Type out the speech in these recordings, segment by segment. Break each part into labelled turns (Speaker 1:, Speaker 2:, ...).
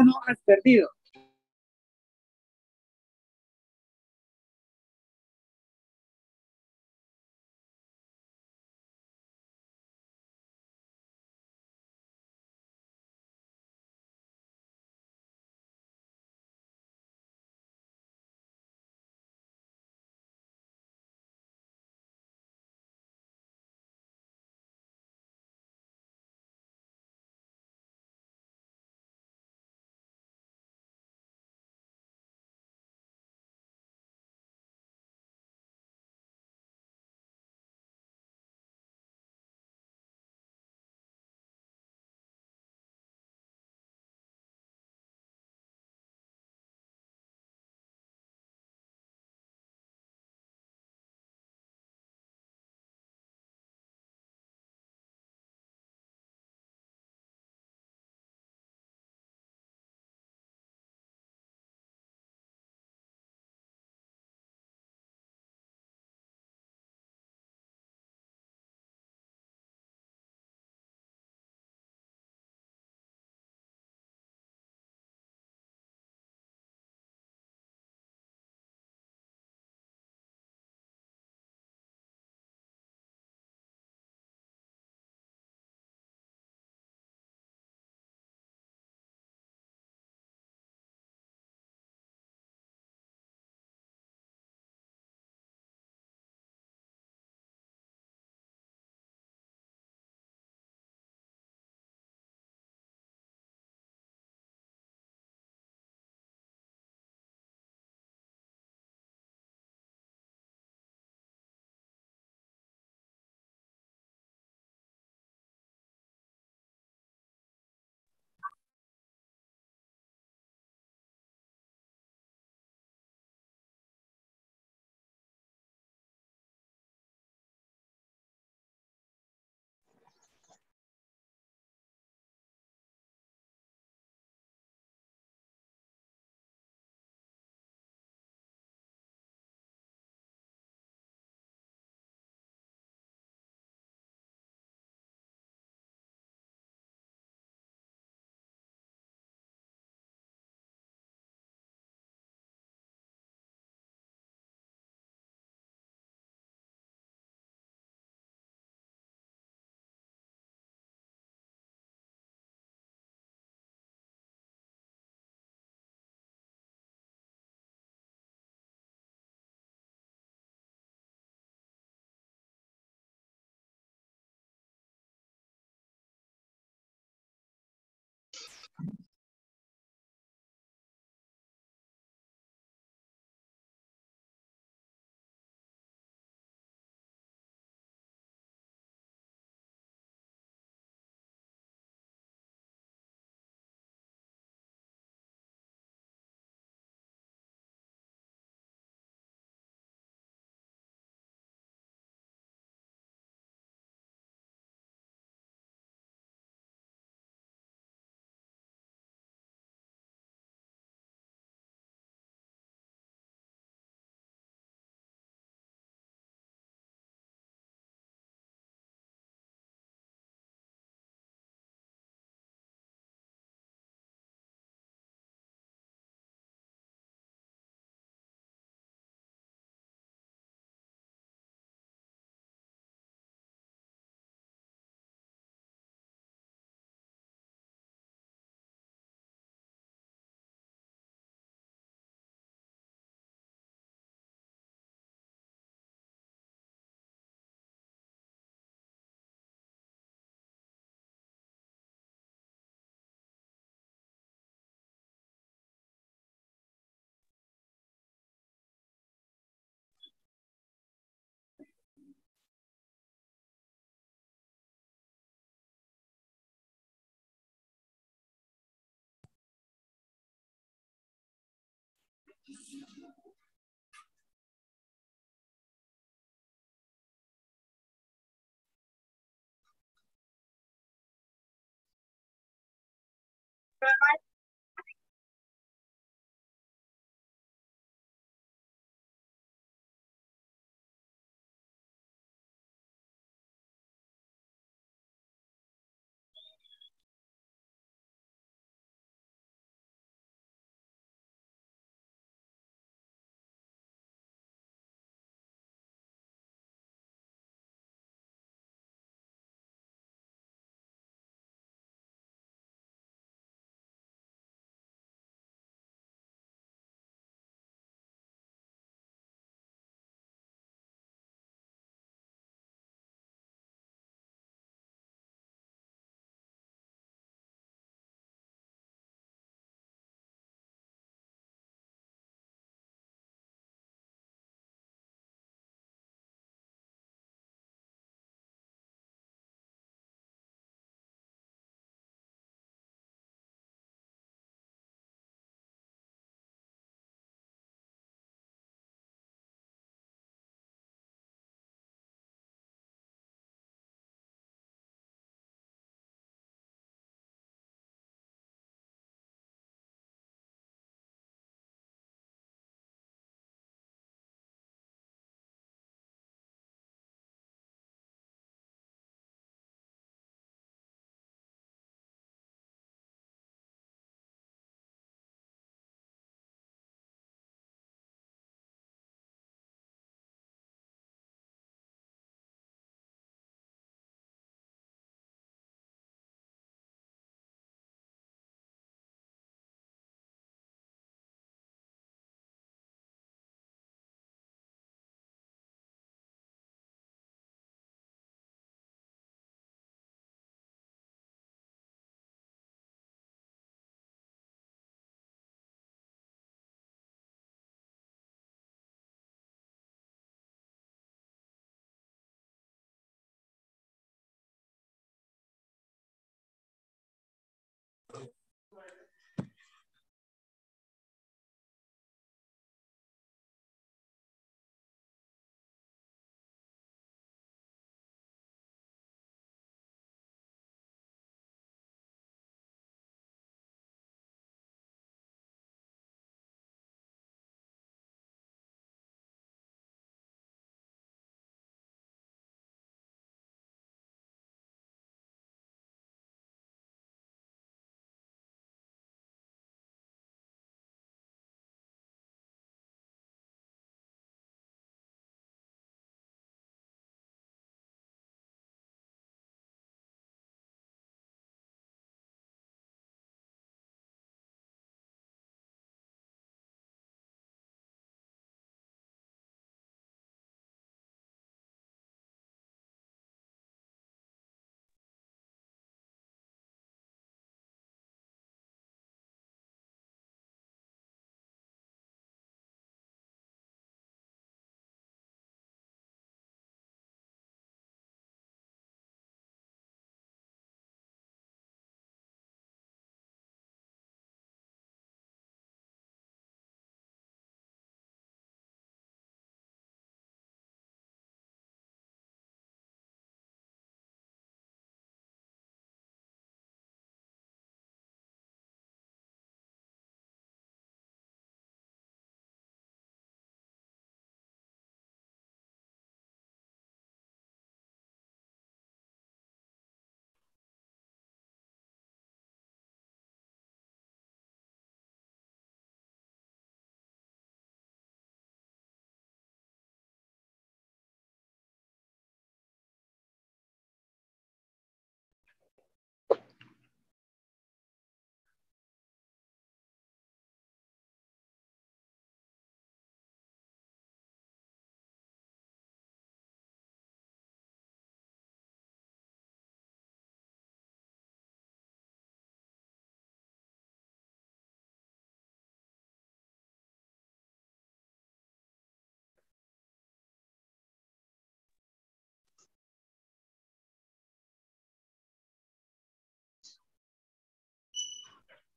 Speaker 1: no has perdido.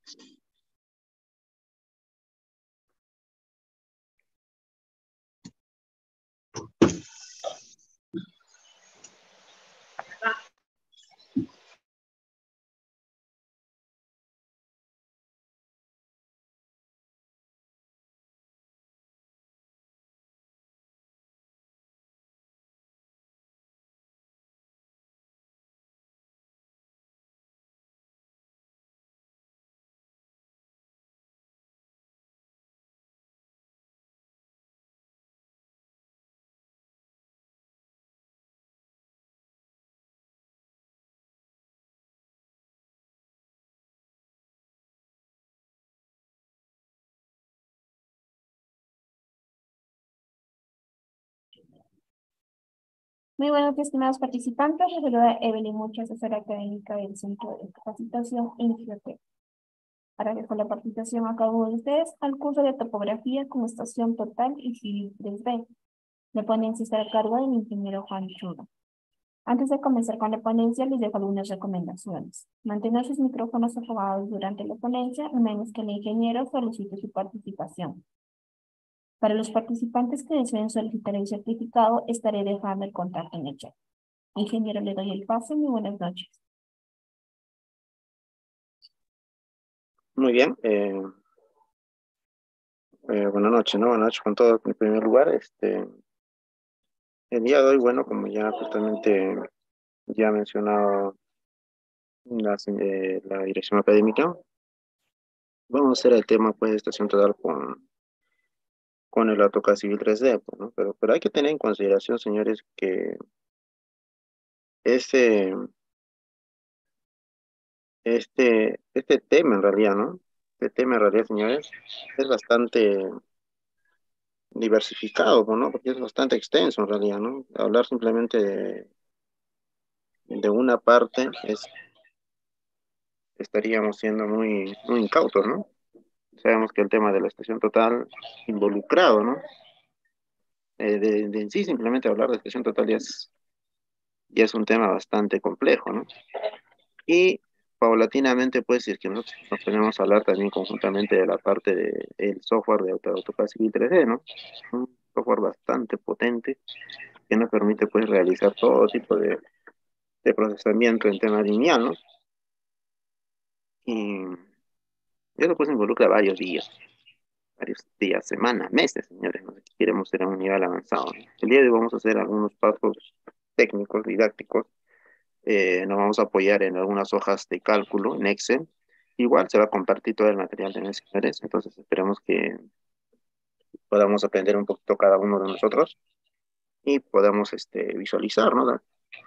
Speaker 1: Muy buenos días, estimados participantes. Les saluda Evelyn Mucha, asesora académica del Centro de Capacitación Infiotec. Agradezco la participación a cada uno de ustedes al curso de topografía con estación total y civil 3D. La ponencia está a cargo del ingeniero Juan Churo. Antes de comenzar con la ponencia, les dejo algunas recomendaciones. Mantener sus micrófonos apagados durante la ponencia, a menos que el ingeniero solicite su participación. Para los participantes que deseen solicitar el certificado, estaré dejando el contacto en el chat. Ingeniero, le doy el pase. Muy buenas noches.
Speaker 2: Muy bien, buenas noches, ¿no? Buenas noches con todos. En primer lugar, el día de hoy, bueno, como ya justamente ya ha mencionado la dirección académica, vamos a hacer el tema, pues, de estación total con el AutoCAD Civil 3D, pues, ¿no? Pero hay que tener en consideración, señores, que este, este tema en realidad, ¿no? Este tema en realidad, señores, es bastante diversificado, pues, ¿no? Porque es bastante extenso en realidad, ¿no? Hablar simplemente de una parte estaríamos siendo muy incautos, ¿no? Sabemos que el tema de la estación total involucrado, ¿no? De en sí simplemente hablar de estación total ya es un tema bastante complejo, ¿no? Y paulatinamente, pues, si es que nosotros nos ponemos a hablar también conjuntamente de la parte del software de AutoCAD Civil 3D, ¿no? Un software bastante potente que nos permite, pues, realizar todo tipo de procesamiento en tema lineal, ¿no? Y eso, pues, involucra varios días, semanas, meses, señores, ¿no? Si queremos ir a un nivel avanzado, ¿no? El día de hoy vamos a hacer algunos pasos técnicos, didácticos. Nos vamos a apoyar en algunas hojas de cálculo en Excel. Igual se va a compartir todo el material de mis señores, entonces esperemos que podamos aprender un poquito cada uno de nosotros y podamos visualizar, ¿no?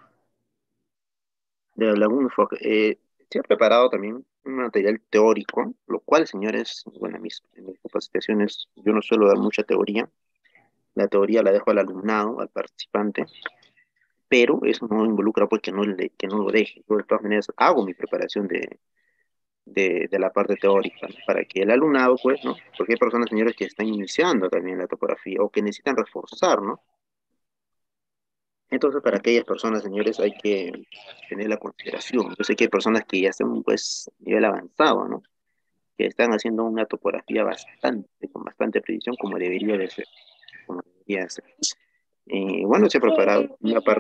Speaker 2: De algún enfoque. Se ha preparado también un material teórico, lo cual, señores, bueno, en mis capacitaciones yo no suelo dar mucha teoría. La teoría la dejo al alumnado, al participante, pero eso no involucra pues que no lo deje. Yo de todas maneras hago mi preparación de la parte teórica, ¿no? Para que el alumnado, pues, ¿no? Porque hay personas, señores, que están iniciando también la topografía o que necesitan reforzar, ¿no? Entonces, para aquellas personas, señores, hay que tener la consideración. Yo sé que hay personas que ya están, pues, a nivel avanzado, ¿no? Que están haciendo una topografía con bastante precisión, como debería de ser, como debería de ser. Y bueno, se ha preparado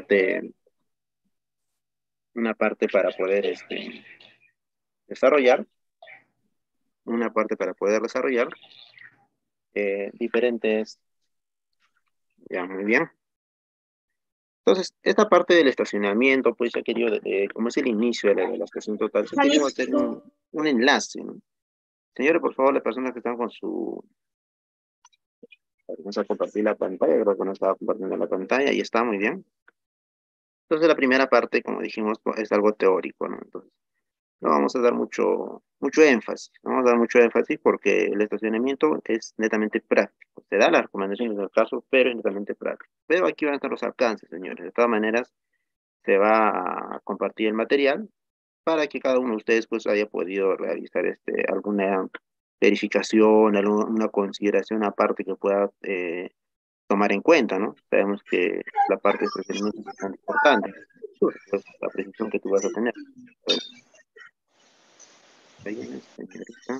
Speaker 2: una parte para poder desarrollar, una parte para poder desarrollar diferentes, ya muy bien. Entonces, esta parte del estacionamiento, pues ya quería, como es el inicio de la estación total, se quería hacer un enlace, ¿no? Señores, por favor, las personas que están con su... Vamos a compartir la pantalla, creo que no estaba compartiendo la pantalla y está muy bien. Entonces, la primera parte, como dijimos, pues, es algo teórico, ¿no? Entonces, no vamos a dar mucho énfasis, no vamos a dar mucho énfasis porque el estacionamiento es netamente práctico. Se da las recomendaciones del caso, pero es netamente práctico. Pero aquí van a estar los alcances, señores. De todas maneras, se va a compartir el material para que cada uno de ustedes pues haya podido realizar alguna verificación, alguna consideración aparte que pueda tomar en cuenta, ¿no? Sabemos que la parte de estacionamiento es bastante importante, pues, la precisión que tú vas a tener. Bueno, Ahí, señorita.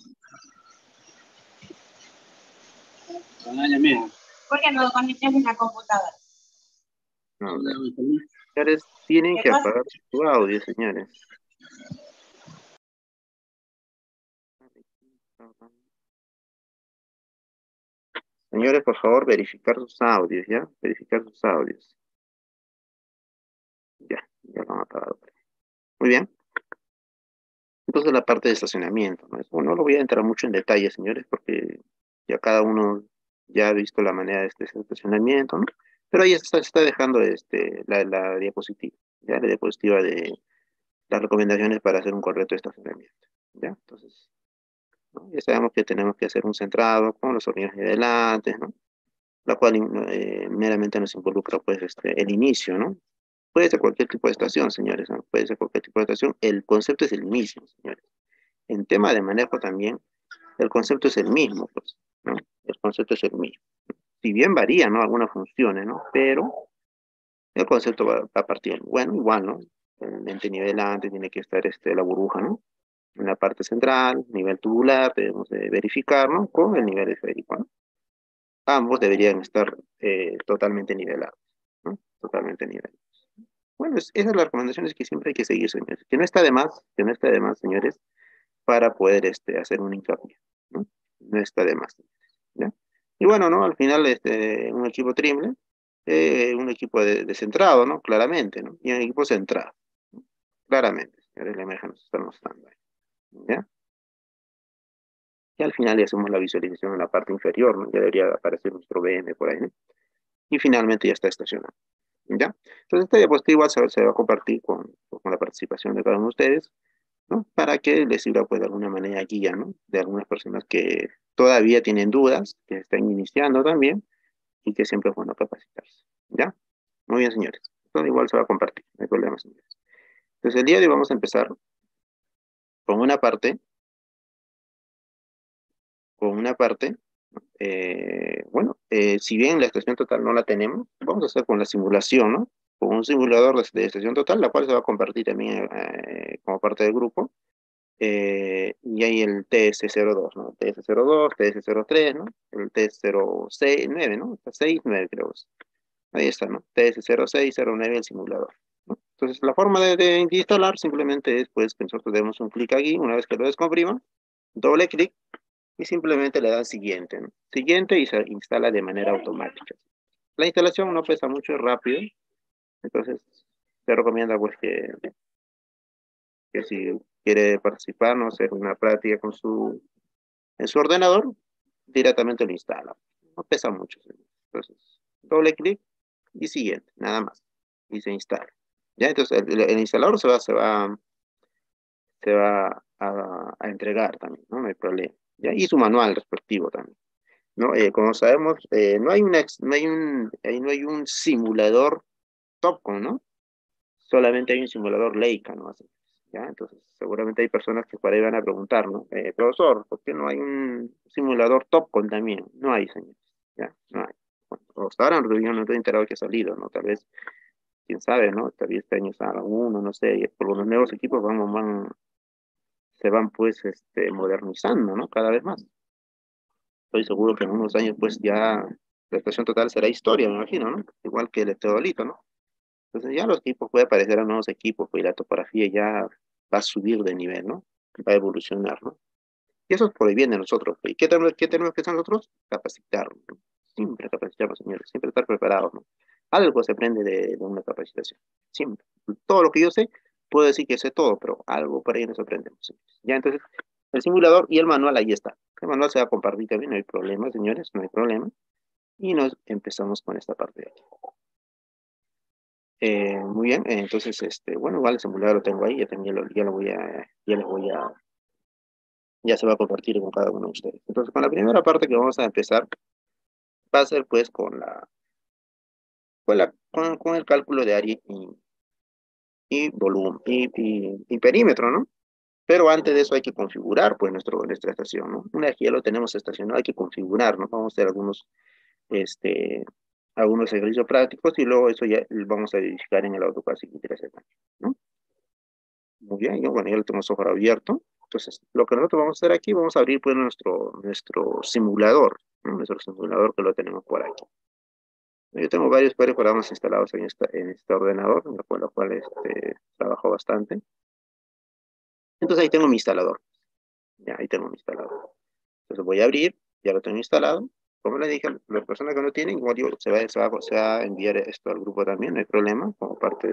Speaker 1: Porque no conectas en la computadora.
Speaker 2: A ver. Señores, tienen
Speaker 1: ¿Qué
Speaker 2: que
Speaker 1: cosa?
Speaker 2: apagar su audio, señores. Señores, por favor, verificar sus audios, ¿ya? Verificar sus audios. Ya lo han apagado. Muy bien. Entonces la parte de estacionamiento, ¿no? Bueno, no lo voy a entrar mucho en detalle, señores, porque ya cada uno ya ha visto la manera de este estacionamiento, ¿no? Pero ahí está dejando la diapositiva, ya la diapositiva de las recomendaciones para hacer un correcto estacionamiento, ¿ya? Entonces, ¿no? Ya sabemos que tenemos que hacer un centrado con los hornillos de delante, ¿no? La cual meramente nos involucra, pues, el inicio, ¿no? Puede ser cualquier tipo de estación, señores, ¿no? Puede ser cualquier tipo de estación. El concepto es el inicio, señores. En tema de manejo también, el concepto es el mismo, pues, ¿no? El concepto es el mismo. Si bien varía, ¿no? Algunas funciones, ¿no? Pero el concepto va a partir, bueno, igual, ¿no? El lente nivelante tiene que estar la burbuja, ¿no? En la parte central, nivel tubular, debemos de verificar, ¿no? Con el nivel esférico, ¿no? Ambos deberían estar totalmente nivelados, ¿no? Totalmente nivelados. Bueno, esas son las recomendaciones que siempre hay que seguir, señores. Que no está de más, que no está de más, señores, para poder hacer un hincapié, ¿no? No está de más, ¿ya? Y bueno, ¿no? Al final, un equipo triple, un equipo descentrado, ¿no? Claramente, ¿no? Y un equipo centrado, ¿no? Claramente, señores, la imagen nos está mostrando ahí, ¿ya? Y al final le hacemos la visualización en la parte inferior, ¿no? Ya debería aparecer nuestro BM por ahí, ¿no? Y finalmente ya está estacionado, ¿ya? Entonces, esta diapositiva igual se va a compartir con la participación de cada uno de ustedes, ¿no? Para que les sirva, pues, de alguna manera guía, ¿no? De algunas personas que todavía tienen dudas, que están iniciando también, y que siempre es bueno capacitarse, ¿ya? Muy bien, señores. Entonces, igual se va a compartir, no hay problema, señores. Entonces, el día de hoy vamos a empezar con una parte, con una parte, bueno, si bien la estación total no la tenemos, vamos a hacer con la simulación, ¿no? Con un simulador de estación total, la cual se va a compartir también como parte del grupo. Y hay el TS02, ¿no? TS02, TS03, ¿no? El TS06, ¿no? Está 6, 9 creo. Ahí está, ¿no? TS06, 09, el simulador, ¿no? Entonces, la forma de instalar simplemente es, pues, que nosotros demos un clic aquí, una vez que lo descomprima, doble clic, y simplemente le dan siguiente, ¿no? Siguiente y se instala de manera automática. La instalación no pesa mucho, es rápido, entonces se recomienda, pues, que si quiere participar, no hacer una práctica en su ordenador, directamente lo instala. No pesa mucho, ¿sí? Entonces, doble clic y siguiente, nada más. Y se instala. Ya, entonces el instalador se va a entregar también, ¿no? No hay problema. ¿Ya? Y su manual respectivo también, ¿no? Como sabemos, no hay un simulador Topcon, ¿no? Solamente hay un simulador Leica, ¿no? Así, ¿ya? Entonces, seguramente hay personas que por ahí van a preguntar, ¿no? Profesor, ¿por qué no hay un simulador Topcon también? No hay, señores, ¿ya? No hay. Bueno, hasta ahora yo no estoy enterado que ha salido, ¿no? Tal vez, quién sabe, ¿no? Tal vez este año salga uno, no sé, y por los nuevos equipos se van, pues, modernizando, ¿no? Cada vez más. Estoy seguro que en unos años, pues, ya la estación total será historia, me imagino, ¿no? Igual que el teodolito, ¿no? Entonces ya los equipos puede aparecer a nuevos equipos, pues y la topografía ya va a subir de nivel, ¿no? Va a evolucionar, ¿no? Y eso es por el bien de nosotros, pues. ¿Y qué tenemos que hacer nosotros? Capacitarnos, ¿no? Siempre capacitarnos, señores, siempre estar preparados, ¿no? Algo se aprende de una capacitación, siempre. Todo lo que yo sé, puedo decir que sé todo, pero algo por ahí nos aprendemos, señores. Ya, entonces, el simulador y el manual ahí está. El manual se va a compartir también, no hay problema, señores, no hay problema. Y nos empezamos con esta parte de aquí. Muy bien, entonces, bueno, igual el simulador lo tengo ahí, ya, también ya lo voy a, ya les voy a, ya se va a compartir con cada uno de ustedes. Entonces, con la primera parte que vamos a empezar, va a ser pues con el cálculo de área y volumen y perímetro, ¿no? Pero antes de eso hay que configurar pues nuestra estación, ¿no? Una vez que ya lo tenemos estacionado, hay que configurar, ¿no? Vamos a hacer este, algunos ejercicios prácticos y luego eso ya vamos a verificar en el AutoCAD si interesa, ¿no? Muy bien, bueno, ya lo tengo software abierto. Entonces, lo que nosotros vamos a hacer aquí, vamos a abrir pues nuestro simulador, ¿no? Nuestro simulador que lo tenemos por aquí. Yo tengo varios programas instalados en este ordenador, con lo cual trabajo bastante. Entonces ahí tengo mi instalador. Ya, ahí tengo mi instalador. Entonces voy a abrir, ya lo tengo instalado. Como les dije, las personas que no tienen, igual digo, se va a enviar esto al grupo también, no hay problema, como parte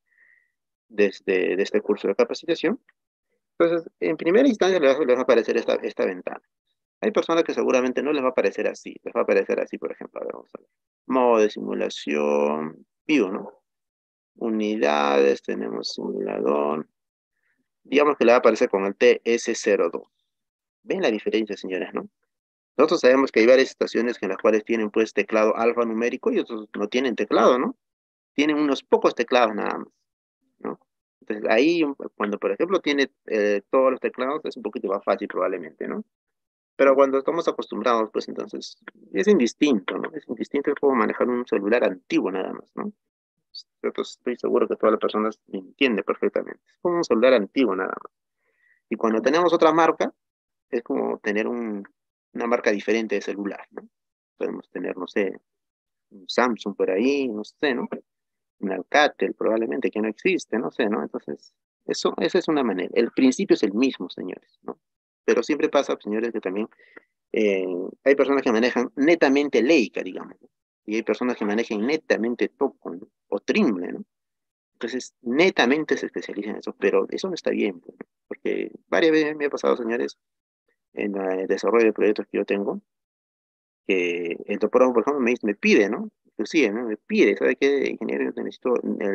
Speaker 2: de este curso de capacitación. Entonces, en primera instancia les va a aparecer esta ventana. Hay personas que seguramente no les va a aparecer así. Les va a aparecer así, por ejemplo, a ver, vamos a ver. Modo de simulación, view, ¿no? Unidades, tenemos simulador. Digamos que le va a aparecer con el TS02. ¿Ven la diferencia, señores, no? Nosotros sabemos que hay varias estaciones en las cuales tienen pues teclado alfanumérico y otros no tienen teclado, ¿no? Tienen unos pocos teclados nada más, ¿no? Entonces ahí, cuando por ejemplo tiene todos los teclados, es un poquito más fácil probablemente, ¿no? Pero cuando estamos acostumbrados, pues entonces es indistinto, ¿no? Es indistinto, es como manejar un celular antiguo nada más, ¿no? Entonces, estoy seguro que todas las personas me entienden perfectamente. Es como un celular antiguo nada más. Y cuando tenemos otra marca, es como tener una marca diferente de celular, ¿no? Podemos tener, no sé, un Samsung por ahí, no sé, ¿no? Un Alcatel probablemente que no existe, no sé, ¿no? Entonces, esa es una manera. El principio es el mismo, señores, ¿no? Pero siempre pasa, señores, que también eh, hay personas que manejan netamente Leica, digamos, ¿no? Y hay personas que manejan netamente Topo, ¿no? O Trimble, ¿no? Entonces, netamente se especializan en eso, pero eso no está bien, pues, ¿no? Porque varias veces me ha pasado, señores, en el desarrollo de proyectos que yo tengo, que el topógrafo, por ejemplo, me pide, ¿no? Inclusive, ¿no? Me pide, ¿sabe qué, ingeniero? Yo necesito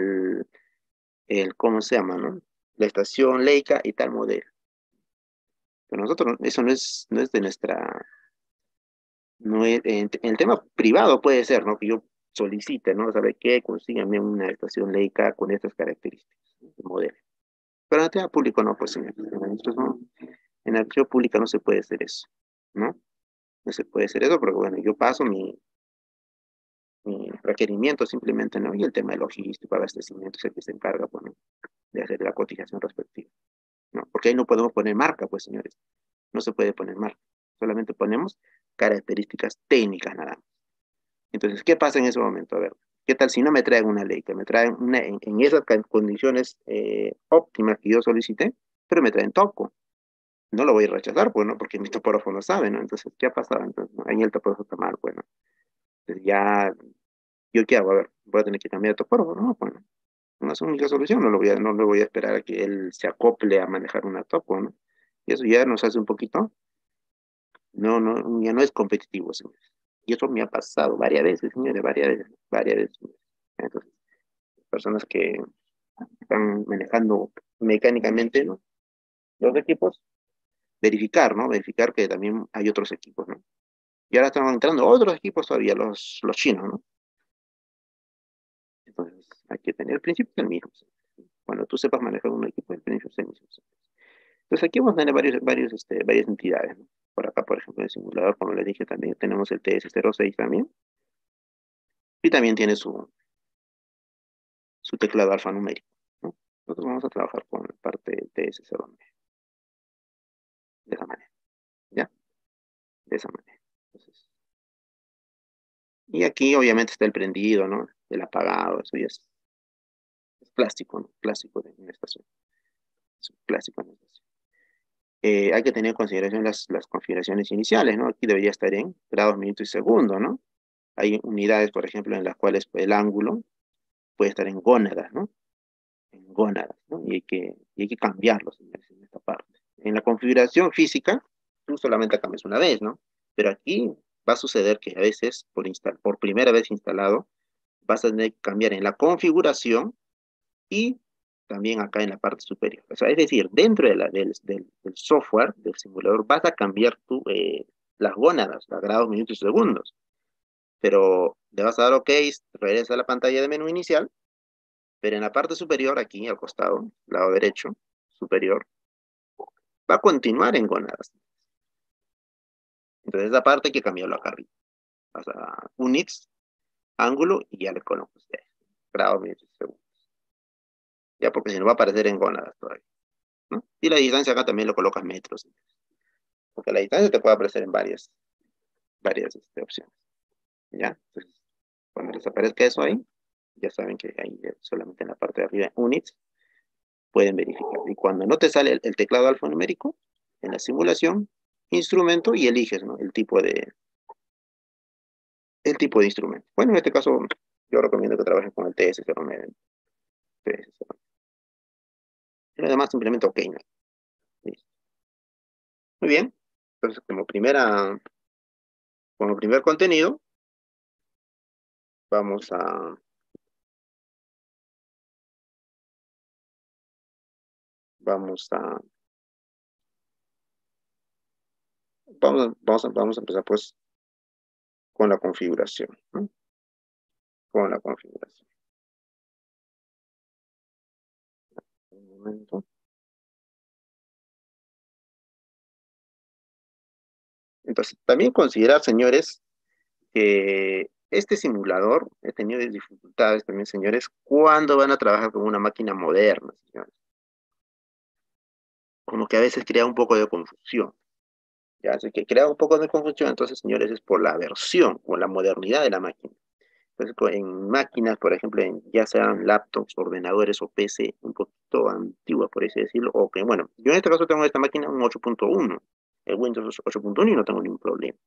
Speaker 2: ¿cómo se llama, no? La estación Leica y tal modelo. Pero nosotros, eso no es de nuestra, no es, en el tema privado puede ser, ¿no? Que yo solicite, ¿no? ¿Sabe qué? Consíganme una estación Leica con estas características, ¿no? De modelo. Pero en el tema público no, pues señor. En la acción pública no se puede hacer eso, ¿no? No se puede hacer eso porque, bueno, yo paso mi requerimiento simplemente, ¿no? Y el tema de logístico, abastecimiento es el que se encarga, bueno, de hacer la cotización respectiva, ¿no? Porque ahí no podemos poner marca, pues, señores. No se puede poner marca. Solamente ponemos características técnicas nada más. Entonces, ¿qué pasa en ese momento? A ver, ¿qué tal si no me traen una ley? Que me traen en esas condiciones óptimas que yo solicité, pero me traen topo. No lo voy a rechazar, pues, ¿no? Porque mi topógrafo no sabe, ¿no? Entonces, ¿qué ha pasado? Entonces, ¿no? Ahí el topógrafo está mal, pues, ¿no? Entonces, ya, ¿yo qué hago? A ver, voy a tener que cambiar de topógrafo, ¿no? Bueno, no es una única solución, no le voy a esperar a que él se acople a manejar una topo, ¿no? Y eso ya nos hace un poquito, ya no es competitivo, señores. Y eso me ha pasado varias veces, señores, varias veces. Entonces, personas que están manejando mecánicamente, ¿no? Los equipos, verificar, ¿no? Verificar que también hay otros equipos, ¿no? Y ahora están entrando otros equipos todavía, los chinos, ¿no? Entonces, hay que tener el principio es el mismo. Cuando tú sepas manejar un equipo, el principio es el mismo. Entonces, aquí vamos a tener varias entidades, ¿no? Por acá, por ejemplo, el simulador, como les dije, también tenemos el TS06 también. Y también tiene su teclado alfanumérico, ¿no? Nosotros vamos a trabajar con la parte de TS09, de esa manera, ¿ya? De esa manera. Entonces, y aquí obviamente está el prendido, ¿no? El apagado, eso ya es clásico, ¿no? Clásico de una estación. Es un clásico de una estación. Hay que tener en consideración las configuraciones iniciales, ¿no? Aquí debería estar en grados, minutos y segundos, ¿no? Hay unidades, por ejemplo, en las cuales el ángulo puede estar en gónadas, ¿no? En gónadas, ¿no? Y hay que cambiarlo, señores, en esta parte. En la configuración física, tú solamente cambias una vez, ¿no? Pero aquí va a suceder que a veces, por primera vez instalado, vas a tener que cambiar en la configuración y también acá en la parte superior. O sea, es decir, dentro del software, del simulador, vas a cambiar las gónadas, a grados, minutos y segundos. Pero le vas a dar OK, regresa a la pantalla de menú inicial, pero en la parte superior, aquí al costado, lado derecho, superior, va a continuar en gónadas. Entonces, esa parte hay que cambiarlo acá arriba. Vas a units, ángulo, y ya le conozco ustedes. Grado, minutos y segundos. Ya, porque si no va a aparecer en gónadas todavía. ¿no? Y la distancia acá también lo colocas metros, porque la distancia te puede aparecer en varias opciones, ¿ya? Entonces, cuando les aparezca eso ahí, ya saben que ahí solamente en la parte de arriba, units, pueden verificar. Y cuando no te sale el teclado alfanumérico, en la simulación, instrumento, y eliges, ¿no? El tipo de instrumento. Bueno, en este caso, yo recomiendo que trabajes con el TS09. TS09. Y lo demás simplemente OK, ¿no? Listo. Muy bien. Entonces, como primer contenido, vamos a, vamos a, vamos a empezar pues con la configuración, ¿no? Con la configuración. Un momento. Entonces, también considerar, señores, que este simulador, he tenido dificultades también, señores, cuando van a trabajar con una máquina moderna, señores. Como que a veces crea un poco de confusión. Ya, así que crea un poco de confusión, entonces, señores, es por la versión o la modernidad de la máquina. Entonces, en máquinas, por ejemplo, ya sean laptops, ordenadores o PC, un poquito antigua, por así decirlo, o que, bueno, yo en este caso tengo esta máquina un 8.1, el Windows 8.1 y no tengo ningún problema.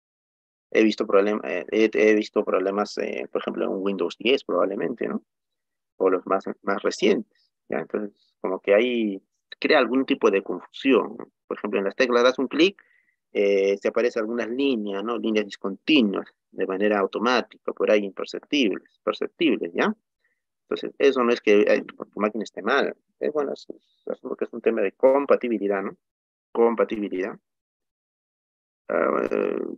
Speaker 2: He visto problemas, por ejemplo, en un Windows 10 probablemente, ¿no? O los más recientes, ¿ya? Entonces, como que ahí crea algún tipo de confusión, ¿no? Por ejemplo, en las teclas das un clic, se aparecen algunas líneas, ¿no? Líneas discontinuas, de manera automática, por ahí perceptibles, ¿ya? Entonces, eso no es que tu máquina esté mal, es bueno, porque es un tema de compatibilidad, ¿no? Compatibilidad. Ah,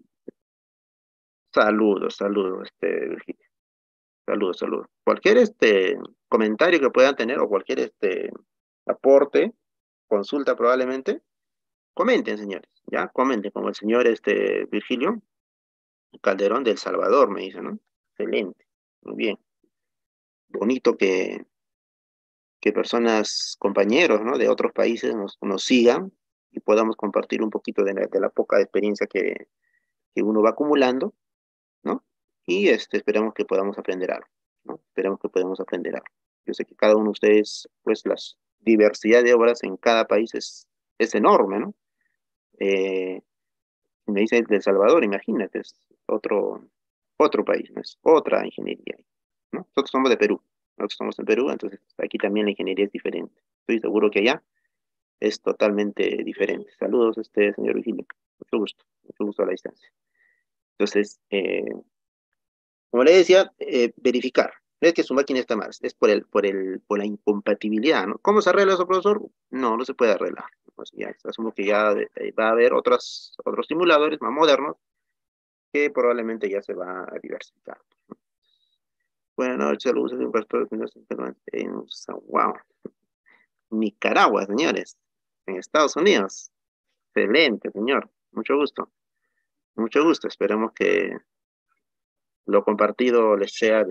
Speaker 2: saludos, Virginia. Saludos. Cualquier comentario que puedan tener o cualquier aporte, consulta probablemente, comenten, señores, ¿ya? Comenten, como el señor Virgilio Calderón del Salvador, me dice, ¿no? Excelente, muy bien. Bonito que personas, compañeros, ¿no? De otros países nos sigan y podamos compartir un poquito de la poca experiencia que uno va acumulando, ¿no? Y esperamos que podamos aprender algo, ¿no? Esperamos que podamos aprender algo. Yo sé que cada uno de ustedes, pues la diversidad de obras en cada país es enorme, ¿no? Eh, Me dice El Salvador, imagínate, es otro país, ¿no? Es otra ingeniería, ¿no? Nosotros somos de Perú, nosotros estamos en Perú, entonces aquí también la ingeniería es diferente. Estoy seguro que allá es totalmente diferente. Saludos, señor Virgilio. Mucho gusto a la distancia. Entonces, como le decía, verificar. No es que su máquina está mal, es por la incompatibilidad, ¿no? ¿Cómo se arregla eso, profesor? No se puede arreglar. Pues ya, asumo que ya va a haber otros simuladores más modernos que probablemente ya se va a diversificar. Buenas noches, saludos, un pastor en San Juan, Nicaragua, señores, en Estados Unidos. Excelente, señor. Mucho gusto. Mucho gusto. Esperemos que lo compartido les sea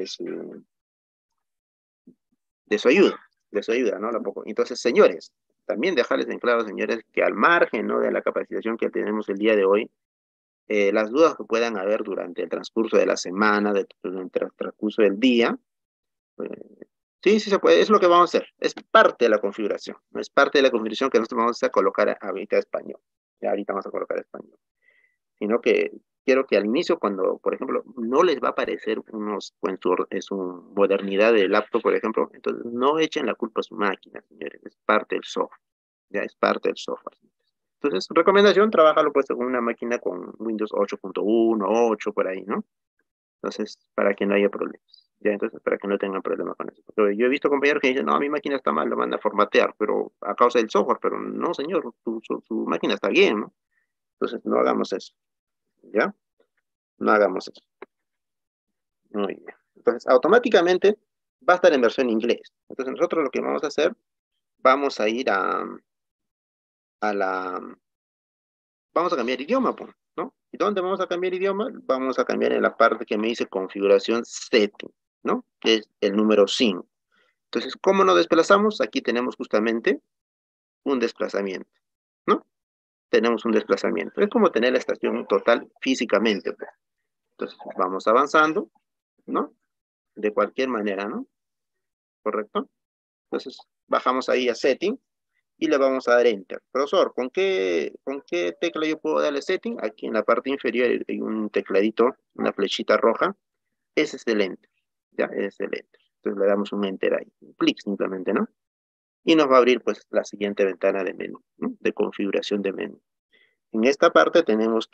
Speaker 2: de su ayuda, ¿no? Entonces, señores, también dejarles en claro, señores, que al margen, ¿no? De la capacitación que tenemos el día de hoy, las dudas que puedan haber durante el transcurso de la semana, durante el transcurso del día, eh, sí, sí se puede, es lo que vamos a hacer, es parte de la configuración, no es parte de la configuración que nosotros vamos a colocar ahorita español, ya ahorita vamos a colocar español, sino que quiero que al inicio, cuando, por ejemplo, no les va a aparecer su modernidad de laptop, por ejemplo, entonces no echen la culpa a su máquina, señores, es parte del software, ya es parte del software. Entonces, recomendación, trabájalo pues con una máquina con Windows 8.1, 8 por ahí, ¿no? Entonces, para que no haya problemas. Ya, entonces, para que no tengan problemas con eso. Porque yo he visto compañeros que dicen, no, mi máquina está mal, lo van a formatear, pero a causa del software, pero no, señor, su máquina está bien, ¿no? Entonces, no hagamos eso, ¿ya? No hagamos eso. Muy bien. Entonces, automáticamente va a estar en versión inglés. Entonces, nosotros lo que vamos a hacer, vamos a ir a la, vamos a cambiar idioma, pues, ¿no? ¿Y dónde vamos a cambiar idioma? Vamos a cambiar en la parte que me dice configuración setting, ¿no? Que es el número 5. Entonces, ¿cómo nos desplazamos? Aquí tenemos justamente un desplazamiento, ¿no? Tenemos un desplazamiento. Es como tener la estación total físicamente, pues. Entonces, vamos avanzando, ¿no? De cualquier manera, ¿no? ¿Correcto? Entonces, bajamos ahí a Setting y le vamos a dar Enter. Profesor, ¿con qué tecla yo puedo darle Setting? Aquí en la parte inferior hay un tecladito, una flechita roja. Ese es el Enter, ¿ya? Ese es el Enter. Entonces le damos un Enter ahí, un clic simplemente, ¿no? Y nos va a abrir, pues, la siguiente ventana de menú, ¿no? De configuración de menú. En esta parte tenemos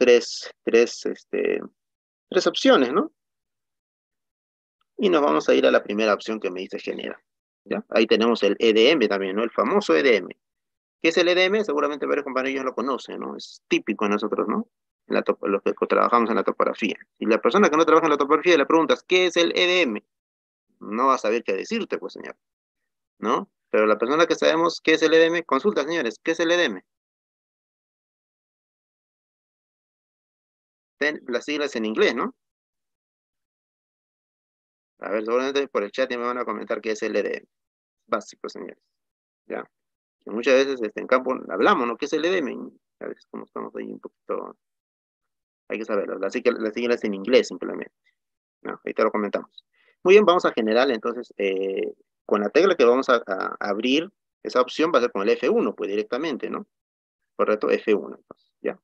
Speaker 2: tres opciones, ¿no? Y nos vamos a ir a la primera opción que me dice genera. ¿Ya? Ahí tenemos el EDM también, ¿no? El famoso EDM. ¿Qué es el EDM? Seguramente varios compañeros lo conocen, ¿no? Es típico de nosotros, ¿no? Los que trabajamos en la topografía. Y la persona que no trabaja en la topografía le preguntas, ¿qué es el EDM? No va a saber qué decirte, pues, señor, ¿no? Pero la persona que sabemos qué es el EDM, consulta, señores, ¿qué es el EDM? Las siglas en inglés, ¿no? A ver, seguramente por el chat ya me van a comentar qué es el EDM. Básico, señores. ¿Ya? Que muchas veces en campo hablamos, ¿no? ¿Qué es el EDM? A veces como estamos ahí un poquito, hay que saberlo. Las siglas en inglés simplemente, ¿no? Ahí te lo comentamos. Muy bien, vamos a general, entonces, con la tecla que vamos a abrir, esa opción va a ser con el F1, pues directamente, ¿no? Correcto, F1, entonces, ya.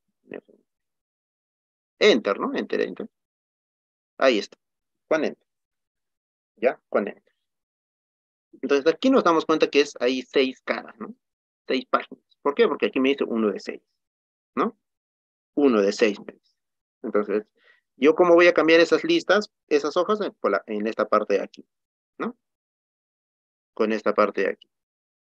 Speaker 2: Enter, ¿no? Enter, enter. Ahí está, con Enter, ¿ya? Con Enter. Entonces aquí nos damos cuenta que hay 6 caras, ¿no? 6 páginas. ¿Por qué? Porque aquí me dice 1 de 6, ¿no? 1 de 6 meses. Entonces, ¿yo cómo voy a cambiar esas listas, esas hojas en esta parte de aquí, ¿no? Con esta parte de aquí.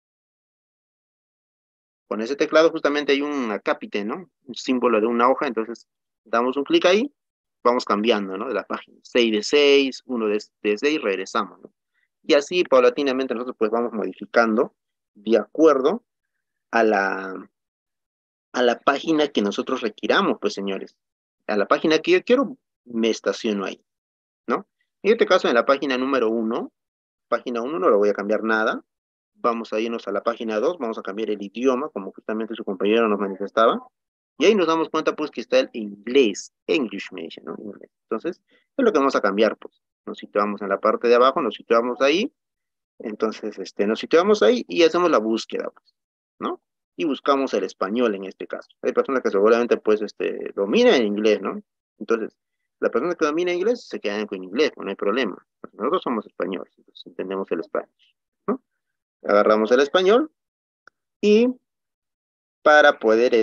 Speaker 2: Con ese teclado justamente hay un acápite, ¿no? Un símbolo de una hoja, entonces damos un clic ahí, vamos cambiando, ¿no? De la página. 6 de 6, 1 de 6, regresamos, ¿no? Y así paulatinamente nosotros pues vamos modificando de acuerdo a la página que nosotros requiramos, pues señores. A la página que yo quiero, me estaciono ahí, ¿no? En este caso, en la página 1 no le voy a cambiar nada. Vamos a irnos a la página 2, vamos a cambiar el idioma, como justamente su compañero nos manifestaba. Y ahí nos damos cuenta, pues, que está el inglés, English me dice, ¿no? Inglés. Entonces, es lo que vamos a cambiar, pues. Nos situamos en la parte de abajo, nos situamos ahí. Entonces, nos situamos ahí y hacemos la búsqueda, pues, ¿no? Y buscamos el español en este caso. Hay personas que seguramente, pues, dominan inglés, ¿no? Entonces, la persona que domina inglés se quedan con inglés, pues, no hay problema. Nosotros somos españoles, entonces entendemos el español, ¿no? Agarramos el español y para poder,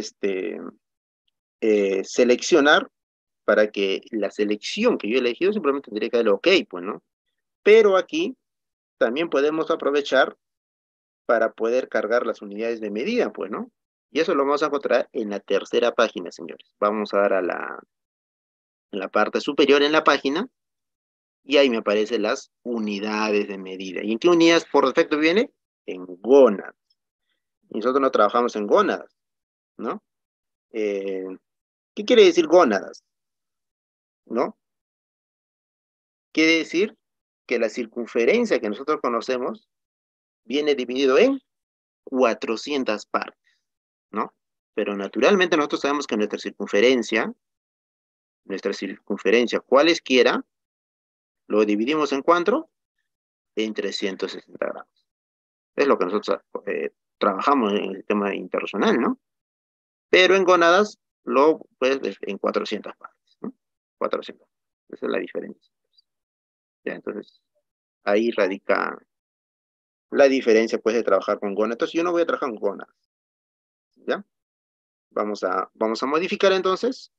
Speaker 2: seleccionar, para que la selección que yo he elegido simplemente tendría que darle OK, pues, ¿no? Pero aquí también podemos aprovechar para poder cargar las unidades de medida, pues, ¿no? Y eso lo vamos a encontrar en la tercera página, señores. Vamos a dar en la parte superior en la página y ahí me aparecen las unidades de medida. ¿Y en qué unidades por defecto viene? En gónadas. Y nosotros no trabajamos en gónadas, ¿no? Eh, ¿Qué quiere decir gónadas? ¿No? Quiere decir que la circunferencia que nosotros conocemos viene dividido en 400 partes, ¿no? Pero naturalmente nosotros sabemos que nuestra circunferencia, cualesquiera, lo dividimos en cuánto, en 360 grados. Es lo que nosotros trabajamos en el tema internacional, ¿no? Pero en gónadas lo puedes ver en 400 partes, ¿no? 400. Esa es la diferencia. Ya, entonces, ahí radica la diferencia, pues, de trabajar con gónadas. Entonces, yo no voy a trabajar con gónadas, ¿ya? Vamos a modificar entonces,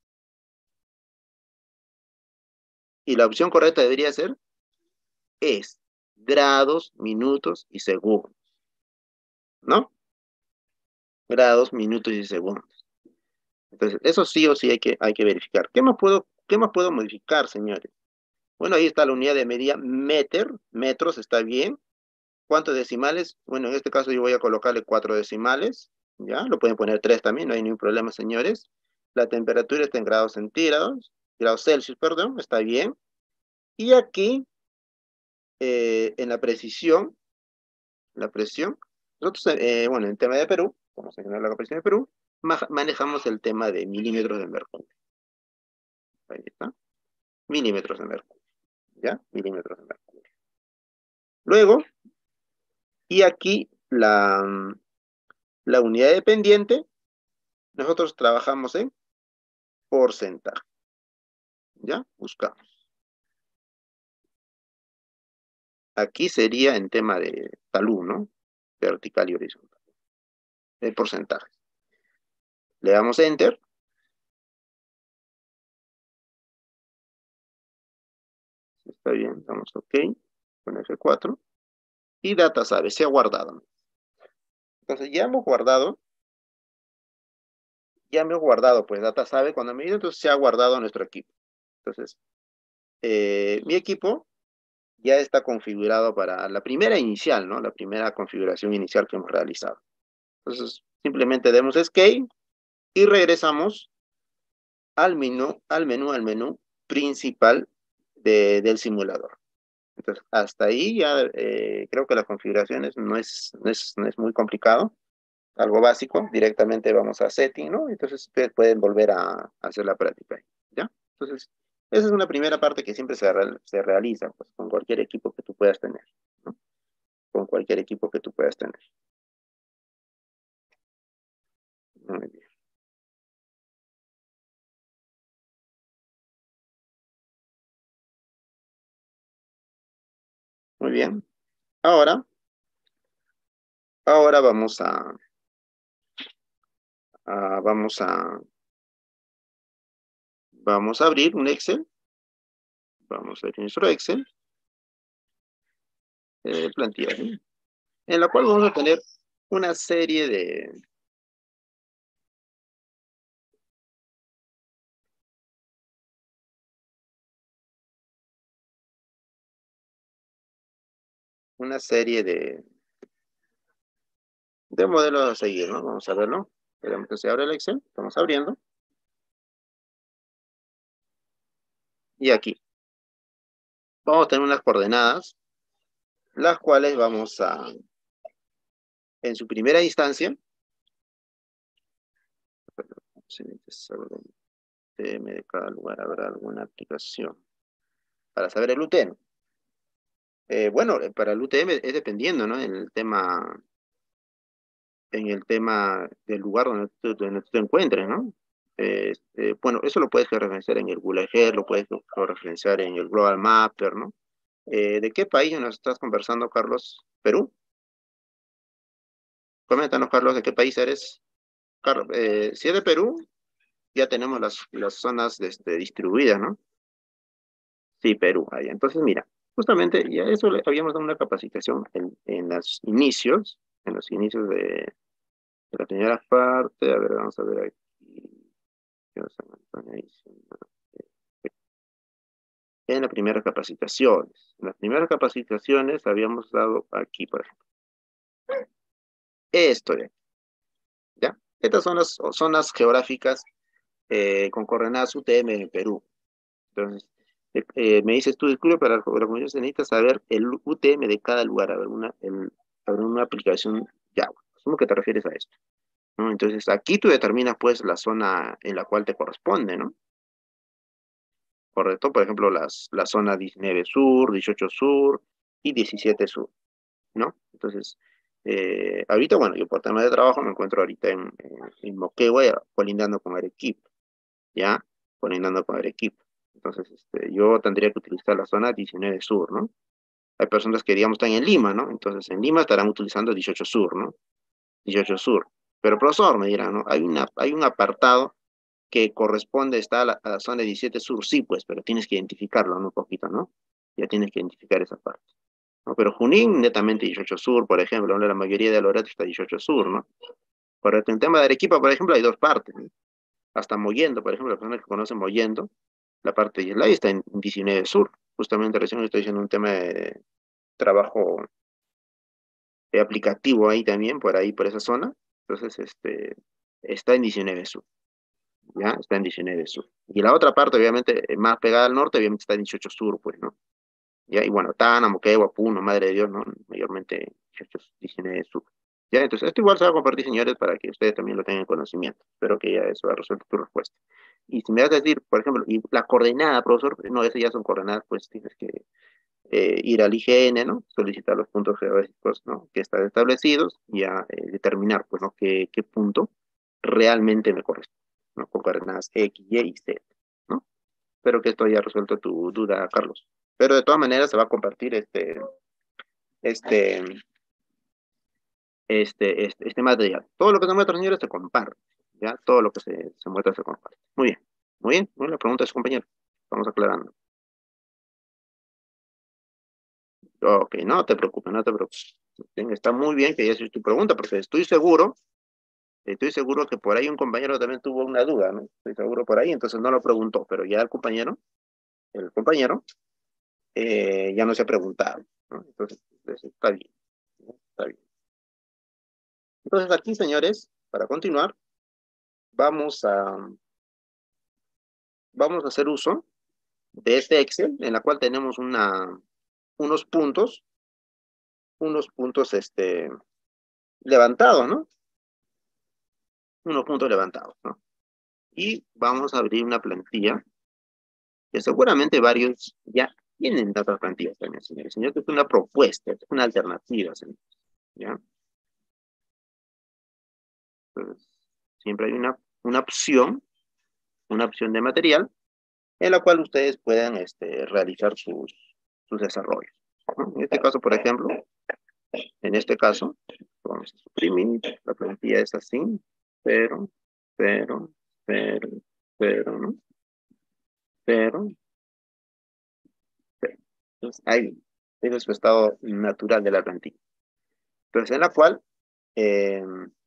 Speaker 2: y la opción correcta debería ser es grados, minutos y segundos, ¿no? Grados, minutos y segundos. Entonces, eso sí o sí hay que verificar. ¿Qué más puedo modificar, señores? Bueno, ahí está la unidad de medida, metros, está bien. ¿Cuántos decimales? Bueno, en este caso yo voy a colocarle 4 decimales, ¿ya? Lo pueden poner 3 también, no hay ningún problema, señores. La temperatura está en grados centígrados, grados Celsius, perdón, está bien. Y aquí, en la presión, nosotros, bueno, en tema de Perú, como se genera la capacidad de Perú, manejamos el tema de milímetros de mercurio. Ahí está. Milímetros de mercurio. ¿Ya? Milímetros de mercurio. Luego, y aquí la unidad dependiente, nosotros trabajamos en porcentaje. ¿Ya? Buscamos. Aquí sería en tema de talud, ¿no? Vertical y horizontal. El porcentaje. Le damos Enter. Está bien, damos OK. Con F4. Y data sabe, se ha guardado. Entonces ya hemos guardado, pues data sabe cuando me dice, entonces se ha guardado nuestro equipo. Entonces, mi equipo ya está configurado para la primera inicial, ¿no? La primera configuración inicial que hemos realizado. Entonces, simplemente demos Escape y regresamos al menú principal del simulador. Entonces, hasta ahí ya creo que las configuraciones no es muy complicado. Algo básico, directamente vamos a Setting, ¿no? Entonces, ustedes pueden volver a hacer la práctica, ¿ya? Entonces, esa es una primera parte que siempre se realiza, pues, con cualquier equipo que tú puedas tener, ¿no? Con cualquier equipo que tú puedas tener. Muy bien. Muy bien. Ahora, ahora vamos a abrir un Excel. Vamos a abrir nuestro Excel, plantilla, ¿no? En la cual vamos a tener una serie de modelos a seguir, ¿no? Vamos a verlo. Esperamos que se abra el Excel. Estamos abriendo. Y aquí vamos a tener unas coordenadas, las cuales vamos a, en su primera instancia, UTM de cada lugar, habrá alguna aplicación para saber el UTM. Bueno, para el UTM es dependiendo, ¿no? En el tema del lugar donde tú te encuentres, ¿no? Bueno, eso lo puedes referenciar en el Google Earth, lo puedes referenciar en el Global Mapper, ¿no? ¿De qué país nos estás conversando, Carlos? ¿Perú? Coméntanos, Carlos, ¿de qué país eres? Carlos, si es de Perú, ya tenemos las zonas distribuidas, ¿no? Sí, Perú, ahí. Entonces, mira, justamente ya eso le habíamos dado una capacitación en los inicios de la primera parte. A ver, vamos a ver aquí. En las primeras capacitaciones. En las primeras capacitaciones habíamos dado aquí, por ejemplo, esto de aquí, ¿ya? Estas son las zonas geográficas con coordenadas UTM en Perú. Entonces, me dices tú, disculpe, para la comunicación se necesita saber el UTM de cada lugar, a ver una aplicación Java. Asumo que te refieres a esto, ¿no? Entonces, aquí tú determinas, pues, la zona en la cual te corresponde, ¿no? Correcto, por ejemplo, la zona 19 Sur, 18 Sur y 17 Sur, ¿no? Entonces, ahorita, bueno, yo por tema de trabajo me encuentro ahorita en Moquegua, colindando con Arequipa, ¿ya? Colindando con Arequipa. Entonces, yo tendría que utilizar la zona 19 Sur, ¿no? Hay personas que, digamos, están en Lima, ¿no? Entonces, en Lima estarán utilizando 18 Sur, ¿no? 18 Sur. Pero, profesor, me dirán, ¿no? Hay un apartado que corresponde, está a la zona 17 Sur, sí, pues, pero tienes que identificarlo, ¿no? Un poquito, ¿no? Ya tienes que identificar esa parte, ¿no? Pero Junín, netamente 18 Sur, por ejemplo, ¿no? La mayoría de Loreto está 18 Sur, ¿no? Correcto. En tema de Arequipa, por ejemplo, hay dos partes, ¿no? Hasta Mollendo, por ejemplo, las personas que conocen Mollendo, la parte de Islay está en 19 Sur. Justamente recién estoy haciendo un tema de trabajo aplicativo ahí también, por ahí, por esa zona. Entonces, está en 19 Sur. ¿Ya? Está en 19 Sur. Y la otra parte, obviamente, más pegada al norte, obviamente está en 18 Sur, pues, ¿no? ¿Ya? Y bueno, Tana, Moquegua, Puno, Madre de Dios, ¿no? Mayormente 18, 19 Sur. Ya, entonces esto igual se va a compartir, señores, para que ustedes también lo tengan en conocimiento. Espero que ya eso ha resuelto tu respuesta. Y si me vas a decir, por ejemplo, y la coordenada, profesor, no, esas ya son coordenadas, pues tienes que ir al IGN, ¿no? Solicitar los puntos geográficos, ¿no? Que están establecidos y a determinar, pues, ¿no? Qué punto realmente me corresponde, ¿no? Con coordenadas X, Y y Z, ¿no? Espero que esto haya resuelto tu duda, Carlos. Pero de todas maneras se va a compartir este, este material. Todo lo que se muestra, señores, se comparte, ¿ya? Todo lo que se muestra se comparte. Muy bien, muy bien. Bueno, la pregunta es, compañero. Vamos aclarando. Ok, no te preocupes, no te preocupes. Bien, está muy bien que ya hice tu pregunta, porque estoy seguro que por ahí un compañero también tuvo una duda, ¿no? Estoy seguro por ahí, entonces no lo preguntó, pero ya el compañero ya no se ha preguntado, ¿no? Entonces está bien, ¿no? Está bien. Entonces aquí, señores, para continuar, vamos a, vamos a hacer uso de este Excel, en la cual tenemos unos puntos, levantados, ¿no? Unos puntos levantados, ¿no? Y vamos a abrir una plantilla que seguramente varios ya tienen tantas plantillas también, señores. Señor, esto es una propuesta, es una alternativa, señores, ¿ya? Entonces, siempre hay una opción de material en la cual ustedes puedan realizar sus desarrollos, ¿no? En este caso, por ejemplo, vamos a suprimir, la plantilla es así, pero, pero, pero, ¿no? Pero, pero. Entonces, ahí, ese es su estado natural de la plantilla. Entonces, en la cual, eh,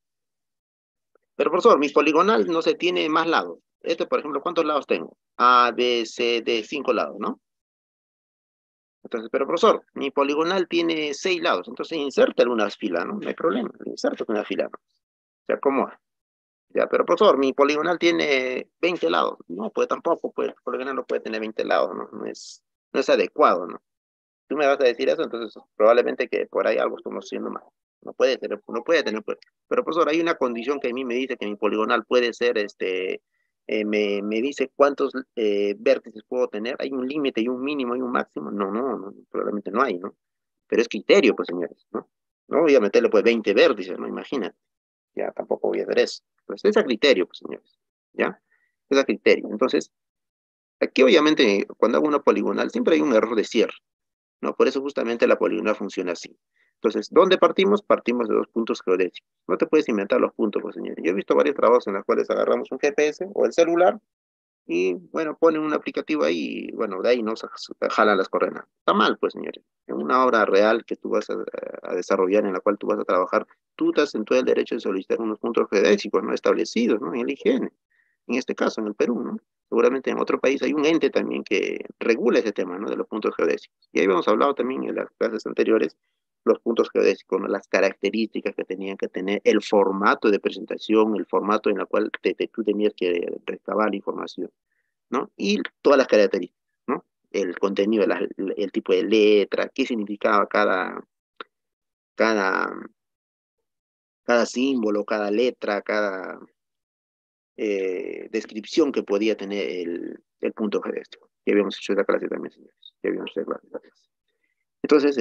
Speaker 2: pero profesor, mi poligonal no se tiene más lados. Este, por ejemplo, ¿cuántos lados tengo? A, B, C, D, 5 lados, ¿no? Entonces, pero profesor, mi poligonal tiene 6 lados, entonces inserte algunas filas, ¿no? No hay problema, inserto una fila, ¿no? Se acomoda. Ya, pero profesor, mi poligonal tiene 20 lados. No, pues tampoco, pues, el poligonal no puede tener 20 lados, ¿no? No es adecuado, ¿no? Tú me vas a decir eso, entonces probablemente que por ahí algo estamos haciendo mal. No puede tener, pues. Pero profesor, hay una condición que a mí me dice que mi poligonal puede ser, me dice cuántos vértices puedo tener. Hay un límite y un mínimo y un máximo. No, no, no, probablemente no hay, ¿no? Pero es criterio, pues, señores, ¿no? No voy a meterle, pues, 20 vértices, ¿no? Imagínate. Ya, tampoco voy a hacer eso. Pues es a criterio, pues, señores. ¿Ya? Es a criterio. Entonces, aquí obviamente, cuando hago una poligonal, siempre hay un error de cierre, ¿no? Por eso justamente la poligonal funciona así. Entonces, ¿dónde partimos? Partimos de 2 puntos geodésicos. No te puedes inventar los puntos, pues, señores. Yo he visto varios trabajos en los cuales agarramos un GPS o el celular y, bueno, ponen un aplicativo ahí y, bueno, de ahí no jalan las coordenadas. Está mal, pues, señores. En una obra real que tú vas a desarrollar, en la cual tú vas a trabajar, tú estás en todo el derecho de solicitar unos puntos geodésicos no establecidos, ¿no? En el IGN. En este caso, en el Perú, ¿no? Seguramente en otro país hay un ente también que regula ese tema, ¿no? De los puntos geodésicos. Y ahí habíamos hablado también en las clases anteriores, los puntos geodésicos, ¿no? Las características que tenían que tener, el formato de presentación, el formato en el cual tú tenías que recabar la información, ¿no? Y todas las características, ¿no? El contenido, el tipo de letra, qué significaba cada, cada símbolo, cada letra, cada descripción que podía tener el punto geodésico. Ya habíamos hecho esa clase también, señores. Ya habíamos hecho esa clase. Entonces,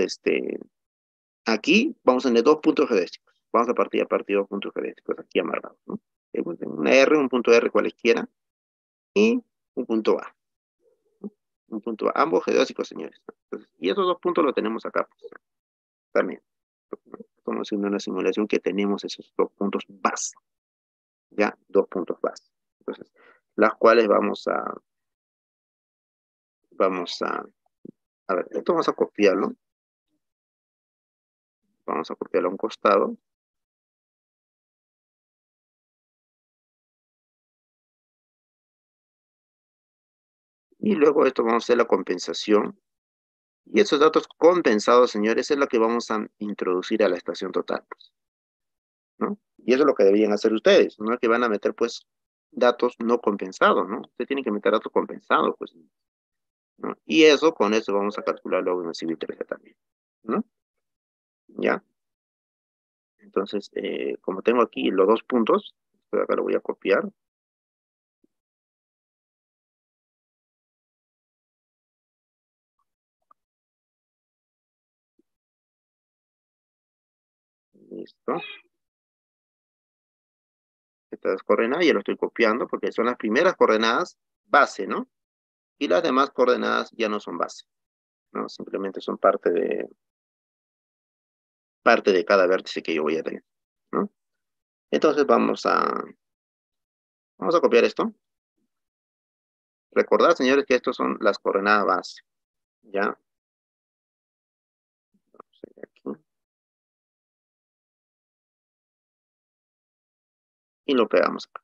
Speaker 2: aquí vamos a tener 2 puntos geodésicos. Vamos a partir de 2 puntos geodésicos aquí amarrados, ¿no? Una R, un punto R cualesquiera, y un punto A. ¿No? Un punto A. Ambos geodésicos, señores. Entonces, y esos 2 puntos los tenemos acá, pues, también. Estamos haciendo una simulación que tenemos esos 2 puntos base. ¿Ya? 2 puntos base. Entonces, las cuales a ver, esto vamos a copiarlo. Vamos a copiarlo a un costado. Y luego esto vamos a hacer la compensación. Y esos datos compensados, señores, es lo que vamos a introducir a la estación total, pues, ¿no? Y eso es lo que deberían hacer ustedes, ¿no? Que van a meter, pues, datos no compensados, ¿no? Ustedes tienen que meter datos compensados, pues, ¿no? Y eso, con eso vamos a calcular luego en el Civil 13 también, ¿no? ¿Ya? Entonces, como tengo aquí los dos puntos, pues acá lo voy a copiar. Listo. Estas coordenadas ya lo estoy copiando porque son las primeras coordenadas base, ¿no? Y las demás coordenadas ya no son base, ¿no? Simplemente son parte de cada vértice que yo voy a tener, ¿no? Entonces vamos a copiar esto. Recordad, señores, que estos son las coordenadas base, ¿ya? Vamos a ir aquí y lo pegamos acá,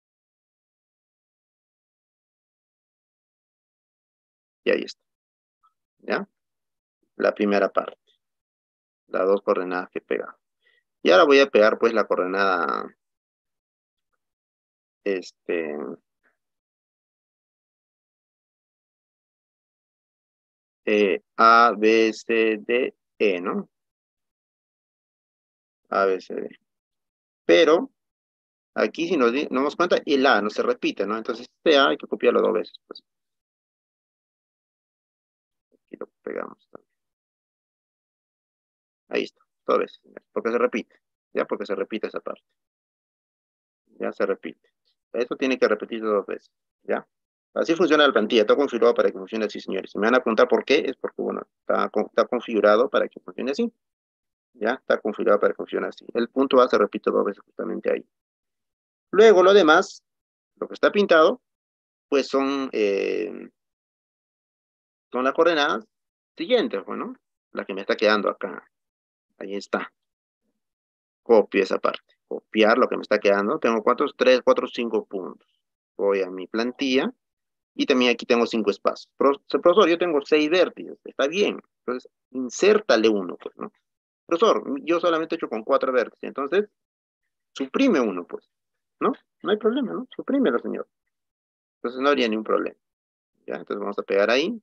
Speaker 2: y ahí está, ¿ya? La primera parte, las dos coordenadas que he pegado. Y ahora voy a pegar, pues, la coordenada, este, A, B, C, D, E, ¿no? A, B, C, D. Pero aquí, si nos damos cuenta, el A no se repite, ¿no? Entonces, este A hay que copiarlo dos veces, pues. Aquí lo pegamos también. Ahí está, dos veces, porque se repite, ¿ya? Porque se repite esa parte, ya se repite. Eso tiene que repetirse dos veces, ¿ya? Así funciona la plantilla, está configurado para que funcione así, señores. Si me van a preguntar por qué, es porque, bueno, está configurado para que funcione así, ¿ya? Está configurado para que funcione así. El punto A se repite dos veces justamente ahí. Luego, lo demás, lo que está pintado, pues son las coordenadas siguientes, bueno, la que me está quedando acá. Ahí está. Copio esa parte. Copiar lo que me está quedando. Tengo cuántos, 3, 4, 5 puntos. Voy a mi plantilla y también aquí tengo 5 espacios. Profesor, yo tengo 6 vértices. Está bien. Entonces, insértale uno, pues, ¿no? Profesor, yo solamente he hecho con 4 vértices. Entonces, suprime uno, pues, ¿no? No hay problema, ¿no? Suprímelo, señor. Entonces no habría ningún problema. ¿Ya? Entonces vamos a pegar ahí.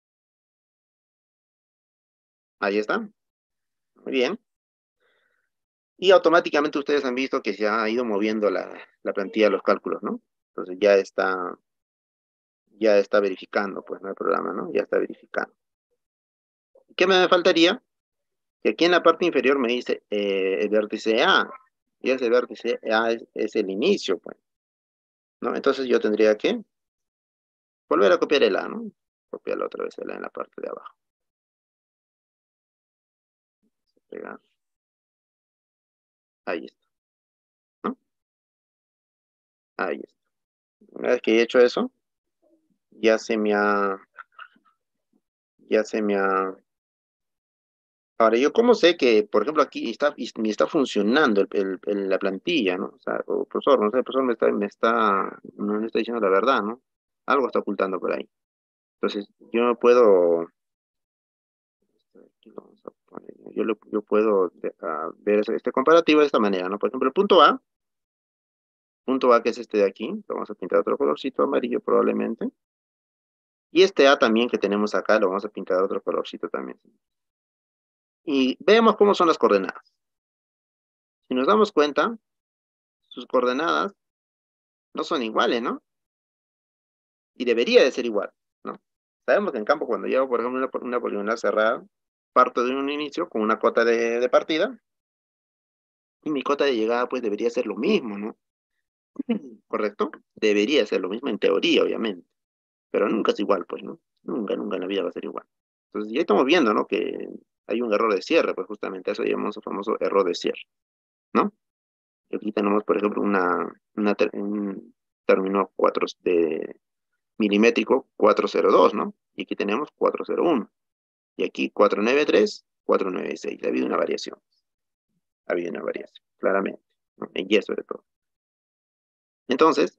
Speaker 2: Ahí está. Muy bien. Y automáticamente ustedes han visto que se ha ido moviendo la plantilla de los cálculos, ¿no? Entonces ya está verificando, pues, ¿no? El programa, ¿no? Ya está verificando. ¿Qué me faltaría? Que aquí en la parte inferior me dice el vértice A. Y ese vértice A es el inicio, pues, ¿no? Entonces yo tendría que volver a copiar el A, ¿no? Copiarlo otra vez el A en la parte de abajo. Pegar. Ahí está, ¿no? Ahí está. Una vez que he hecho eso, ya se me ha, ya se me ha. Ahora, ¿yo cómo sé que, por ejemplo, aquí me está funcionando la plantilla, ¿no? O sea, profesor, no sé, el profesor no me está diciendo la verdad, ¿no? Algo está ocultando por ahí. Entonces, yo no puedo, aquí lo vamos a poner, yo puedo ver este comparativo de esta manera, ¿no? Por ejemplo, el punto A que es este de aquí, lo vamos a pintar otro colorcito amarillo probablemente. Y este A también que tenemos acá, lo vamos a pintar de otro colorcito también. Y veamos cómo son las coordenadas. Si nos damos cuenta, sus coordenadas no son iguales, ¿no? Y debería de ser igual, ¿no? Sabemos que en campo, cuando llevo, por ejemplo, una polinomial cerrada, parto de un inicio con una cota de partida, y mi cota de llegada, pues, debería ser lo mismo, ¿no? ¿Correcto? Debería ser lo mismo en teoría, obviamente, pero nunca es igual, pues, ¿no? Nunca, nunca en la vida va a ser igual. Entonces, ya estamos viendo, ¿no? Que hay un error de cierre, pues, justamente eso llamamos el famoso error de cierre, ¿no? Y aquí tenemos, por ejemplo, un término 4 de milimétrico 402, ¿no? Y aquí tenemos 401. Y aquí 493, 496. Ha habido una variación. Ha habido una variación, claramente, ¿no? En Y sobre todo. Entonces,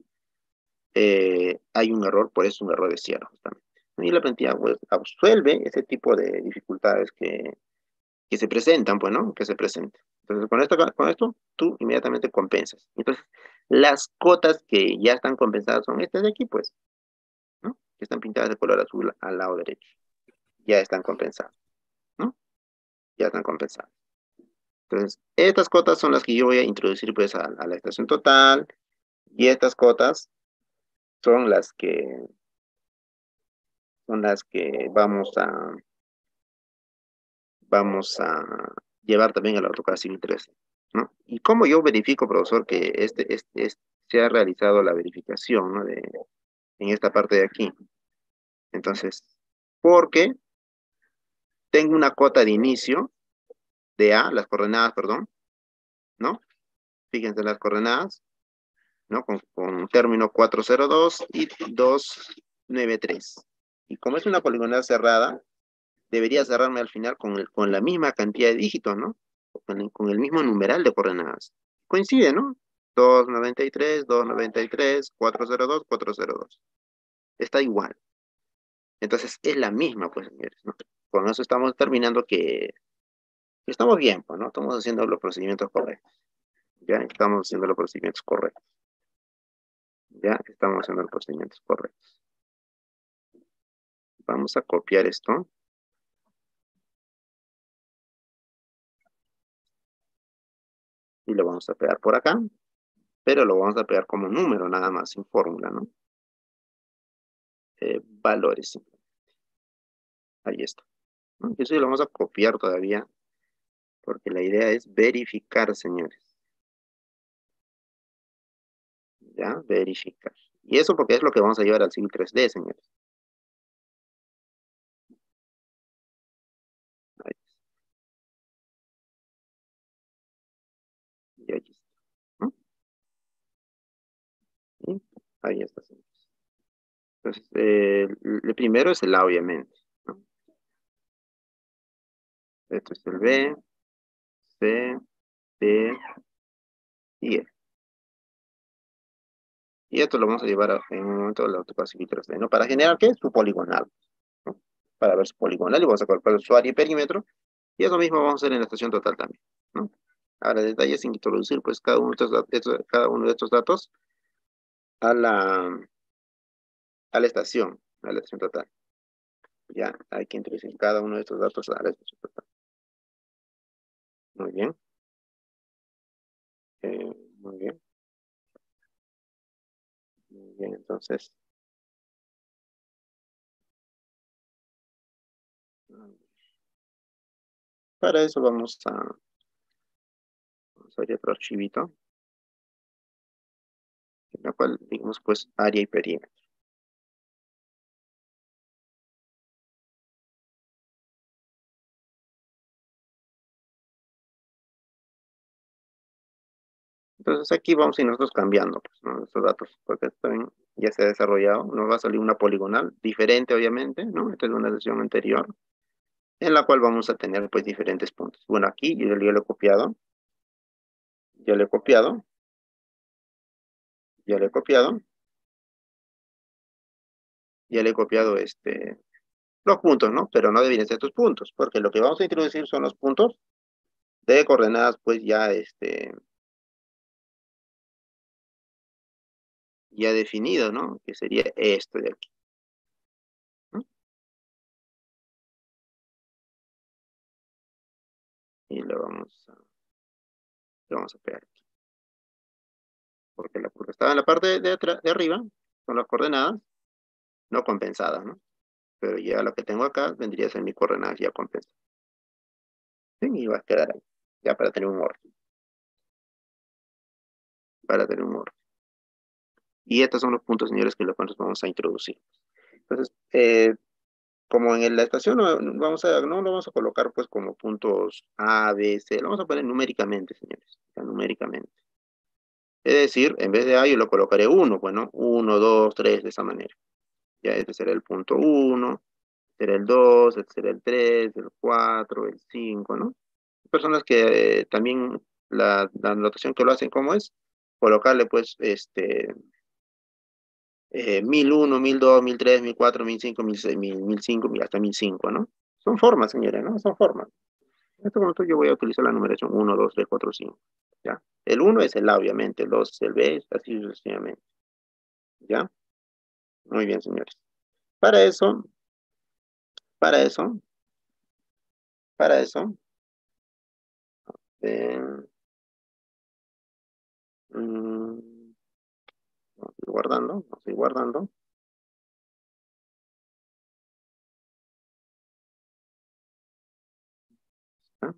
Speaker 2: hay un error, por eso un error de cierre, justamente. Y la plantilla pues, absuelve ese tipo de dificultades que se presentan, pues, ¿no? Que se presentan. Entonces, con esto, tú inmediatamente compensas. Entonces, las cotas que ya están compensadas son estas de aquí, pues, ¿no? Que están pintadas de color azul al lado derecho. Ya están compensadas, ¿no? Ya están compensadas. Entonces, estas cotas son las que yo voy a introducir pues a la estación total, y estas cotas son las que vamos a llevar también al AutoCAD Civil 3, ¿no? ¿Y cómo yo verifico, profesor, que se ha realizado la verificación, ¿no? En esta parte de aquí? Entonces, porque tengo una cota de inicio de A, las coordenadas, perdón, ¿no? Fíjense las coordenadas, ¿no? Con término 402 y 293. Y como es una poligonal cerrada, debería cerrarme al final con la misma cantidad de dígitos, ¿no? Con el mismo numeral de coordenadas. Coincide, ¿no? 293, 293, 402, 402. Está igual. Entonces es la misma, pues, señores, ¿no? Con eso estamos determinando que estamos bien, pues, ¿no? Estamos haciendo los procedimientos correctos. Ya estamos haciendo los procedimientos correctos. Ya estamos haciendo los procedimientos correctos. Vamos a copiar esto. Y lo vamos a pegar por acá. Pero lo vamos a pegar como número nada más, sin fórmula, ¿no? Valores. Ahí está, ¿no? Eso lo vamos a copiar todavía, porque la idea es verificar, señores. ¿Ya? Verificar. Y eso porque es lo que vamos a llevar al Civil 3D, señores. Ahí, y ahí está, ¿no? Y ahí está, señores. Entonces, el primero es el A, obviamente, ¿no? Esto es el B, C, D y E. Y esto lo vamos a llevar en un momento al AutoCAD Civil 3D, ¿no? Para generar, ¿qué? Su poligonal, ¿no? Para ver su poligonal y vamos a colocar su área y perímetro. Y eso mismo vamos a hacer en la estación total también, ¿no? Ahora, detalles sin introducir, pues, cada uno de estos datos a a la estación total. Ya, hay que introducir cada uno de estos datos a la estación total. Muy bien. Muy bien. Muy bien, entonces. Para eso vamos a abrir otro archivito, en el cual digamos, pues, área y perímetro. Entonces aquí vamos a ir nosotros cambiando, pues, ¿no? Estos datos, porque esto también ya se ha desarrollado. Nos va a salir una poligonal diferente, obviamente, ¿no? Esta es una sesión anterior, en la cual vamos a tener, pues, diferentes puntos. Bueno, aquí yo lo he copiado, ya lo he copiado, ya lo he copiado, ya le he copiado los puntos, ¿no? Pero no deberían ser estos puntos, porque lo que vamos a introducir son los puntos de coordenadas, pues, ya definido, ¿no? Que sería esto de aquí, ¿no? Y lo vamos a pegar aquí, porque estaba en la parte de arriba, son las coordenadas no compensadas, ¿no? Pero ya lo que tengo acá vendría a ser mi coordenadas ya compensadas. ¿Sí? Y va a quedar ahí, ya para tener un orden, para tener un orden. Y estos son los puntos, señores, que los cuales vamos a introducir. Entonces, como en la estación no lo vamos a colocar pues como puntos A, B, C, lo vamos a poner numéricamente, señores, ya, numéricamente. Es decir, en vez de A yo lo colocaré 1, bueno, 1, 2, 3, de esa manera. Ya este será el punto 1, este será el 2, este será el 3, el 4, el 5, ¿no? Personas que también la notación que lo hacen, ¿cómo es? Colocarle pues 1001, 1002, 1003, 1004, 1005, 1006, 1005, hasta 1005, ¿no? Son formas, señores, ¿no? Son formas. En este momento yo voy a utilizar la numeración 1, 2, 3, 4, 5. ¿Ya? El 1 es el A, obviamente, el 2 es el B, así sucesivamente. ¿Ya? Muy bien, señores. Para eso, para eso, para eso, mm, no estoy guardando, no estoy guardando. ¿Ah?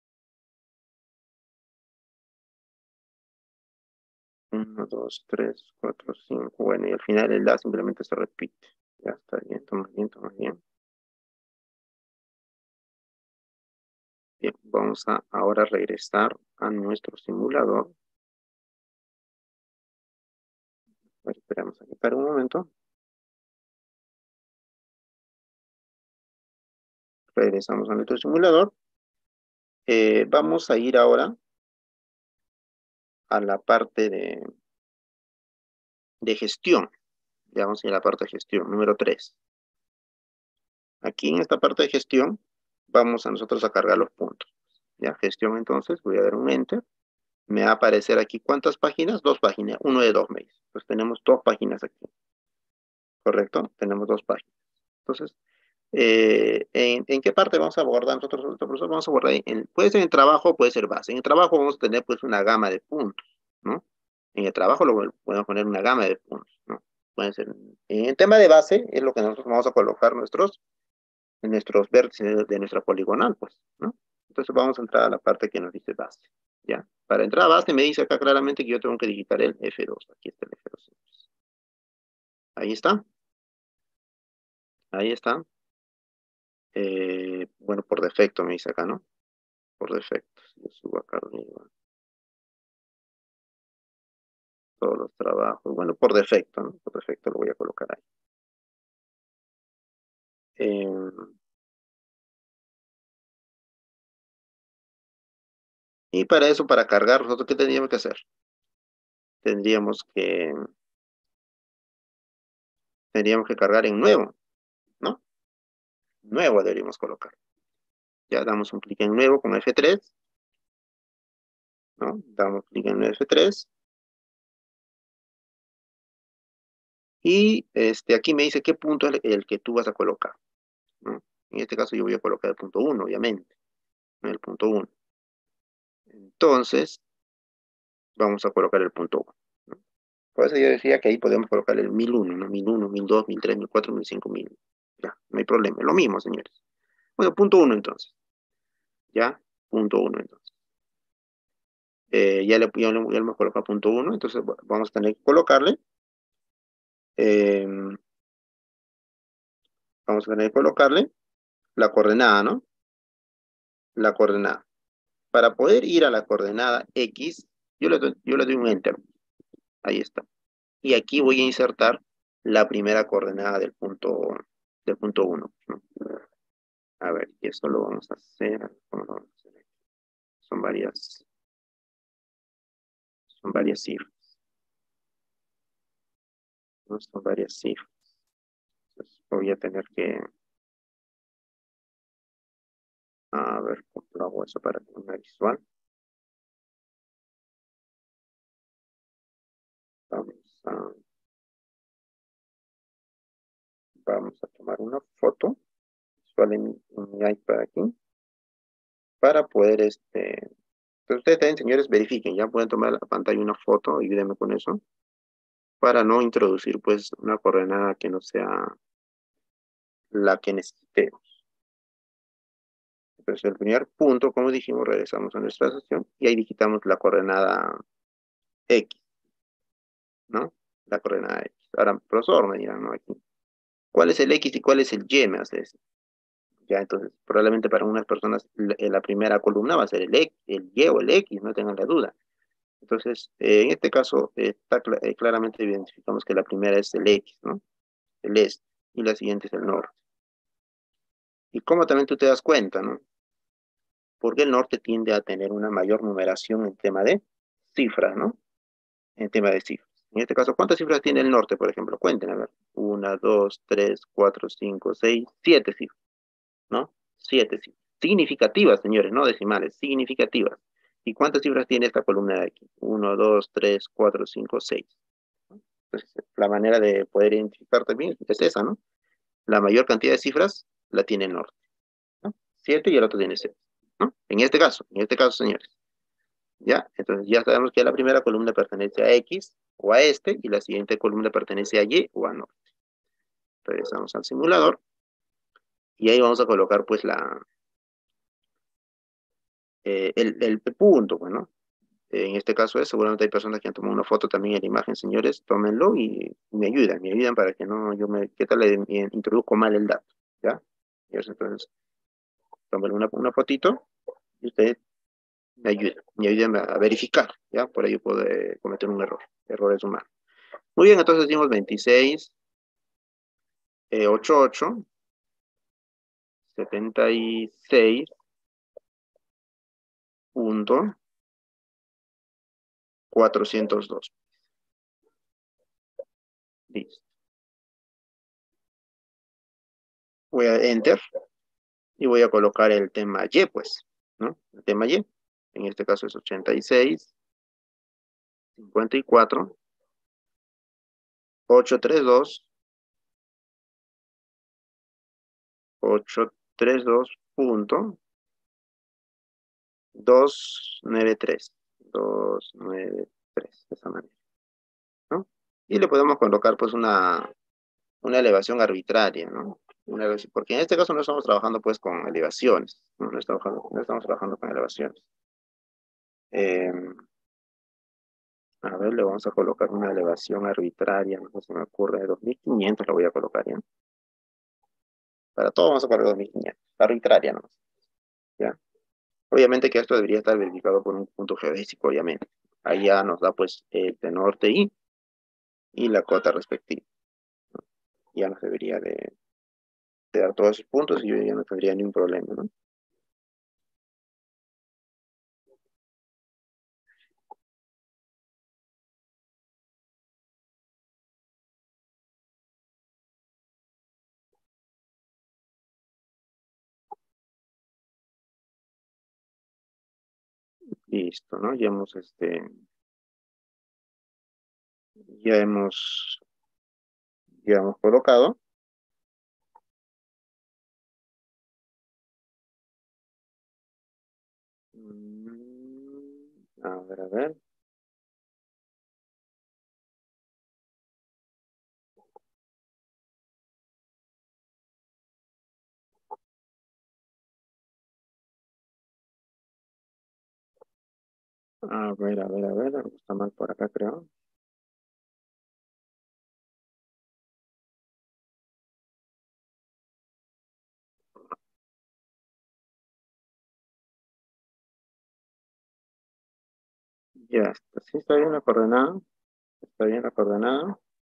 Speaker 2: 1, 2, 3, 4, 5. Bueno, y al final el la simplemente se repite. Ya está bien, toma bien, toma bien. Bien, vamos a ahora regresar a nuestro simulador. A ver, esperamos aquí para un momento. Regresamos a nuestro simulador. Vamos a ir ahora a la parte de gestión. Ya vamos a ir a la parte de gestión, número 3. Aquí en esta parte de gestión vamos a nosotros a cargar los puntos. Ya, gestión entonces, voy a dar un enter. Me va a aparecer aquí, ¿cuántas páginas? 2 páginas, uno de 2 meses. Pues tenemos 2 páginas aquí, ¿correcto? Tenemos 2 páginas. Entonces, ¿en qué parte vamos a abordar nosotros? Nosotros vamos a abordar, puede ser en trabajo, puede ser base. En el trabajo vamos a tener pues una gama de puntos, ¿no? En el trabajo lo podemos poner una gama de puntos, ¿no? Puede ser, en el tema de base es lo que nosotros vamos a colocar en nuestros vértices de nuestra poligonal, pues, ¿no? Entonces vamos a entrar a la parte que nos dice base, ¿ya? Para entrar a base me dice acá claramente que yo tengo que digitar el F2. Aquí está el F2. Ahí está. Ahí está. Bueno, por defecto me dice acá, ¿no? Por defecto. Si yo subo acá arriba todos los trabajos. Bueno, por defecto, ¿no? Por defecto lo voy a colocar ahí. Eh, y para eso, para cargar, nosotros, ¿qué tendríamos que hacer? Tendríamos que cargar en nuevo, ¿no? Nuevo deberíamos colocar. Ya damos un clic en nuevo con F3, ¿no? Damos clic en F3. Y aquí me dice qué punto es el que tú vas a colocar, ¿no? En este caso yo voy a colocar el punto 1, obviamente, ¿no? El punto 1. Entonces, vamos a colocar el punto 1, ¿no? Por eso yo decía que ahí podemos colocar el 1001, ¿no? 1001, 1002, 1003, 1004, 1005, 1000. Ya, no hay problema, es lo mismo, señores. Bueno, punto 1 entonces. Ya, punto 1 entonces. Ya le hemos colocado punto 1, entonces vamos a tener que colocarle. eh, Vamos a tener que colocarle la coordenada, ¿no? La coordenada. Para poder ir a la coordenada X, yo le doy un enter. Ahí está. Y aquí voy a insertar la primera coordenada del punto 1, ¿no? A ver, y esto lo vamos a hacer. ¿Cómo lo vamos a hacer? Son varias cifras. ¿No? Son varias cifras. Entonces voy a tener que, a ver, ¿cómo lo hago eso para tener una visual? Vamos a, vamos a tomar una foto visual en mi iPad aquí para poder, entonces ustedes también, señores, verifiquen, ya pueden tomar la pantalla una foto, ayúdenme con eso, para no introducir, pues, una coordenada que no sea la que necesitemos. Entonces, el primer punto, como dijimos, regresamos a nuestra sesión y ahí digitamos la coordenada X, ¿no? La coordenada X. Ahora, profesor, me dirán, ¿no? Aquí, ¿cuál es el X y cuál es el Y? Me hace decir. Ya, entonces, probablemente para unas personas la primera columna va a ser el X, el Y o el X, no tengan la duda. Entonces, en este caso, claramente identificamos que la primera es el X, ¿no? El este, y la siguiente es el norte. Y como también tú te das cuenta, ¿no? Porque el norte tiende a tener una mayor numeración en tema de cifras, ¿no? En tema de cifras. En este caso, ¿cuántas cifras tiene el norte, por ejemplo? Cuenten, a ver. 1, 2, 3, 4, 5, 6, 7 cifras, ¿no? 7 cifras. Significativas, señores, no decimales, significativas. ¿Y cuántas cifras tiene esta columna de aquí? 1, 2, 3, 4, 5, 6. Entonces, la manera de poder identificar también es esa, ¿no? La mayor cantidad de cifras la tiene el norte, ¿no? 7 y el otro tiene 6, ¿no? En este caso, señores. ¿Ya? Entonces ya sabemos que la primera columna pertenece a X o a este, y la siguiente columna pertenece a Y o a norte. Regresamos al simulador, y ahí vamos a colocar pues el punto, bueno. En este caso seguramente hay personas que han tomado una foto también en la imagen, señores, tómenlo y me ayudan para que no, ¿qué tal introduzco mal el dato? ¿Ya? Entonces, tómenle una fotito y usted me ayudan a verificar, ¿ya? Por ello puedo cometer un error, errores humanos. Muy bien, entonces dimos 26, 88, 76.402. Listo. Voy a Enter y voy a colocar el tema Y, pues, ¿no? El tema Y. En este caso es 86, 54, 832, 832.293, 293, de esa manera, ¿no? Y le podemos colocar pues una elevación arbitraria, ¿no? Porque en este caso no estamos trabajando pues con elevaciones, ¿no? No estamos trabajando con elevaciones. Eh, a ver, le vamos a colocar una elevación arbitraria, no se me ocurre, de 2500 lo voy a colocar, ¿ya? Para todo vamos a poner 2500, arbitraria, ¿no? ¿Ya? Obviamente que esto debería estar verificado por un punto geodésico, obviamente. Ahí ya nos da pues el tenor TI y la cota respectiva. Ya nos debería de dar todos esos puntos y yo ya no tendría ningún problema, ¿no? Listo, ¿no? Ya hemos, ya hemos colocado. A ver, a ver. A ver, a ver, a ver. Algo está mal por acá, creo. Ya está. Sí, está bien la coordenada. Está bien la coordenada.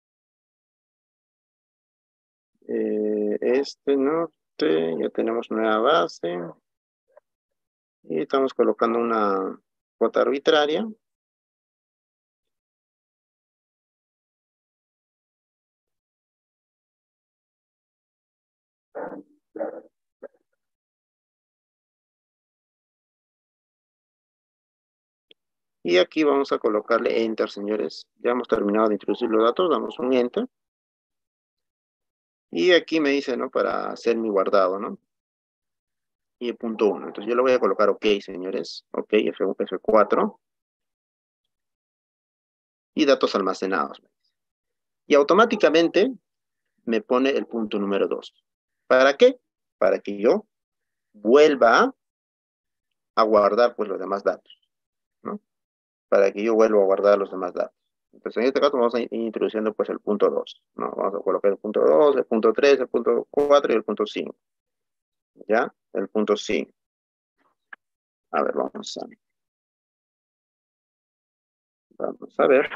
Speaker 2: Este norte, ya tenemos nueva base. Y estamos colocando una cuota arbitraria. Y aquí vamos a colocarle Enter, señores. Ya hemos terminado de introducir los datos, damos un Enter. Y aquí me dice, ¿no? Para hacer mi guardado, ¿no? Y el punto 1. Entonces yo le voy a colocar OK, señores. OK, F4. Y datos almacenados. Y automáticamente me pone el punto número 2. ¿Para qué? Para que yo vuelva a guardar pues los demás datos, ¿no? Para que yo vuelva a guardar los demás datos. Entonces en este caso vamos a ir introduciendo pues el punto 2, ¿no? Vamos a colocar el punto 2, el punto 3, el punto 4 y el punto 5. ¿Ya? El punto 5. A ver, vamos a ver.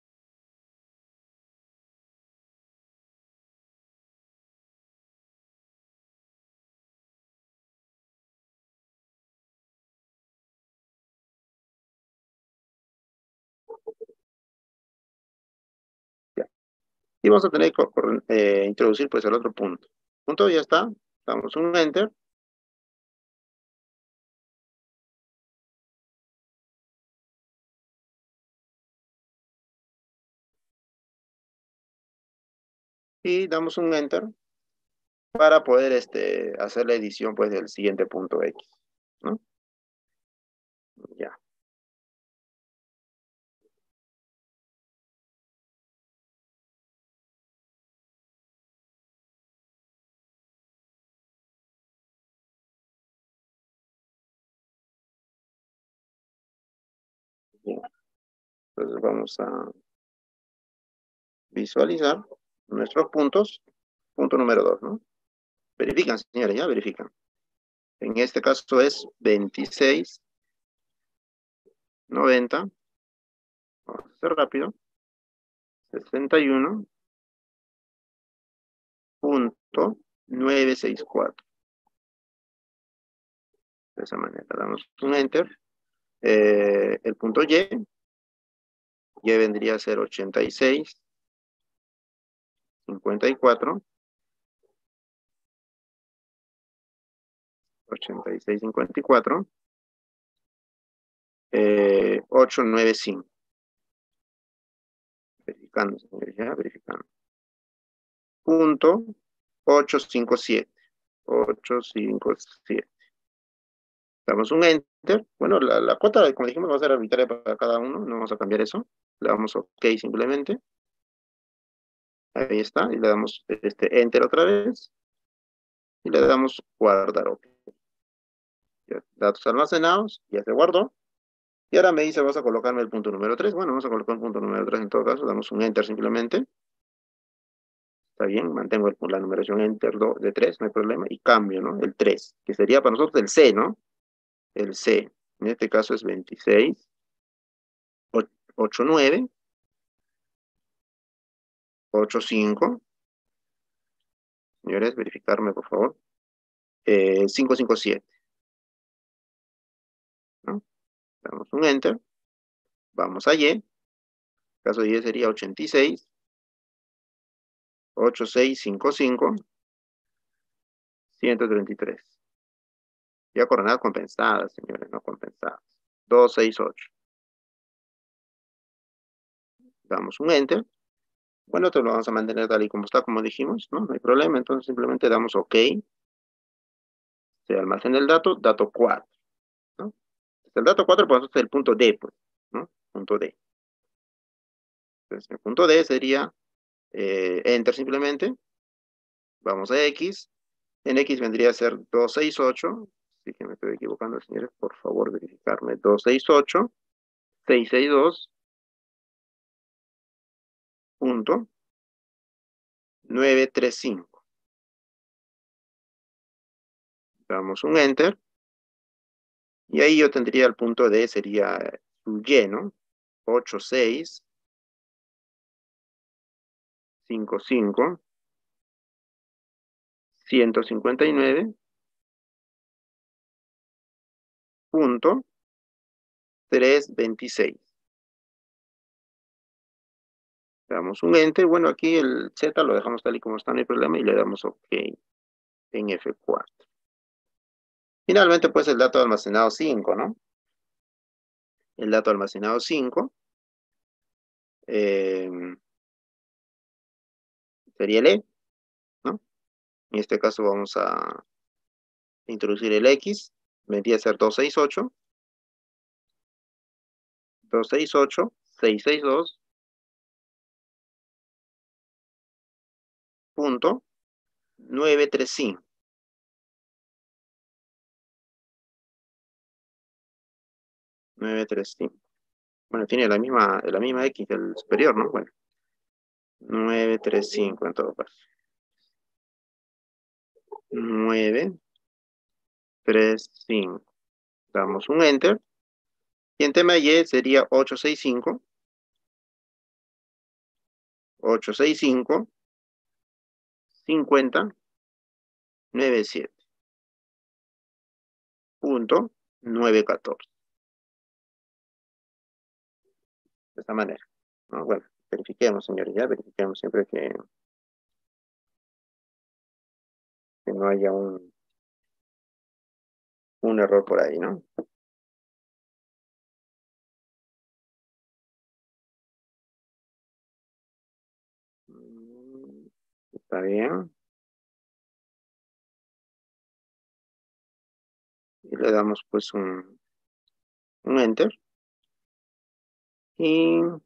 Speaker 2: Ya. Y vamos a tener que introducir pues el otro punto. Punto ya está. Damos un Enter. Y damos un Enter para poder hacer la edición pues del siguiente punto X, ¿no? Ya. Bien, entonces vamos a visualizar nuestros puntos. Punto número 2, ¿no? Verifican, señores, ya verifican. En este caso es 26, 90. Vamos a hacer rápido. 61.964. De esa manera, damos un enter. El punto Y vendría a ser 86, 54, 86, 54, 895. Verificando, señores, ya verificando. Punto 857. 857. Damos un enter. Bueno, la cuota, como dijimos, va a ser arbitraria para cada uno. No vamos a cambiar eso. Le damos OK simplemente. Ahí está. Y le damos enter otra vez. Y le damos guardar. OK. Ya, datos almacenados. Ya se guardó. Y ahora me dice, vas a colocarme el punto número 3. Bueno, vamos a colocar el punto número 3 en todo caso. Damos un enter simplemente. Está bien, mantengo la numeración enter de 3, no hay problema. Y cambio, ¿no? El 3, que sería para nosotros el C, ¿no? El C. En este caso es 26, 89, 85. Señores, verificarme, por favor. 557, ¿no? Damos un enter. Vamos a Y. El caso de Y sería 86, 8655, 133. Ya coordenadas compensadas, señores, no compensadas. 268. Damos un enter. Bueno, esto lo vamos a mantener tal y como está, como dijimos, ¿no? No hay problema, entonces simplemente damos OK. Se almacena el dato 4, ¿no? El dato 4, pues entonces el punto D, pues, ¿no? Punto D. Entonces el punto D sería enter simplemente. Vamos a X. En X vendría a ser 268. Sí que me estoy equivocando, señores. Por favor, verificarme. 268, 662, punto 935. Damos un enter. Y ahí yo tendría el punto D, sería su Y, ¿no? 86, 55, 159, punto 326. Damos un enter. Bueno, aquí el Z lo dejamos tal y como está, no hay problema, y le damos OK en F4. Finalmente, pues el dato almacenado 5, ¿no? El dato almacenado 5 sería el E, ¿no? En este caso vamos a introducir el X, vendría a ser 268, 268, 662, punto 935. 935. Bueno, tiene la misma X del superior, ¿no? Bueno, 935 en todo caso. 935. Damos un enter. Y en tema Y sería 865, 865, 50, 97, punto 914. De esta manera, ¿no? Bueno, verifiquemos, señores, ya verifiquemos siempre que no haya un error por ahí, ¿no? Está bien. Y le damos pues un enter. Y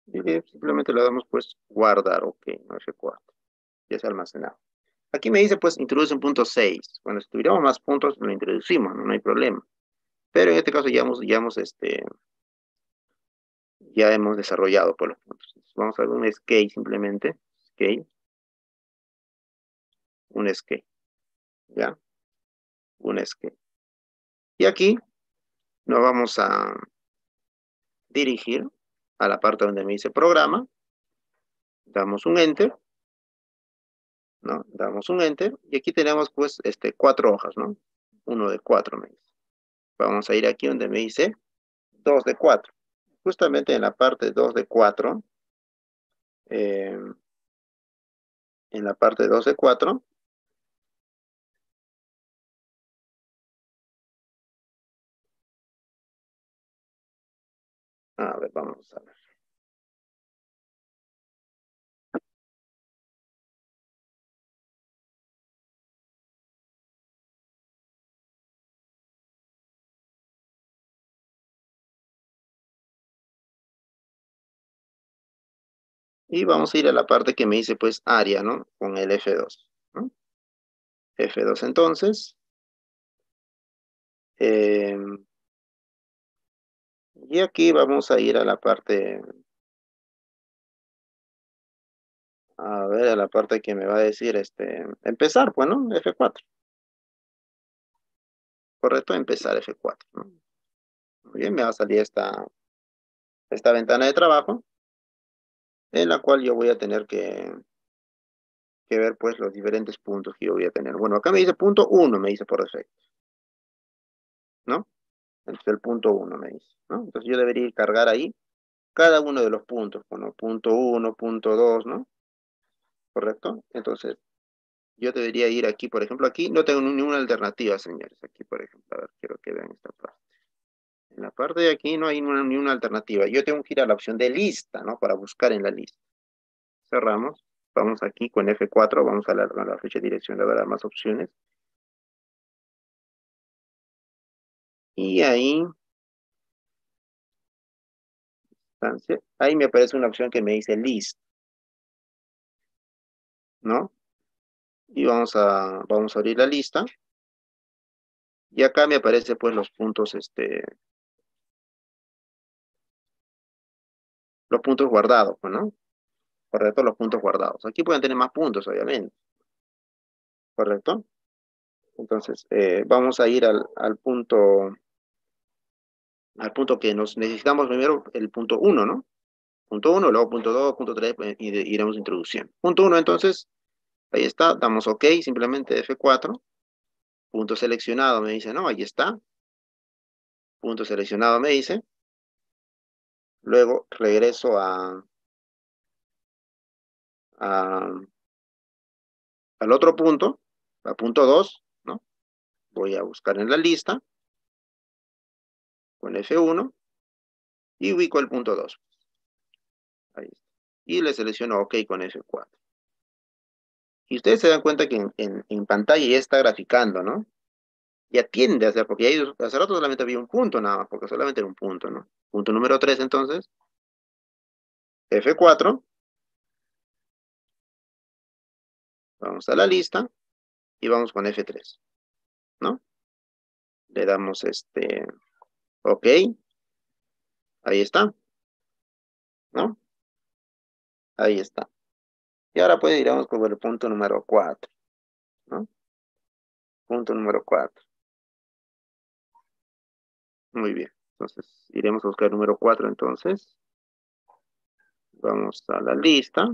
Speaker 2: Y simplemente le damos pues guardar, ok, no F4. Ya se ha almacenado. Aquí me dice pues introduce un punto 6. Bueno, si tuviéramos más puntos lo introducimos, no, no hay problema. Pero en este caso ya hemos desarrollado por los puntos. Entonces, vamos a ver un scale simplemente. Scale. Un scale. ¿Ya? Un scale. Y aquí nos vamos a dirigir a la parte donde me dice programa. Damos un enter. ¿No? Damos un enter. Y aquí tenemos pues 4 hojas, ¿no? Uno de 4 me dice. Vamos a ir aquí donde me dice 2 de 4. Justamente en la parte 2 de 4. eh, en la parte 2 de 4. A ver, vamos a ver. Y vamos a ir a la parte que me dice pues área, ¿no? Con el F2, ¿no? F2 entonces. eh, y aquí vamos a ir a la parte, a ver, a la parte que me va a decir, empezar, pues, ¿no? F4. Correcto, empezar F4, ¿no? Muy bien, me va a salir esta ventana de trabajo, en la cual yo voy a tener que ver, pues, los diferentes puntos que yo voy a tener. Bueno, acá me dice punto 1, me dice por defecto, ¿no? Entonces el punto 1 me dice, ¿no? Entonces yo debería cargar ahí cada uno de los puntos, bueno, punto 1, punto 2, ¿no? ¿Correcto? Entonces, yo debería ir aquí, por ejemplo, aquí no tengo ninguna alternativa, señores. Aquí, por ejemplo, a ver, quiero que vean esta parte. En la parte de aquí no hay ni una alternativa. Yo tengo que ir a la opción de lista, ¿no? Para buscar en la lista. Cerramos. Vamos aquí con F4, vamos a la flecha de dirección, le voy a dar más opciones. Y ahí me aparece una opción que me dice list, ¿no? Y vamos a abrir la lista. Y acá me aparece pues los puntos guardados, pues, ¿no? Correcto, los puntos guardados. Aquí pueden tener más puntos, obviamente. ¿Correcto? Entonces, vamos a ir al punto que nos necesitamos primero, el punto 1, ¿no? Punto 1, luego punto 2, punto 3, y iremos introduciendo. Punto 1, entonces, ahí está, damos OK, simplemente F4. Punto seleccionado me dice, no, ahí está. Punto seleccionado me dice. Luego regreso a- al otro punto, a punto 2, ¿no? Voy a buscar en la lista con F1 y ubico el punto 2. Ahí está. Y le selecciono OK con F4. Y ustedes se dan cuenta que en pantalla ya está graficando, ¿no? Ya tiende a ser, porque hace rato solamente había un punto nada más, porque solamente era un punto, ¿no? Punto número 3 entonces, F4, vamos a la lista y vamos con F3, ¿no? Le damos OK, ahí está, ¿no? Ahí está. Y ahora pues iremos con el punto número 4, ¿no? Punto número 4. Muy bien. Entonces, iremos a buscar el número 4 entonces. Vamos a la lista.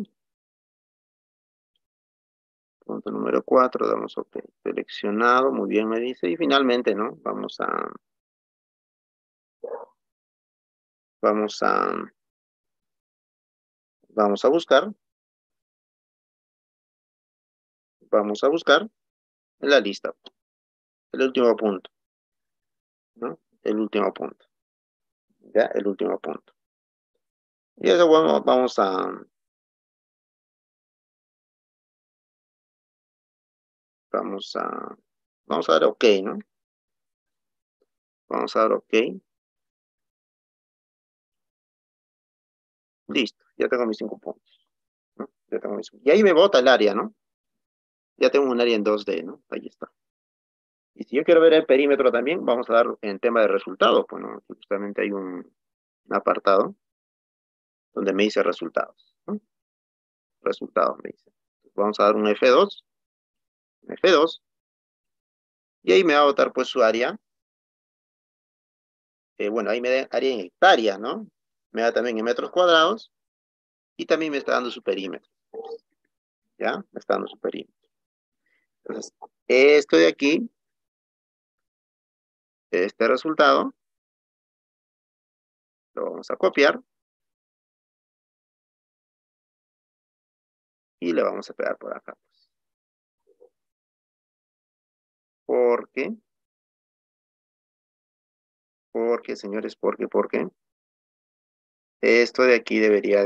Speaker 2: Punto número 4, damos OK. Seleccionado, muy bien me dice. Y finalmente, ¿no? Vamos a, vamos a buscar. Vamos a buscar en la lista. El último punto, ¿no? El último punto. ¿Ya? El último punto. Y eso vamos a, vamos a dar OK, ¿no? Vamos a dar OK. Listo, ya tengo mis 5 puntos, ¿no? Ya tengo y ahí me bota el área, ¿no? Ya tengo un área en 2D, ¿no? Ahí está. Y si yo quiero ver el perímetro también, vamos a dar en tema de resultados, pues, ¿no? Justamente hay un apartado donde me dice resultados, ¿no? Resultados me dice. Vamos a dar un F2, y ahí me va a botar pues su área. Bueno, ahí me da área en hectáreas, ¿no? Me da también en metros cuadrados y también me está dando su perímetro, ¿ya? Me está dando su perímetro. Entonces, esto de aquí, este resultado, lo vamos a copiar y le vamos a pegar por acá, pues. ¿Por qué? Porque, señores, porque esto de aquí debería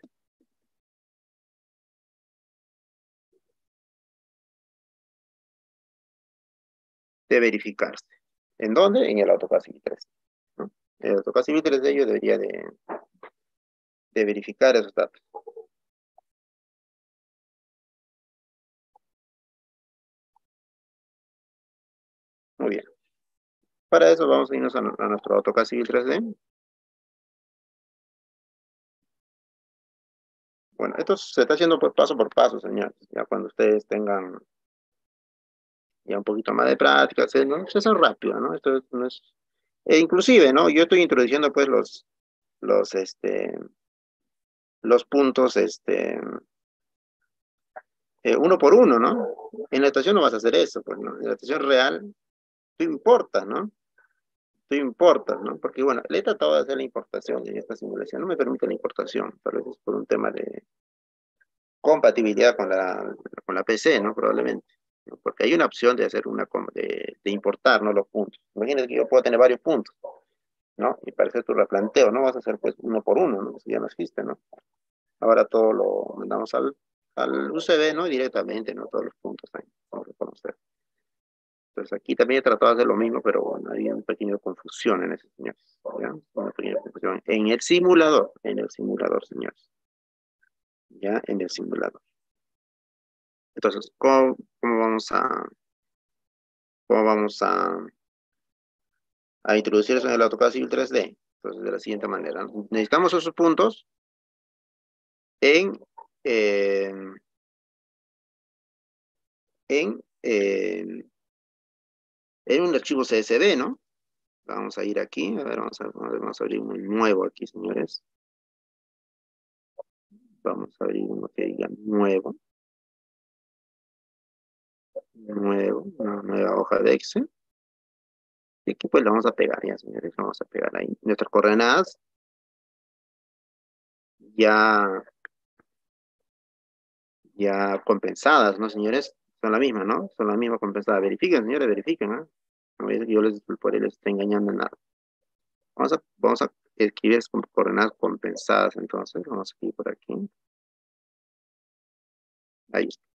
Speaker 2: de verificarse. ¿En dónde? En el AutoCAD Civil 3D, ¿no? El AutoCAD Civil 3D yo debería de verificar esos datos. Muy bien. Para eso vamos a irnos a nuestro AutoCAD Civil 3D. Bueno, esto se está haciendo por paso, señores. Ya cuando ustedes tengan ya un poquito más de práctica, ¿no? Se hace rápido, ¿no? Esto no es... inclusive, ¿no? Yo estoy introduciendo pues los, este, los puntos, uno por uno, ¿no? En la estación no vas a hacer eso, pues, ¿no? En la estación real, tú importas, ¿no? Tú importas, ¿no? Porque, bueno, le he tratado de hacer la importación en esta simulación, no me permite la importación, tal vez es por un tema de compatibilidad con la PC, ¿no? Probablemente, ¿no? Porque hay una opción de hacer de importar, ¿no? Los puntos. Imagínate que yo puedo tener varios puntos, ¿no? Y para hacer tu replanteo, no vas a hacer pues uno por uno, ¿no? Eso ya no existe, ¿no? Ahora todo lo mandamos al UCB, ¿no? Directamente, ¿no? Todos los puntos ahí, vamos a reconocer. Entonces aquí también he tratado de hacer lo mismo, pero bueno, había una pequeña confusión en ese, señores, ¿ya? Una pequeña confusión en el simulador, señores, ¿ya? En el simulador. Entonces, cómo vamos a introducir eso en el AutoCAD Civil 3D? Entonces, de la siguiente manera, ¿no? Necesitamos esos puntos en, eh, en, eh, en un archivo CSV, ¿no? Vamos a ir aquí, a ver, vamos a abrir un nuevo aquí, señores. Vamos a abrir uno que diga una nueva hoja de Excel. Y aquí pues le vamos a pegar ya, señores, vamos a pegar ahí. Nuestras coordenadas ya, ya compensadas, ¿no, señores? Son la misma, ¿no? Son la misma compensada. Verifiquen, señores, verifiquen, ¿no? No es que yo por ahí les estoy engañando en nada. Vamos a escribir con coordenadas compensadas, entonces. Vamos a escribir por aquí. Ahí está.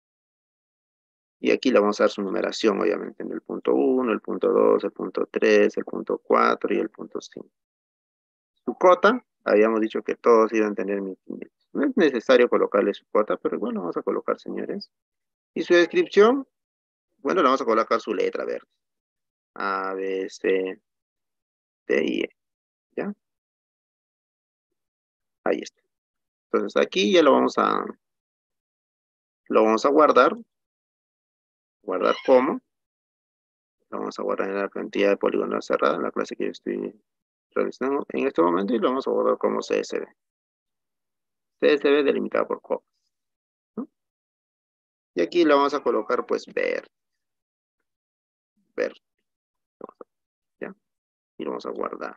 Speaker 2: Y aquí le vamos a dar su numeración, obviamente, en el punto 1, el punto 2, el punto 3, el punto 4 y el punto 5. Su cota, habíamos dicho que todos iban a tener 1500. No es necesario colocarle su cota, pero bueno, vamos a colocar, señores. Y su descripción, bueno, le vamos a colocar su letra verde. A, B, C, D, I, E. ¿Ya? Ahí está. Entonces aquí ya lo vamos a guardar. Guardar como. Lo vamos a guardar en la cantidad de polígonos cerrada, en la clase que yo estoy realizando en este momento, y lo vamos a guardar como CSV. CSV delimitado por copas, ¿no? Y aquí lo vamos a colocar pues ver, ¿ya? Y lo vamos a guardar.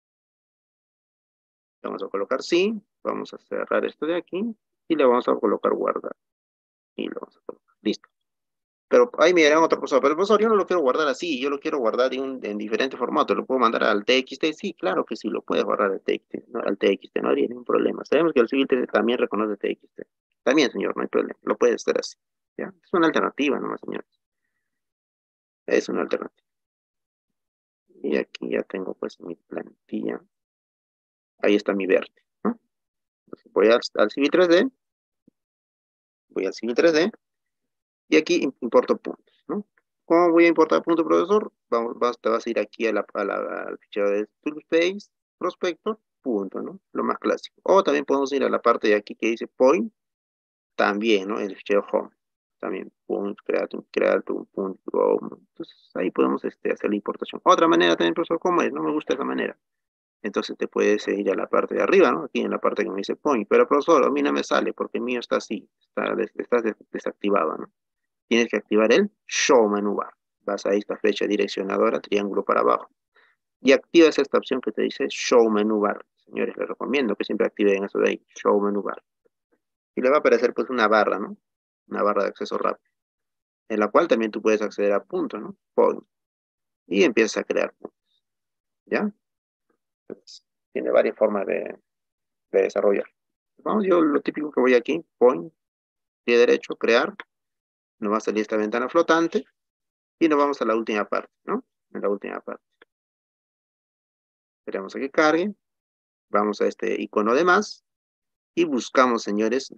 Speaker 2: Le vamos a colocar sí, vamos a cerrar esto de aquí y le vamos a colocar guardar. Y lo vamos a colocar. Listo. Pero ahí me dirán otra cosa, pero profesor, yo no lo quiero guardar así, yo lo quiero guardar en diferente formato, ¿lo puedo mandar al TXT? Sí, claro que sí, lo puedes guardar al TXT, ¿no? Al TXT, no habría ningún problema. Sabemos que el Civil 3 también reconoce TXT. También, señor, no hay problema, lo puede hacer así, ¿ya? Es una alternativa, ¿no, señor? Es una alternativa. Y aquí ya tengo pues mi plantilla. Ahí está mi verde, ¿no? Entonces, voy al Civil 3D, voy al Civil 3D, y aquí importo puntos, ¿no? ¿Cómo voy a importar puntos, profesor? Te vas a ir aquí al fichero de Toolspace, Prospector, punto, ¿no? Lo más clásico. O también podemos ir a la parte de aquí que dice Point, también, ¿no? El fichero Home. También, punto, crear tu punto. Entonces, ahí podemos hacer la importación. Otra manera también, profesor, ¿cómo es? No me gusta esa manera. Entonces te puedes ir a la parte de arriba, ¿no? Aquí en la parte que me dice Point. Pero, profesor, a mí no me sale porque el mío está así. Está desactivado, ¿no? Tienes que activar el Show Menu Bar. Vas a esta flecha direccionadora, triángulo para abajo. Y activas esta opción que te dice Show Menu Bar. Señores, les recomiendo que siempre activen eso de ahí, Show Menu Bar. Y le va a aparecer pues una barra, ¿no? Una barra de acceso rápido, en la cual también tú puedes acceder a puntos, ¿no? Point. Y empiezas a crear puntos, ¿ya? Entonces, tiene varias formas de desarrollar. Vamos, yo lo típico que voy aquí, Point, pie derecho, crear. Nos va a salir esta ventana flotante. Y nos vamos a la última parte, ¿no? En la última parte. Esperamos a que cargue. Vamos a este icono de más. Y buscamos, señores,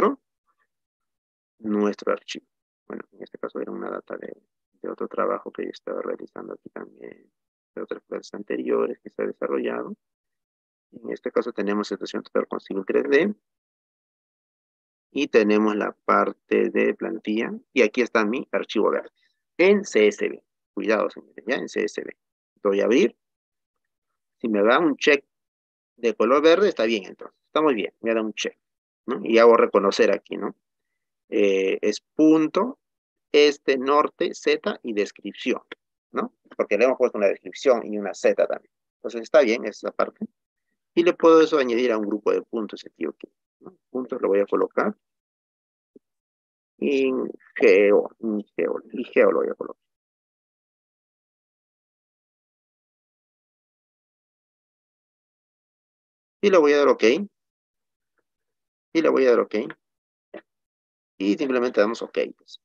Speaker 2: nuestro archivo. Bueno, en este caso era una data de otro trabajo que yo estaba realizando aquí también, de otras clases anteriores que se ha desarrollado. En este caso tenemos situación total con Civil 3D. Y tenemos la parte de plantilla. Y aquí está mi archivo verde. En CSV. Cuidado, señores, ya en CSV. Voy a abrir. Si me da un check de color verde, está bien, entonces. Está muy bien. Me da un check, ¿no? Y hago reconocer aquí, ¿no? Es punto, norte, Z y descripción, ¿no? Porque le hemos puesto una descripción y una Z también. Entonces está bien esa parte. Y le puedo eso añadir a un grupo de puntos aquí, ok, ¿no? Puntos lo voy a colocar. Y geo lo voy a colocar. Y le voy a dar ok. Y le voy a dar ok. Y simplemente damos ok, pues.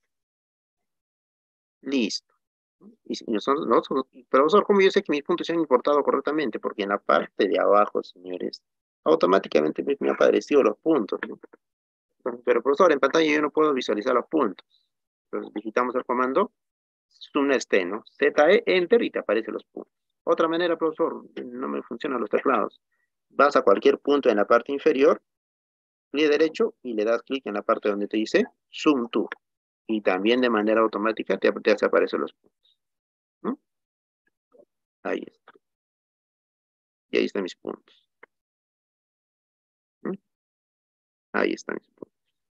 Speaker 2: Listo. Y nosotros, profesor, ¿cómo yo sé que mis puntos se han importado correctamente? Porque en la parte de abajo, señores, automáticamente me han aparecido los puntos, ¿no? Pero, profesor, en pantalla yo no puedo visualizar los puntos. Entonces, digitamos el comando zoom ¿no? ZE, enter, y te aparecen los puntos. Otra manera, profesor, no me funcionan los teclados. Vas a cualquier punto en la parte inferior, clic derecho, y le das clic en la parte donde te dice Zoom to. Y también de manera automática te aparecen los puntos, ¿no? Ahí está. Y ahí están mis puntos, ¿no? Ahí están mis puntos.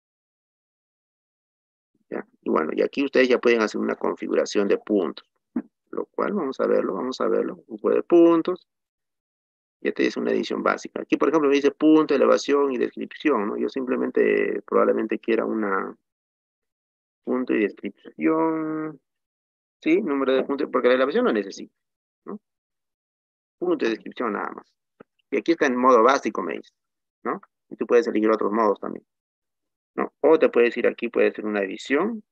Speaker 2: ¿Ya? Y bueno, y aquí ustedes ya pueden hacer una configuración de puntos, lo cual vamos a verlo. Grupo de puntos, ya te dice una edición básica. Aquí, por ejemplo, me dice punto, elevación y descripción, ¿no? Yo simplemente, probablemente quiera una punto y descripción, ¿sí? Número de puntos, porque la elevación no necesito, ¿no? Punto y descripción nada más. Y aquí está en modo básico, me dice, ¿no? Y tú puedes elegir otros modos también, ¿no? O te puedes ir aquí, puede ser una edición,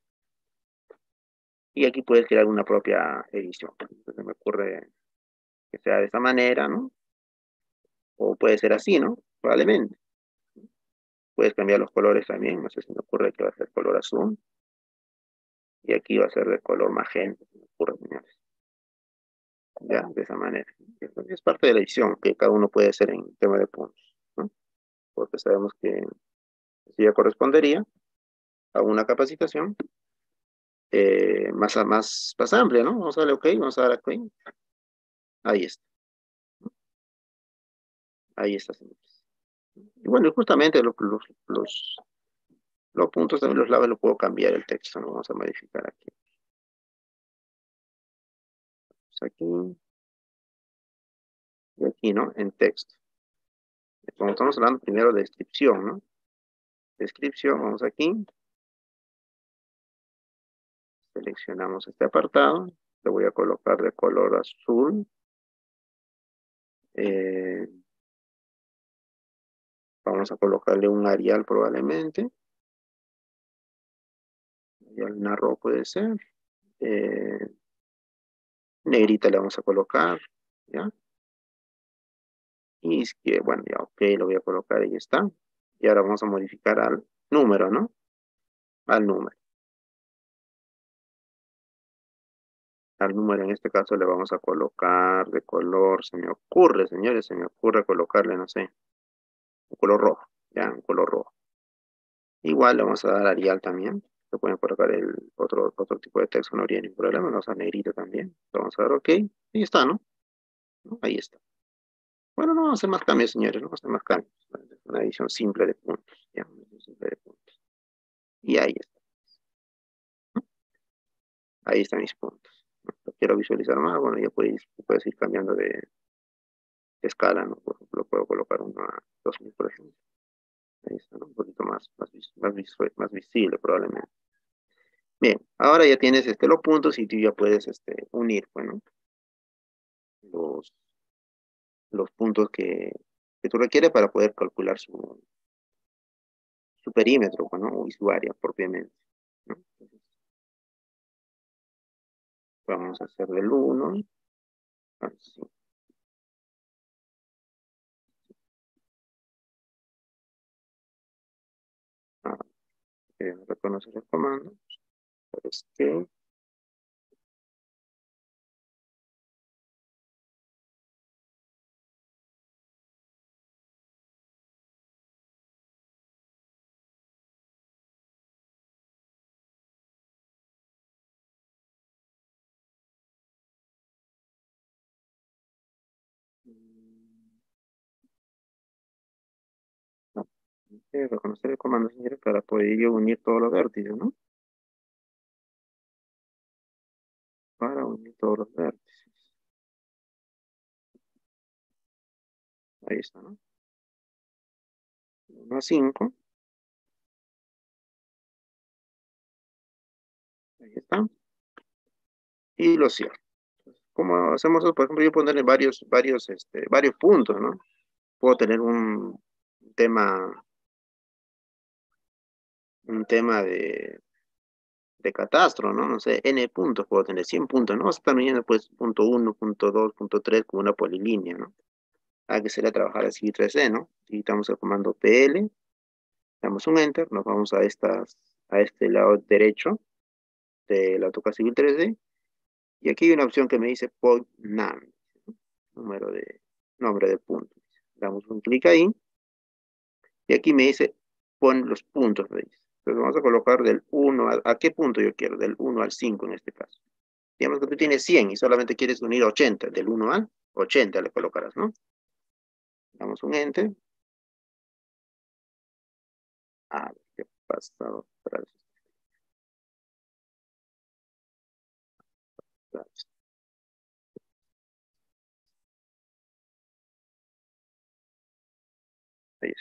Speaker 2: y aquí puedes crear una propia edición. Entonces me ocurre que sea de esta manera, ¿no? O puede ser así, ¿no? Probablemente. Puedes cambiar los colores también. No sé si me ocurre que va a ser color azul. Y aquí va a ser de color magenta. Se me ocurre, señores. Ya, de esa manera. Es parte de la edición que cada uno puede hacer en tema de puntos, ¿no? Porque sabemos que si ya correspondería a una capacitación más amplia, ¿no? Vamos a darle OK, vamos a darle OK. Ahí está. Ahí está, señores. Y bueno, justamente los puntos también los lados lo puedo cambiar el texto, ¿no? Vamos a modificar aquí. Pues aquí y aquí, ¿no? En texto. Como estamos hablando primero de descripción, ¿no? Descripción, vamos aquí. Seleccionamos este apartado. Lo voy a colocar de color azul. Eh, Vamos a colocarle un Arial probablemente. Arial narro puede ser. Eh, Negrita le vamos a colocar, ¿ya? Y es que, bueno, ya, ok, lo voy a colocar, ahí está. Y ahora vamos a modificar al número, ¿no? Al número. Al número en este caso le vamos a colocar de color, se me ocurre, señores, se me ocurre colocarle, no sé, un color rojo, ya, un color rojo. Igual le vamos a dar Arial también. Se pueden colocar el otro tipo de texto, no habría ningún problema. Vamos a negrito también. Vamos a dar OK. Ahí está, ¿no? ¿No? Ahí está. Bueno, no vamos a hacer más cambios, señores. No vamos a hacer más cambios. Una edición simple de puntos. Ya, una edición simple de puntos. Y ahí está. Ahí están mis puntos. ¿No? Lo quiero visualizar más. Bueno, ya puedes ir cambiando de escala, ¿no? Por ejemplo, puedo colocar uno a 2000, por ejemplo. Ahí está, ¿no? Un poquito más visible, probablemente. Bien, ahora ya tienes los puntos y tú ya puedes unir, bueno, los, los puntos que tú requieres para poder calcular su perímetro, bueno, o su área propiamente, ¿no? Entonces, vamos a hacer del 1, así, ah, reconocer el comando, pues que, no, reconocer el comando, señores, para poder yo unir todos los vértices, ¿no? Para unir todos los vértices. Ahí está, ¿no? 1 a 5, ahí está, y lo cierro. Como hacemos eso, por ejemplo, yo ponerle varios puntos, ¿no? Puedo tener tema, un tema de catastro, ¿no? No sé, n puntos, puedo tener 100 puntos, ¿no? Vamos a estar midiendo, pues, punto 1, punto 2, punto 3 como una polilínea, ¿no? Hay que sería trabajar así 3D, ¿no? Digitamos el comando PL, damos un Enter, nos vamos a este lado derecho del AutoCAD Civil 3D, y aquí hay una opción que me dice Point Name, número de, nombre de punto. Damos un clic ahí, y aquí me dice, pon los puntos, me dice. Entonces vamos a colocar del 1 ¿a qué punto yo quiero? Del 1 al 5 en este caso. Digamos que tú tienes 100 y solamente quieres unir 80, del 1 al 80 le colocarás, ¿no? Damos un Enter. A ver, ¿qué pasa? Ahí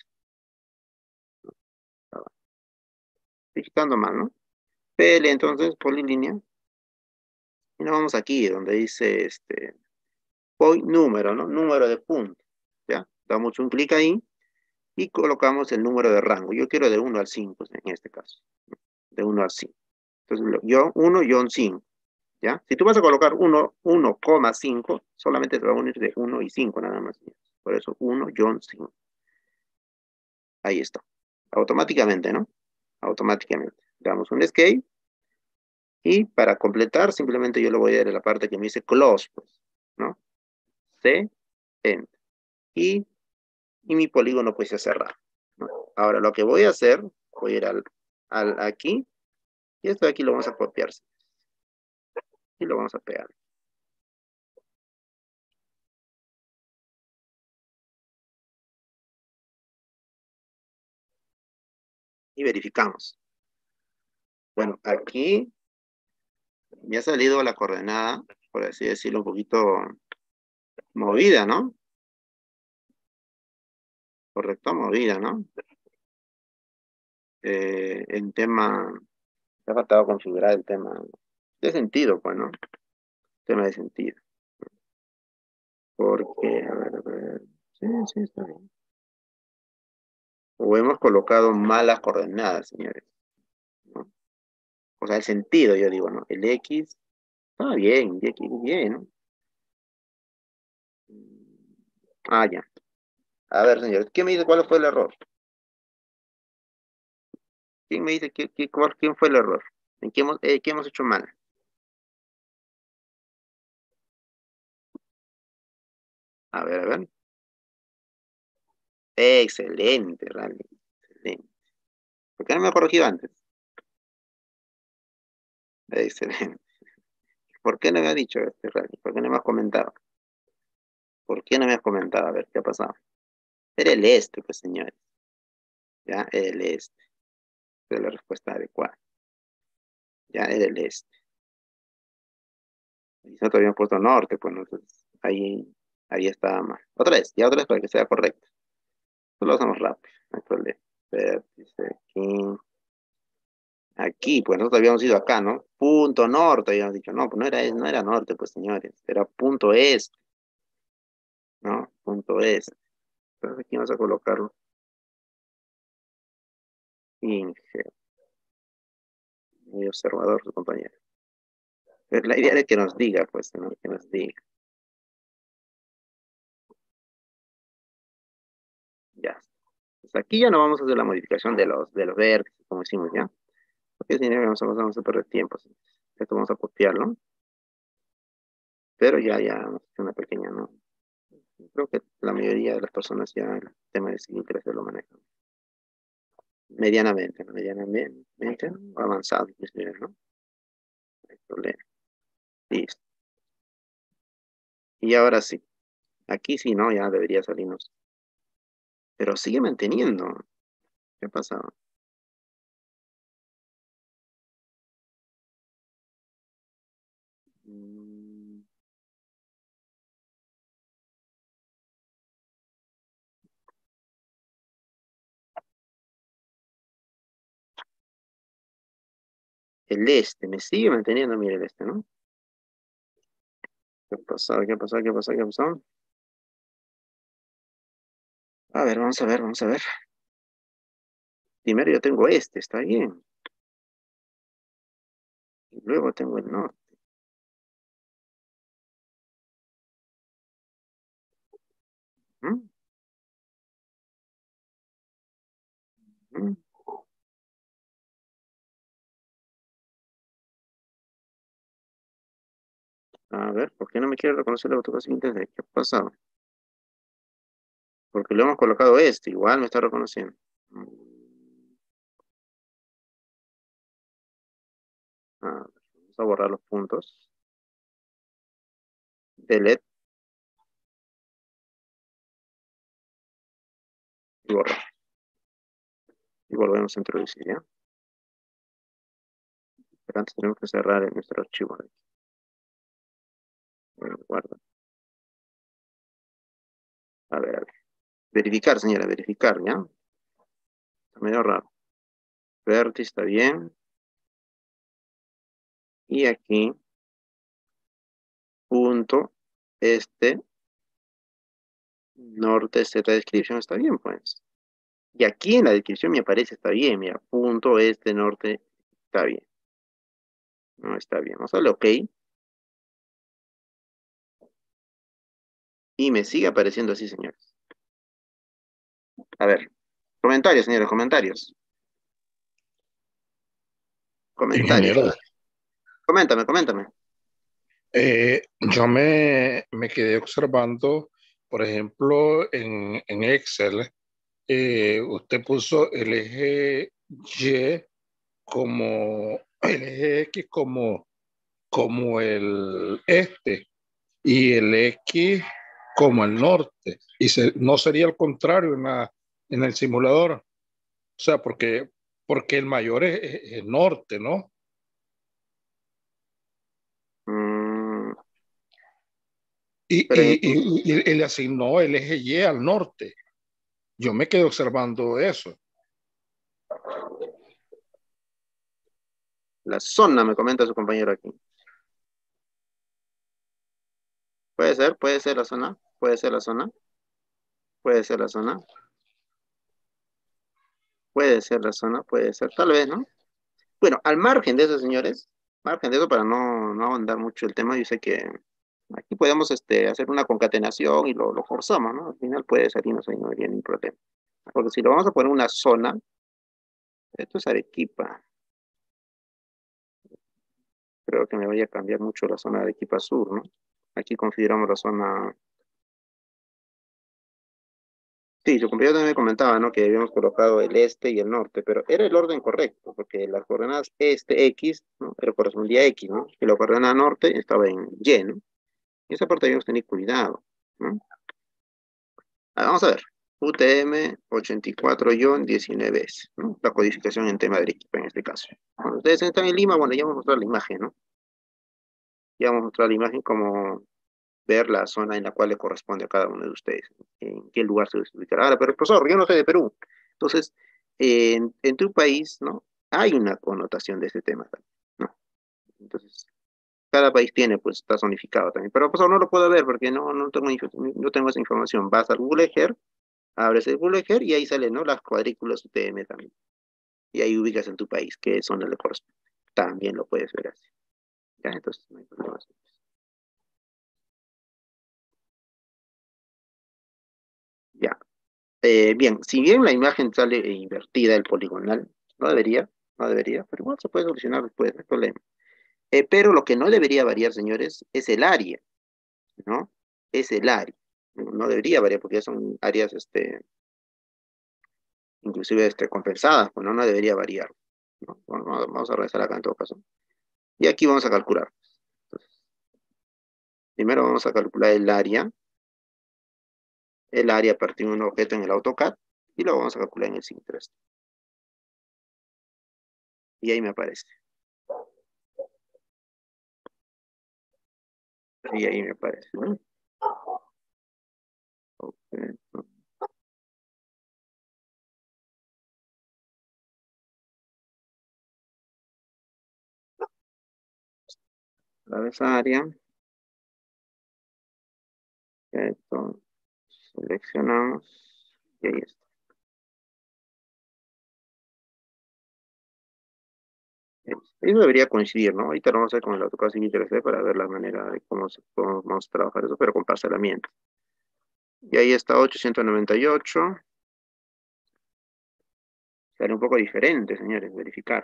Speaker 2: está. Digitando mal, ¿no? PL, entonces, polilínea. Y nos vamos aquí, donde dice, point número, ¿no? Número de puntos, ¿ya? Damos un clic ahí y colocamos el número de rango. Yo quiero de 1 al 5 en este caso, ¿no? De 1 al 5. Entonces, yo 1, yo 5, ¿ya? Si tú vas a colocar 1,5, solamente te va a unir de 1 y 5 nada más. Por eso 1, 5. Ahí está. Automáticamente, ¿no? Automáticamente. Damos un escape y para completar simplemente yo le voy a dar a la parte que me dice close, pues, ¿no? C, enter. Y mi polígono pues ya cerrado, ¿no? Ahora lo que voy a hacer, voy a ir aquí, y esto de aquí lo vamos a copiar, y lo vamos a pegar. Y verificamos. Bueno, aquí me ha salido la coordenada, por así decirlo, un poquito movida, ¿no? Correcto, movida, ¿no? En tema, me ha faltado configurar el tema de sentido, pues, ¿no? Tema de sentido. Porque, a ver, sí, sí, está bien. O hemos colocado malas coordenadas, señores, ¿no? O sea, el sentido, yo digo, ¿no? El X, bien, el X, bien, ¿no? Ah, ya. A ver, señores, ¿quién me dice cuál fue el error? ¿Quién me dice quién fue el error? ¿En qué hemos hecho mal? A ver, a ver. Excelente, Rally. Excelente. ¿Por qué no me ha corregido antes? Excelente. ¿Por qué no me ha dicho este Rally? ¿Por qué no me has comentado? ¿Por qué no me has comentado? A ver, ¿qué ha pasado? Era el este, pues, señores. Ya, era el este. Esa es la respuesta adecuada. Ya, era el este. Y nosotros habíamos puesto norte, pues, ¿no? Entonces, ahí estaba mal. Otra vez para que sea correcto. Lo hacemos rápido, no hay problema. Vértice aquí. Aquí, pues nosotros habíamos ido acá, ¿no? Punto norte, habíamos dicho. No, pues no era norte, pues señores. Era punto este, ¿no? Punto este. Entonces aquí vamos a colocarlo. Inge, muy observador su compañero. Pero la idea es que nos diga, pues, ¿no? Que nos diga. Ya. Pues aquí ya no vamos a hacer la modificación de los vértices, como hicimos ya. Porque si no, vamos a perder tiempo. ¿Sí? Esto vamos a copiarlo. Pero ya hemos hecho una pequeña, ¿no? Creo que la mayoría de las personas ya el tema de civil 13 lo manejan. Medianamente, ¿no? Medianamente avanzado, inclusive, ¿no? No hay problema. Listo. Y ahora sí, aquí sí, ¿no? Ya debería salirnos. Pero sigue manteniendo. ¿Qué ha pasado? Mm, El este, me sigue manteniendo, mire el este, ¿no? ¿Qué ha pasado? ¿Qué ha pasado? ¿Qué ha pasado? ¿Qué ha pasado? A ver, vamos a ver, vamos a ver. Primero yo tengo este, está bien. Y luego tengo el norte. ¿Mm? ¿Mm? A ver, ¿por qué no me quiere reconocer la autocasi de qué ha pasado? Porque le hemos colocado este, igual me está reconociendo. Mm, vamos a borrar los puntos. Delete y borrar. Y volvemos a introducir, ¿ya? Pero antes tenemos que cerrar nuestro archivo. Bueno, guarda. A ver. Verificar, señora, verificar, ¿ya? Está medio raro. Vértice está bien. Y aquí, punto, este, norte, Z description está bien, pues. Y aquí en la descripción me aparece, está bien, mira, punto, este, norte, está bien. No, está bien. Vamos a darle OK. Y me sigue apareciendo así, señores. A ver, comentarios, señores, comentarios. Comentarios.
Speaker 3: Ingeniero,
Speaker 2: Coméntame.
Speaker 3: yo me quedé observando, por ejemplo, en Excel, usted puso el eje Y como el eje X como el este y el X como el norte. Y no sería el contrario en el simulador. O sea, porque el mayor es norte, ¿no?
Speaker 2: Mm,
Speaker 3: Y,
Speaker 2: pero
Speaker 3: y, y le asignó el eje Y al norte. Yo me quedé observando eso.
Speaker 2: la zona, me comenta su compañero aquí. Puede ser la zona, puede ser la zona, puede ser la zona, puede ser la zona, puede ser, tal vez, ¿no? Bueno, al margen de eso, señores, margen de eso para no ahondar mucho el tema, yo sé que Aquí podemos hacer una concatenación y lo forzamos, ¿no? Al final puede salirnos ahí, no habría ningún problema. Porque si lo vamos a poner una zona, esto es Arequipa. Creo que me vaya a cambiar mucho la zona de Arequipa Sur, ¿no? Aquí consideramos la zona. Sí, su compañero también me comentaba, ¿no? Que habíamos colocado el este y el norte, pero era el orden correcto, porque las coordenadas este, X, ¿no? Pero correspondía a X, ¿no? Y la coordenada norte estaba en Y, ¿no? Y esa parte debíamos tener cuidado, ¿no? Vamos a ver. UTM 84-19S, ¿no? La codificación en tema de Arequipa en este caso. Cuando ustedes están en Lima, bueno, ya vamos a mostrar la imagen, ¿no? Ya vamos a mostrar la imagen como ver la zona en la cual le corresponde a cada uno de ustedes, en qué lugar se ubicará. Ahora, pero profesor, yo no soy de Perú. Entonces, en tu país, ¿no? Hay una connotación de este tema también, ¿no? Entonces, cada país tiene, pues, está zonificado también. Pero, profesor, no lo puedo ver porque no tengo esa información. Vas al Google Earth, abres el Google Earth y ahí salen, ¿no? Las cuadrículas UTM también. Y ahí ubicas en tu país qué zona le corresponde. También lo puedes ver así. ¿Ya? Entonces, no hay problema. Ya. Bien, si bien la imagen sale invertida, el poligonal, no debería, pero igual se puede solucionar después, no hay problema. Pero lo que no debería variar, señores, es el área, ¿no? Es el área. No debería variar porque ya son áreas, inclusive, compensadas, pues no debería variar, ¿no? Bueno, vamos a regresar acá en todo caso. Y aquí vamos a calcular. Entonces, primero vamos a calcular el área a partir de un objeto en el AutoCAD, y luego vamos a calcular en el Sinterest. Y ahí me aparece. Y ahí me aparece, ¿no? Ok, ¿no? La vez área, esto, seleccionamos y ahí está. Eso debería coincidir, ¿no? Ahorita lo vamos a hacer con el AutoCAD Civil 3D para ver la manera de cómo vamos a trabajar eso, pero con parcelamiento. Y ahí está 898. Sale un poco diferente, señores, verificar.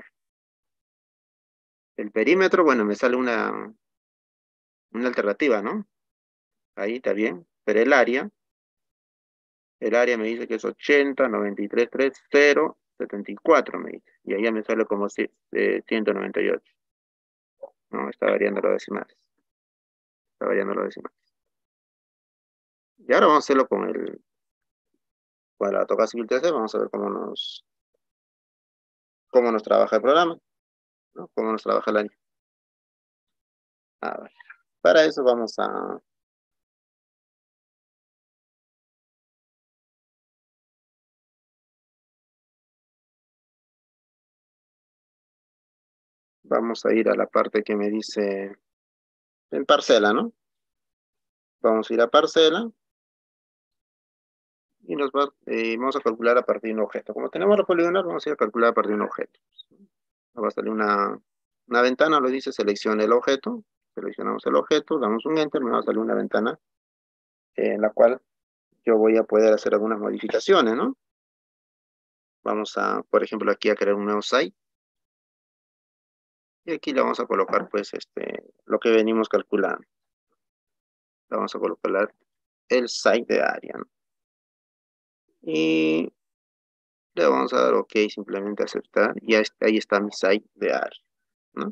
Speaker 2: El perímetro, bueno, me sale una alternativa, ¿no? Ahí está bien. Pero el área me dice que es 80, 93, 30, 74, me dice. Y allá me sale como 198. No, está variando los decimales. Está variando los decimales. Y ahora vamos a hacerlo con la AutoCAD Civil 3D. Vamos a ver cómo nos trabaja el programa, ¿no? Cómo nos trabaja el área. A ver. Para eso vamos a ir a la parte que me dice en parcela, ¿no? Vamos a ir a parcela y vamos a calcular a partir de un objeto. Como tenemos la poligonal, vamos a ir a calcular a partir de un objeto. Nos va a salir una ventana, lo dice, seleccione el objeto. Seleccionamos el objeto, damos un enter, me va a salir una ventana en la cual yo voy a poder hacer algunas modificaciones, ¿no? Vamos por ejemplo, aquí a crear un nuevo site. Y aquí le vamos a colocar, pues, lo que venimos calculando. Le vamos a colocar el site de área, ¿no? Y le vamos a dar OK, simplemente aceptar. Y ahí está mi site de área, ¿no?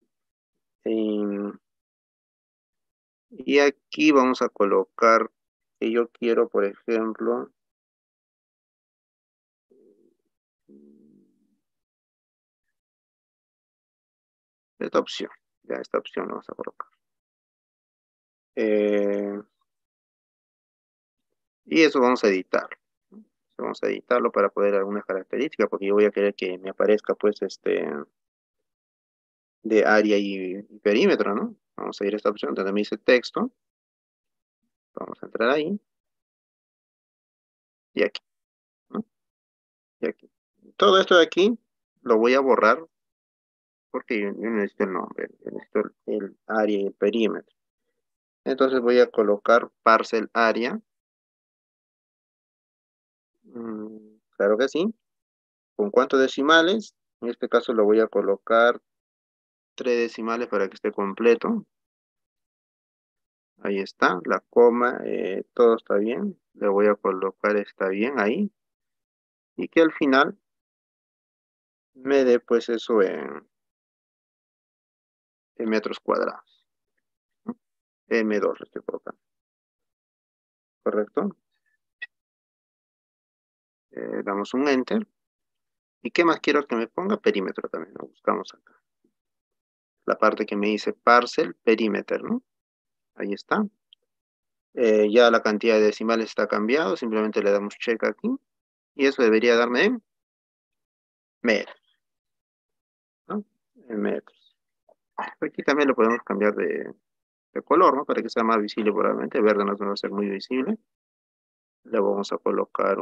Speaker 2: Y aquí vamos a colocar que yo quiero, por ejemplo, esta opción. Ya, esta opción la vamos a colocar. Y eso vamos a editarlo. Vamos a editarlo para poder algunas características, porque yo voy a querer que me aparezca, pues, de área y perímetro, ¿no? Vamos a ir a esta opción donde me dice texto. Vamos a entrar ahí. Y aquí, ¿no? Y aquí. Todo esto de aquí lo voy a borrar porque yo necesito el nombre, yo necesito el área y el perímetro. Entonces voy a colocar parcel area. Claro que sí. ¿Con cuántos decimales? En este caso lo voy a colocar 3 decimales para que esté completo. Ahí está, la coma, todo está bien. Le voy a colocar está bien ahí. Y que al final me dé pues eso en metros cuadrados. M2 lo estoy colocando. ¿Correcto? Damos un enter. ¿Y qué más quiero que me ponga? Perímetro también, ¿no? Buscamos acá. La parte que me dice parcel, perímetro, ¿no? Ahí está. Ya la cantidad de decimales está cambiado. Simplemente le damos check aquí. Y eso debería darme en metros, ¿no? En metros. Aquí también lo podemos cambiar de color, ¿no? Para que sea más visible probablemente. Verde no va a ser muy visible. Le vamos a colocar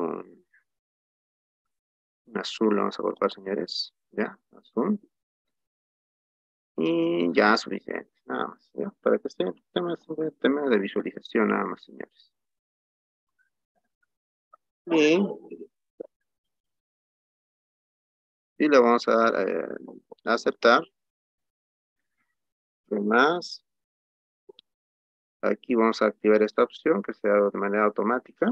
Speaker 2: un azul, le vamos a colocar, señores. Ya, azul. Y ya suficiente, nada más, ¿ya? Para que esté tema de visualización, nada más, señores. Y le vamos a dar a aceptar. ¿Qué más? Aquí vamos a activar esta opción que sea de manera automática.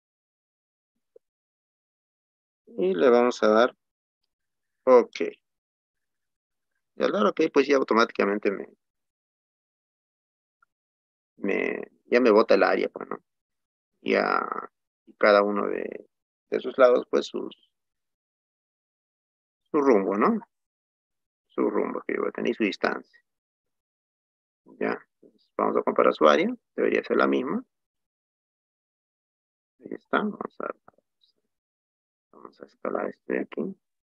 Speaker 2: Y le vamos a dar OK. Y al dar OK, pues ya automáticamente ya me bota el área, pues, ¿no? Ya cada uno de sus lados, pues su rumbo, ¿no? Su rumbo que va a tener su distancia. Ya, entonces vamos a comparar su área, debería ser la misma. Ahí está, vamos a escalar este de aquí.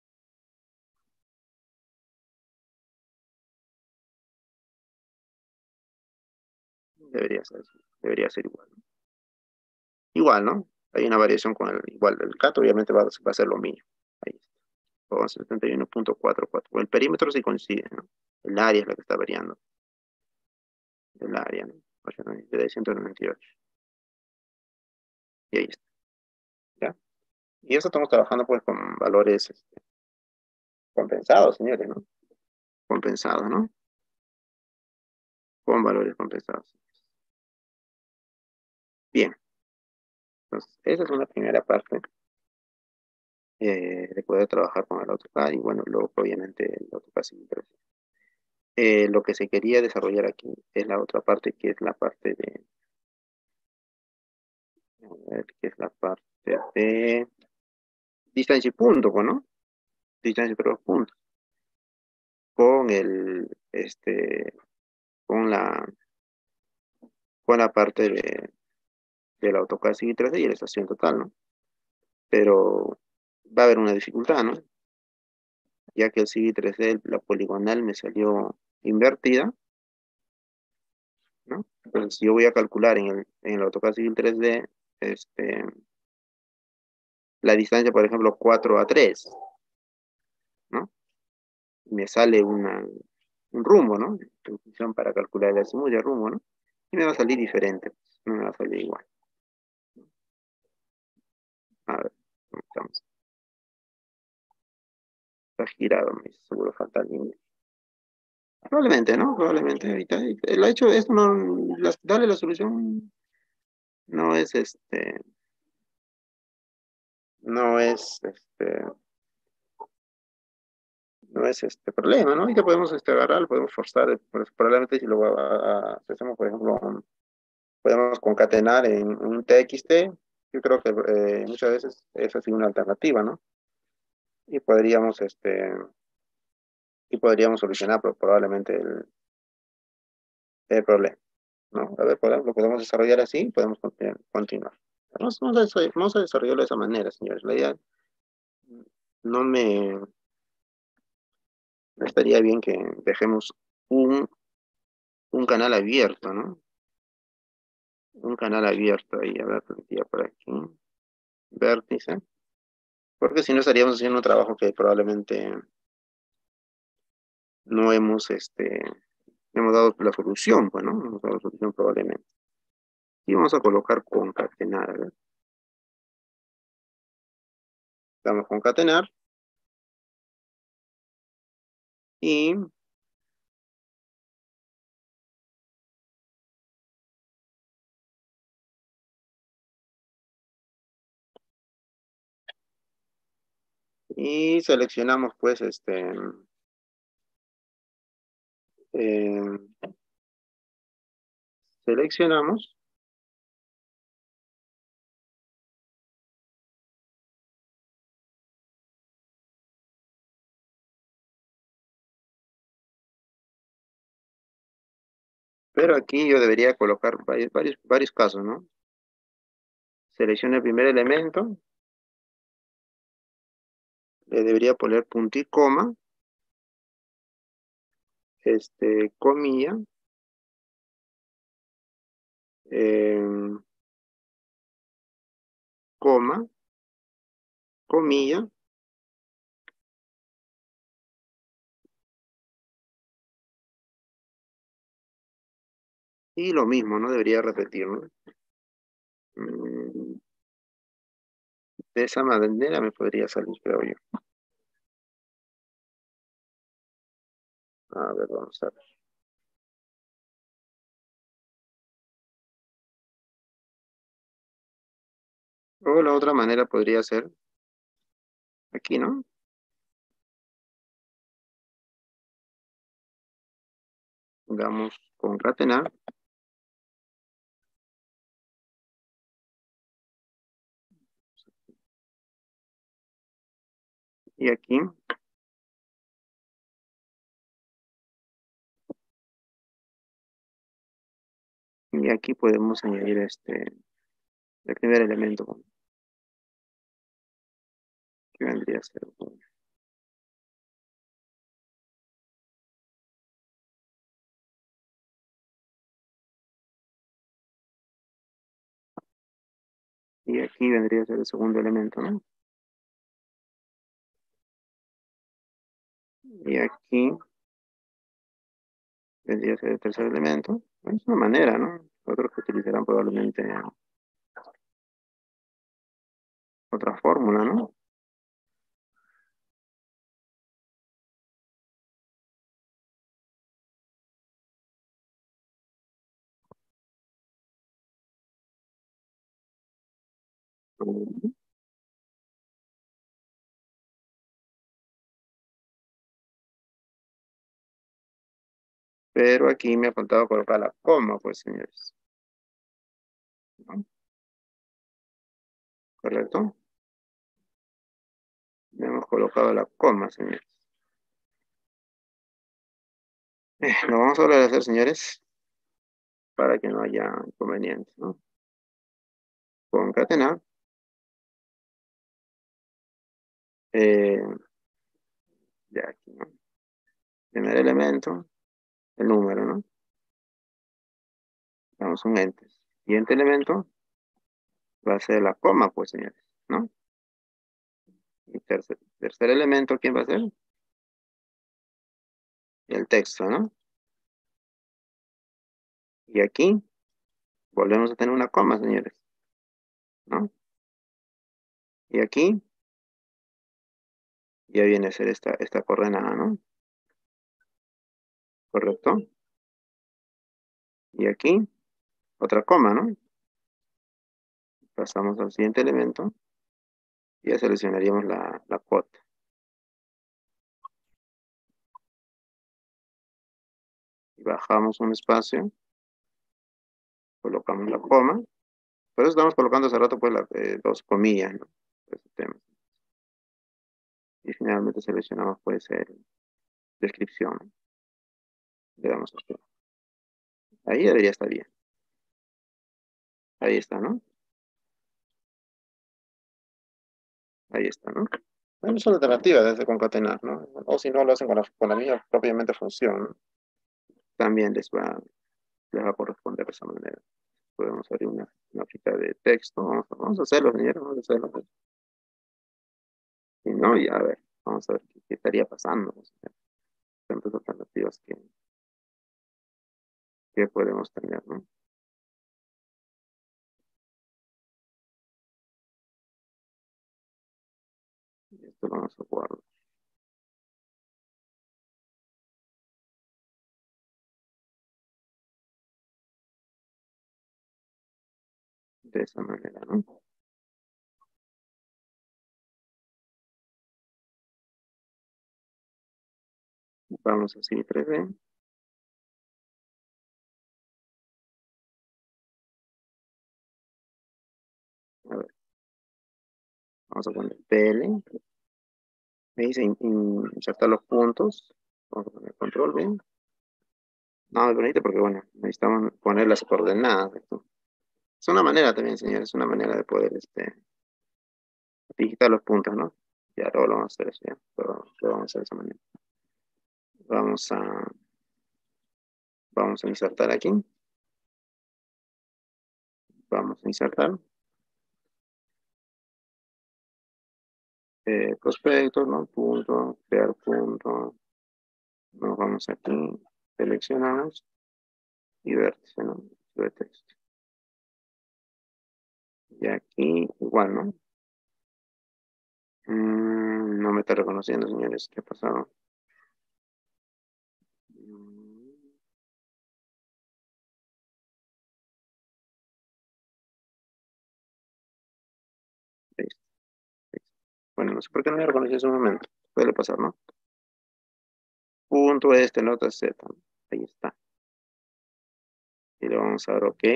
Speaker 2: Debería ser igual, ¿no? Igual, ¿no? Hay una variación con el CAT, obviamente va a ser lo mismo. Ahí está. Vamos a 71.44. El perímetro sí coincide, ¿no? El área es la que está variando. El área, ¿no? 198. Y ahí está. ¿Ya? Y eso estamos trabajando pues con valores compensados, señores, ¿no? Compensados, ¿no? Con valores compensados. Bien. Entonces, esa es una primera parte de poder trabajar con el AutoCAD y bueno, luego obviamente el AutoCAD sin lo que se quería desarrollar aquí es la otra parte que es la parte a ver, que es la parte de distancia y punto, pues, ¿no? Distancia entre los puntos. Con con la parte del AutoCAD Civil 3D y la estación total, ¿no? Pero va a haber una dificultad, ¿no? Ya que el Civil 3D, la poligonal me salió invertida, ¿no? Entonces, si yo voy a calcular en el AutoCAD Civil 3D, la distancia, por ejemplo, 4 a 3, ¿no? Me sale un rumbo, ¿no? En función para calcular el azimut de rumbo, ¿no? Y me va a salir diferente, pues, no me va a salir igual. A ver, ¿cómo estamos? Está girado, me dice, seguro falta el límite. Probablemente, ¿no? Probablemente ahorita. El hecho de esto no, darle la solución no es no es no es problema, ¿no? Y que podemos agarrar, lo podemos forzar, pues, probablemente si si hacemos, por ejemplo, podemos concatenar en un TXT, yo creo que muchas veces esa es una alternativa, ¿no? Y podríamos solucionar probablemente el problema, ¿no? A ver, lo podemos desarrollar así, podemos continuar. Vamos a desarrollarlo de esa manera, señores. La idea no no estaría bien que dejemos un canal abierto, ¿no? Un canal abierto ahí, a ver, ya por aquí, vértice, porque si no estaríamos haciendo un trabajo que probablemente no hemos dado la solución, pues, ¿no? No hemos dado la solución probablemente. Y vamos a colocar concatenar, ¿verdad? Damos concatenar. Y seleccionamos pues eh, seleccionamos pero aquí yo debería colocar varios casos, ¿no? Selecciono el primer elemento, le debería poner punto y coma, comilla, em, coma, comilla, y lo mismo, ¿no? Debería repetir, ¿no? Mm, De esa manera me podría salir, creo yo. A ver, vamos a ver. O la otra manera podría ser aquí, ¿no? Damos concatenar. Y aquí, podemos añadir el primer elemento, que vendría a ser. Y aquí vendría a ser el segundo elemento, ¿no? Y aquí vendría a ser el tercer elemento. Bueno, es una manera, ¿no? Otros que utilizarán probablemente otra fórmula, ¿no? Pero aquí me ha faltado colocar la coma, pues, señores. ¿No? ¿Correcto? Le hemos colocado la coma, señores. Lo vamos a volver a hacer, señores, para que no haya inconvenientes, ¿no? Concatenar. Eh, ya aquí, ¿no? Primer elemento, el número, ¿no? Damos un enter. Siguiente elemento va a ser la coma, pues, señores, ¿no? Y tercer elemento, ¿quién va a ser? El texto, ¿no? Y aquí volvemos a tener una coma, señores, ¿no? Y aquí ya viene a ser esta coordenada, ¿no? ¿Correcto? Y aquí otra coma, ¿no? Pasamos al siguiente elemento y ya seleccionaríamos la cuota. Y bajamos un espacio, colocamos la coma. Por eso estamos colocando hace rato pues las dos comillas, ¿no? Ese tema. Y finalmente seleccionamos pues descripción, ¿no? Le damos aquí. Ahí debería estar bien. Ahí está, ¿no? Ahí está, ¿no? Bueno, es una alternativa desde concatenar, ¿no? O si no lo hacen con la misma propiamente función, ¿no? También les va a corresponder de esa manera. Podemos abrir una hojita de texto. Vamos a hacerlo, señores, vamos a hacerlo. Si no, ya a ver, vamos a ver qué estaría pasando. O sea, tantas alternativas que podemos tener, ¿no? Esto lo vamos a guardar de esa manera, ¿no? Vamos así 3D. A ver, vamos a poner PL. Me dice insertar los puntos. Vamos a poner control B. No, me permite porque, bueno, necesitamos poner las coordenadas. Es una manera también, señores, es una manera de poder digitar los puntos, ¿no? Ya luego lo vamos a hacer eso, ya. Lo vamos a hacer de esa manera. Vamos a, vamos a insertar aquí. Vamos a insertar. Prospectos, ¿no? Punto, crear punto. Nos vamos aquí, seleccionamos y vértice, ¿no? De texto. Y aquí igual, ¿no? No me está reconociendo, señores. ¿Qué ha pasado? Listo, listo. Bueno, no sé por qué no me reconoció en ese momento. Puede pasar, ¿no? Punto nota Z. Ahí está. Y le vamos a dar OK.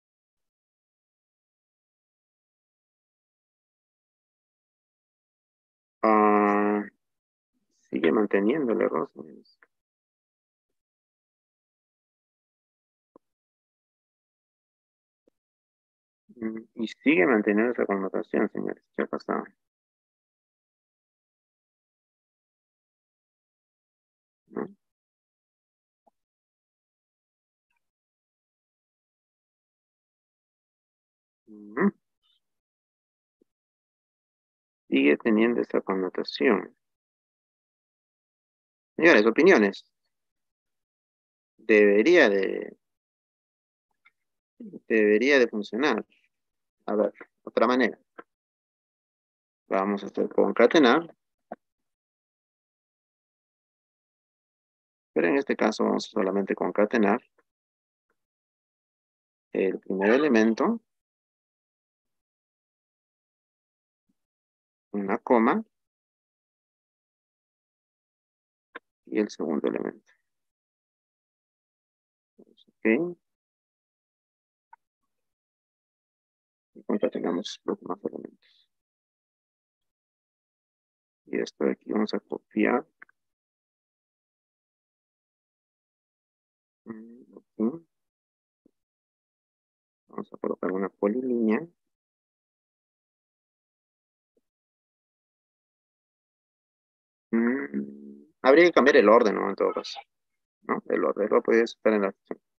Speaker 2: Ah, sigue manteniendo el error, señores. Y sigue manteniendo esa connotación, señores. ¿Qué ha pasado? ¿No? Ujú. Sigue teniendo esa connotación. Señores, opiniones. Debería de, debería de funcionar. A ver, otra manera. Vamos a hacer concatenar. Pero en este caso vamos a solamente concatenar el primer elemento, una coma, y el segundo elemento. Ok. Y concatenamos los demás elementos. Y esto de aquí vamos a copiar. Aquí. Vamos a colocar una polilínea. Habría que cambiar el orden, ¿no? En todo caso, ¿no? El orden lo podría estar en la...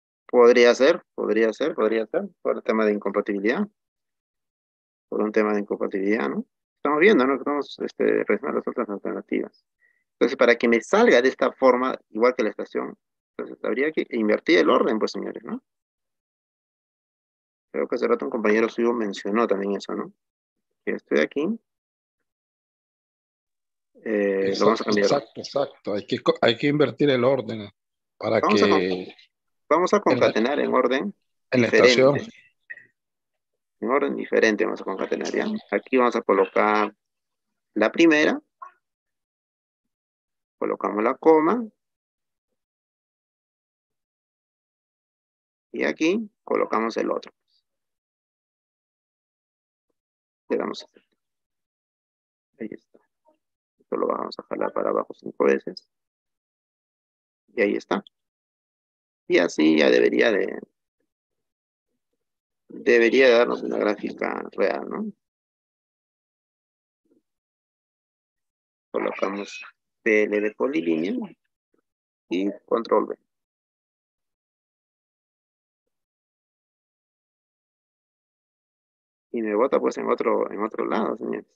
Speaker 2: Podría ser, por el tema de incompatibilidad, por un tema de incompatibilidad, ¿no? Estamos viendo, ¿no? Estamos revisando las otras alternativas. Entonces, para que me salga de esta forma, igual que la estación, entonces habría que invertir el orden, pues, señores, ¿no? Creo que hace rato un compañero suyo mencionó también eso, ¿no? Que estoy aquí, lo vamos a cambiar.
Speaker 3: Exacto. Hay que invertir el orden para
Speaker 2: Vamos a,
Speaker 3: que
Speaker 2: vamos a
Speaker 3: en la,
Speaker 2: concatenar en orden
Speaker 3: en la estación,
Speaker 2: diferente. En orden diferente vamos a concatenar, ¿ya? Aquí vamos a colocar la primera, colocamos la coma, y aquí colocamos el otro. Le damos a aceptar. Ahí está. Esto lo vamos a jalar para abajo 5 veces. Y ahí está. Y así ya debería darnos una gráfica real, ¿no? Colocamos PL de polilínea y control V. Y me bota pues en otro lado, señores.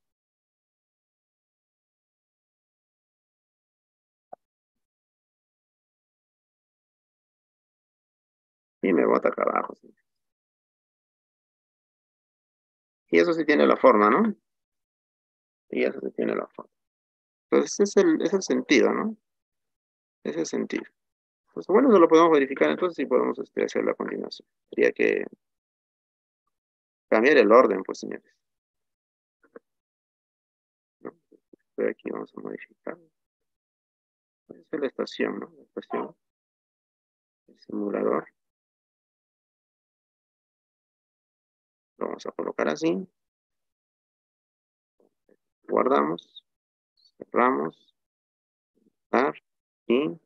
Speaker 2: Y me bota acá abajo, señores. Y eso sí tiene la forma, ¿no? Y ya se tiene la foto. Entonces, es el sentido, ¿no? Es el sentido. Pues bueno, eso lo podemos verificar entonces y podemos hacerlo a continuación. Sería que cambiar el orden, pues, señores. ¿No? Pero aquí vamos a modificar. Esta es la estación, ¿no? La estación. El simulador. Lo vamos a colocar así. Guardamos. Cerramos. Y,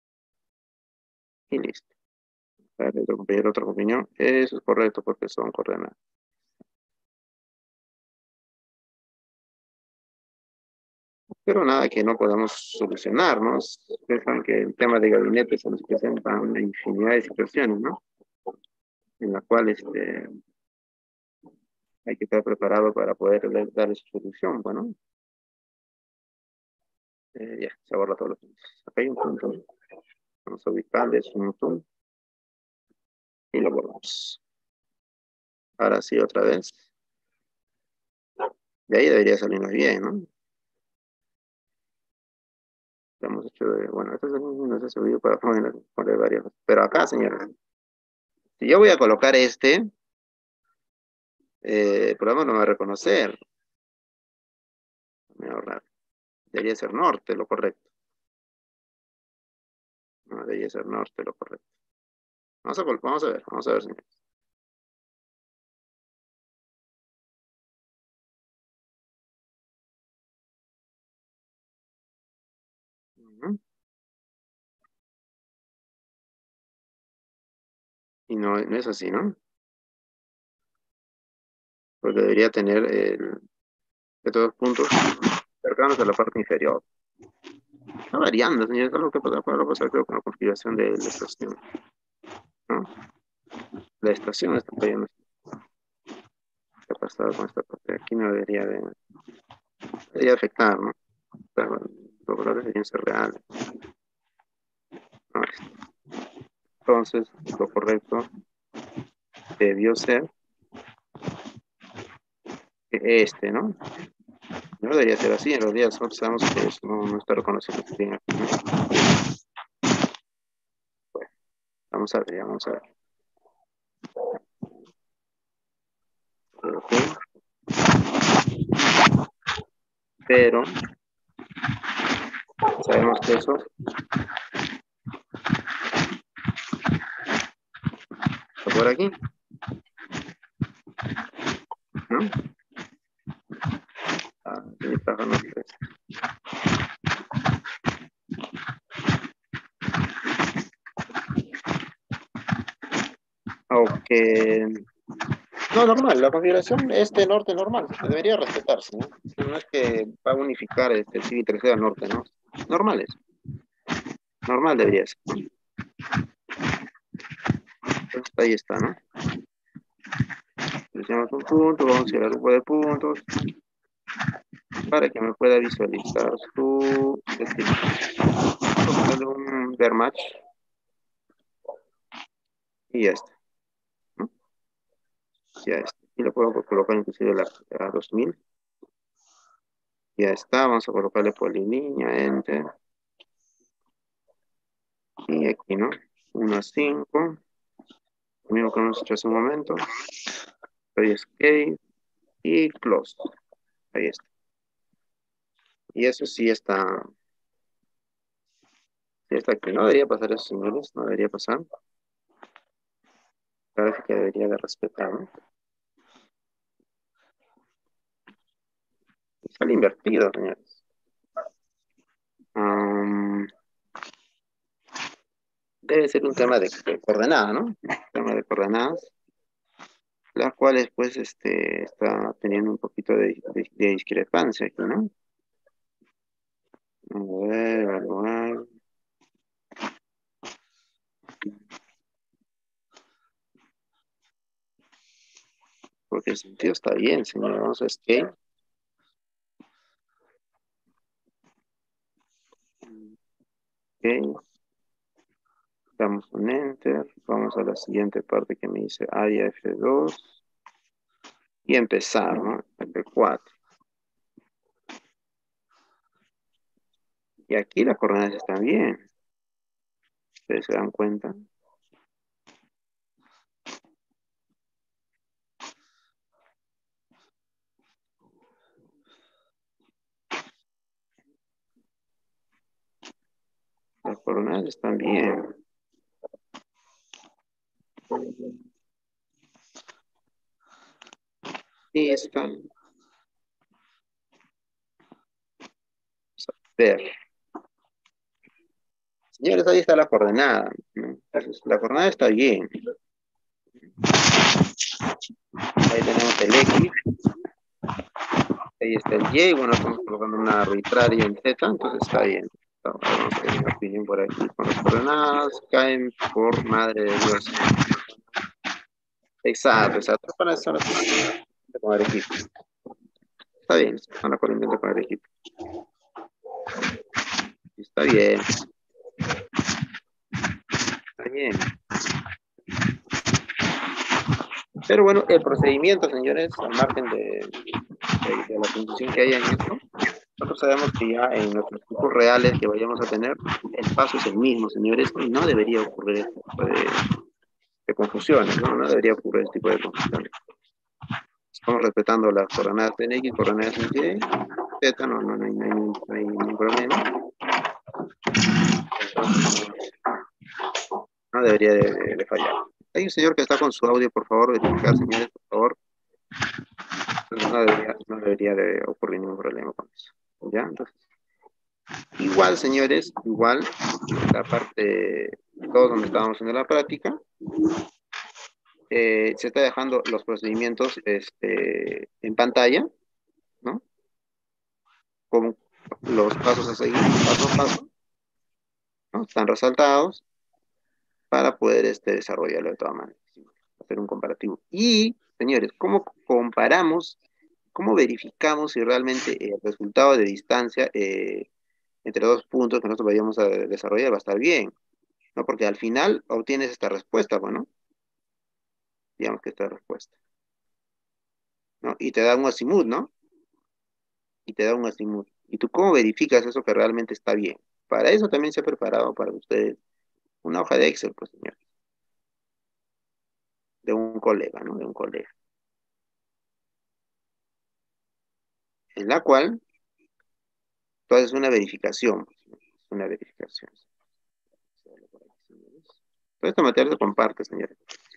Speaker 2: y listo. A ver, otra opinión. Eso es correcto porque son coordenadas. Pero nada que no podamos solucionar, ¿no? Piensan que el tema de gabinete se nos presenta una infinidad de situaciones, ¿no? En la cual hay que estar preparado para poder darle su solución, bueno. Ya, se borra todos los puntos. Acá hay un punto. Vamos a ubicarle un punto. Y lo borramos. Ahora sí, otra vez. De ahí debería salirnos bien, ¿no? Hemos hecho bueno, esto es no se ha subido para poner varias. Pero acá, señores, si yo voy a colocar el programa no me va a reconocer. Me va a ahorrar. Debería ser norte, lo correcto. No, debería ser norte, lo correcto. Vamos a ver, señores. Y no, no es así, ¿no? Porque debería tener estos dos puntos cercanos a la parte inferior. Está variando, señores. Es lo que puede pasar, creo, con la configuración de la estación. ¿No? La estación está fallando. ¿Qué ha pasado con esta parte? Aquí no debería afectar, ¿no? Pero los valores deberían ser reales. No, entonces, lo correcto debió ser que ¿no? No debería ser así, en realidad nosotros sabemos que eso no está reconociendo que tiene aquí, ¿no? Bueno, vamos a ver, vamos a ver. Ok. Pero sabemos que eso está por aquí, ¿no? Y está con nosotros. Aunque no, normal, la configuración norte normal, debería respetarse, ¿no? No es que va a unificar el CV 3D al norte, ¿no? Normal es, normal debería ser. Entonces, ahí está, ¿no? Seleccionamos un punto, vamos a ir al grupo de puntos para que me pueda visualizar su vamos a darle un ver match y ya está, ¿no? Ya está. Y lo puedo colocar inclusive a 2000. Ya está, vamos a colocarle polilínea, enter. Y aquí, ¿no? 1 a 5. Lo mismo que hemos hecho hace un momento. Doy escape y close. Ahí está. Y eso sí está aquí. No debería pasar eso, señores. No debería pasar. Parece que debería de respetar, ¿no? Sale invertido, señores. Debe ser un tema de coordenadas, ¿no? Un tema de coordenadas, las cuales pues está teniendo un poquito de discrepancia aquí, ¿no? A ver, evaluar. Porque el sentido está bien, señor. Vamos a escape. Ok. Damos un enter. Vamos a la siguiente parte que me dice área F2. Y empezar, ¿no? F4. Y aquí las coordenadas están bien. ¿Ustedes se dan cuenta? Las coordenadas están bien. Sí, están. Vamos a ver. Señores, ahí está la coordenada, ¿no? Entonces, la coordenada está bien. Ahí tenemos el X. Ahí está el Y. Bueno, estamos colocando una arbitraria en Z, entonces está bien. Vamos a ver una opinión por aquí. Con las coordenadas caen por madre de Dios. Exacto, exacto. Para eso con el equipo. Está bien, son la coordenada con el equipo. Está bien. Está bien. Pero bueno, el procedimiento, señores, al margen de la confusión que haya en esto, nosotros sabemos que ya en nuestros tipos reales que vayamos a tener, el paso es el mismo, señores, y no debería ocurrir este tipo de confusiones, ¿no? No debería ocurrir este tipo de confusiones. Estamos respetando las coordenadas en X, coordenadas en Y, Z, no hay ningún problema. Entonces, no debería de fallar. Hay un señor que está con su audio, por favor, verificar, señores, por favor. No debería de ocurrir ningún problema con eso. ¿Ya? Entonces, igual, señores, igual, la parte 2 donde estábamos haciendo la práctica, se está dejando los procedimientos en pantalla, ¿no? Con los pasos a seguir, paso a paso, ¿no? Están resaltados para poder desarrollarlo de todas maneras, hacer un comparativo. Y, señores, ¿cómo comparamos, cómo verificamos si realmente el resultado de distancia entre dos puntos que nosotros vayamos a desarrollar va a estar bien, ¿no? Porque al final obtienes esta respuesta, bueno, digamos que esta respuesta, ¿no? Y te da un azimut, ¿no? Y te da un azimut. ¿Y tú cómo verificas eso que realmente está bien? Para eso también se ha preparado para ustedes una hoja de Excel, pues, señor, de un colega, ¿no? De un colega, en la cual tú haces una verificación, pues, ¿no? Una verificación. Todo este material se comparte, señores.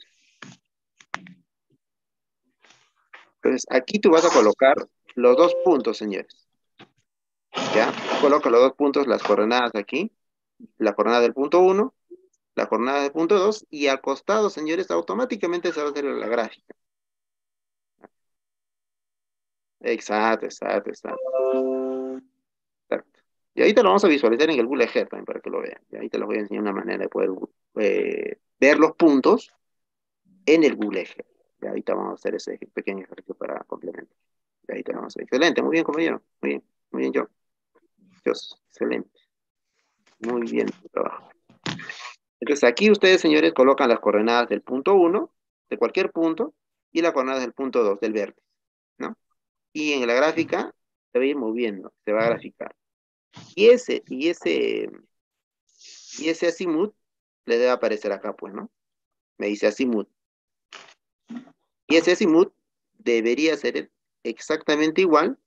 Speaker 2: Entonces, aquí tú vas a colocar los dos puntos, señores. ¿Ya? Coloca los dos puntos, las coordenadas aquí, la coordenada del punto 1, la coordenada del punto 2, y al costado, señores, automáticamente se va a hacer la gráfica. Exacto, exacto, exacto. Exacto. Y ahorita lo vamos a visualizar en el Google Earth también para que lo vean. Y ahorita les voy a enseñar una manera de poder ver los puntos en el Google Earth. Y ahorita vamos a hacer ese pequeño ejercicio para complementar. Y ahí tenemos. Excelente, muy bien, compañero. Muy bien, yo. Dios, excelente. Muy bien tu trabajo. Entonces aquí ustedes, señores, colocan las coordenadas del punto 1, de cualquier punto, y las coordenadas del punto 2, del vértice, ¿no? Y en la gráfica se va a ir moviendo, se va a graficar. Y ese azimut le debe aparecer acá, pues, ¿no? Me dice azimut. Y ese azimut debería ser exactamente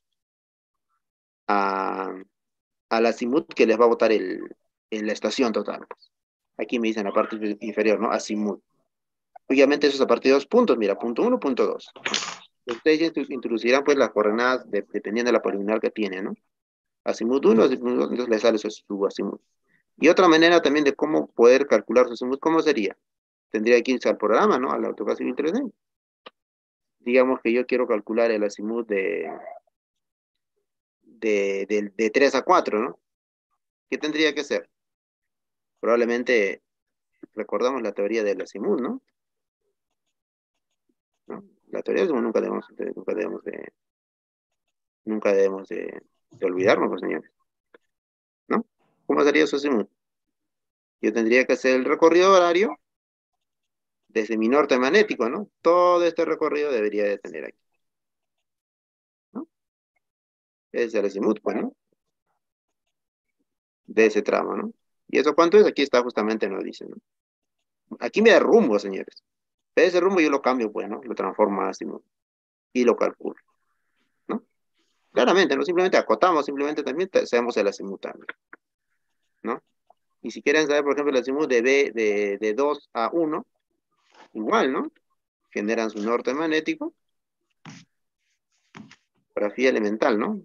Speaker 2: a, al azimut que les va a botar en la estación total, pues. Aquí me dicen la parte inferior, ¿no? Azimut. Obviamente eso es a partir de 2 puntos, mira, punto 1, punto 2. Ustedes ya introducirán pues las coordenadas dependiendo de la polinomial que tiene, ¿no? Azimut 1, azimut 2, entonces le sale su azimut. Y otra manera también de cómo poder calcular su azimut, ¿cómo sería? Tendría que irse al programa, ¿no? Al AutoCAD Civil 3D. Digamos que yo quiero calcular el azimut de 3 a 4, ¿no? ¿Qué tendría que ser? Probablemente recordamos la teoría del azimut, ¿no? ¿No? La teoría del azimut nunca debemos de olvidarnos, pues, señores, ¿no? ¿Cómo sería su azimut? Yo tendría que hacer el recorrido horario desde mi norte magnético, ¿no? Todo este recorrido debería de tener aquí, ¿no? Es el azimut, pues, ¿no? de ese tramo, ¿no? ¿Y eso cuánto es? Aquí está justamente, nos dice, ¿no? Aquí me da rumbo, señores. Ese rumbo yo lo cambio, pues, ¿no? Lo transformo a azimut y lo calculo, ¿no? Claramente, no simplemente acotamos, simplemente también hacemos el azimut también, ¿no? Y si quieren saber, por ejemplo, el azimut de B de 2 a 1, igual, ¿no? Generan su norte magnético, grafía elemental, ¿no?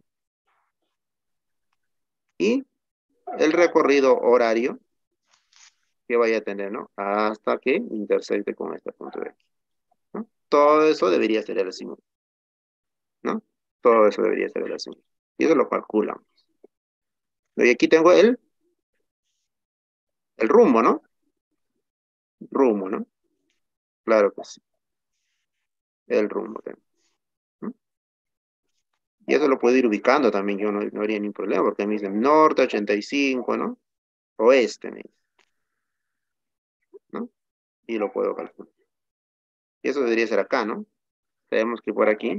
Speaker 2: Y el recorrido horario que vaya a tener, ¿no? Hasta que intersecte con este punto de aquí, ¿no? Todo eso debería ser el azimut, ¿no? Todo eso debería ser el azimut. Y eso lo calculamos. Y aquí tengo el rumbo, ¿no? Rumbo, ¿no? Claro que sí. El rumbo tengo, ¿no? Y eso lo puedo ir ubicando también, yo no haría ningún problema, porque me dicen norte 85, ¿no? Oeste, me dice, ¿no? Y lo puedo calcular. Y eso debería ser acá, ¿no? Sabemos que por aquí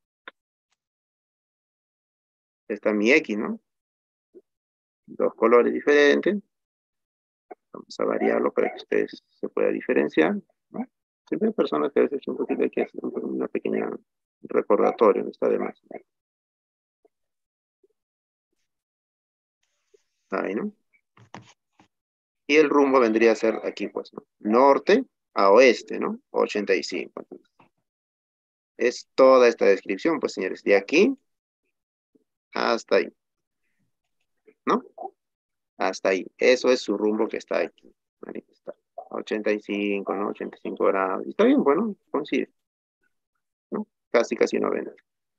Speaker 2: está mi X, ¿no? Dos colores diferentes. Vamos a variarlo para que ustedes se pueda diferenciar, ¿no? Siempre hay personas que a veces un poquito hay que hacer una pequeña recordatorio, no está de más. Ahí, ¿no? Y el rumbo vendría a ser aquí, pues, ¿no? Norte a oeste, ¿no? 85. Entonces, es toda esta descripción, pues, señores, de aquí hasta ahí, ¿no? Hasta ahí. Eso es su rumbo que está aquí. Ahí está. 85, ¿no? 85 grados. Y está bien, bueno, coincide, ¿no? Casi 90.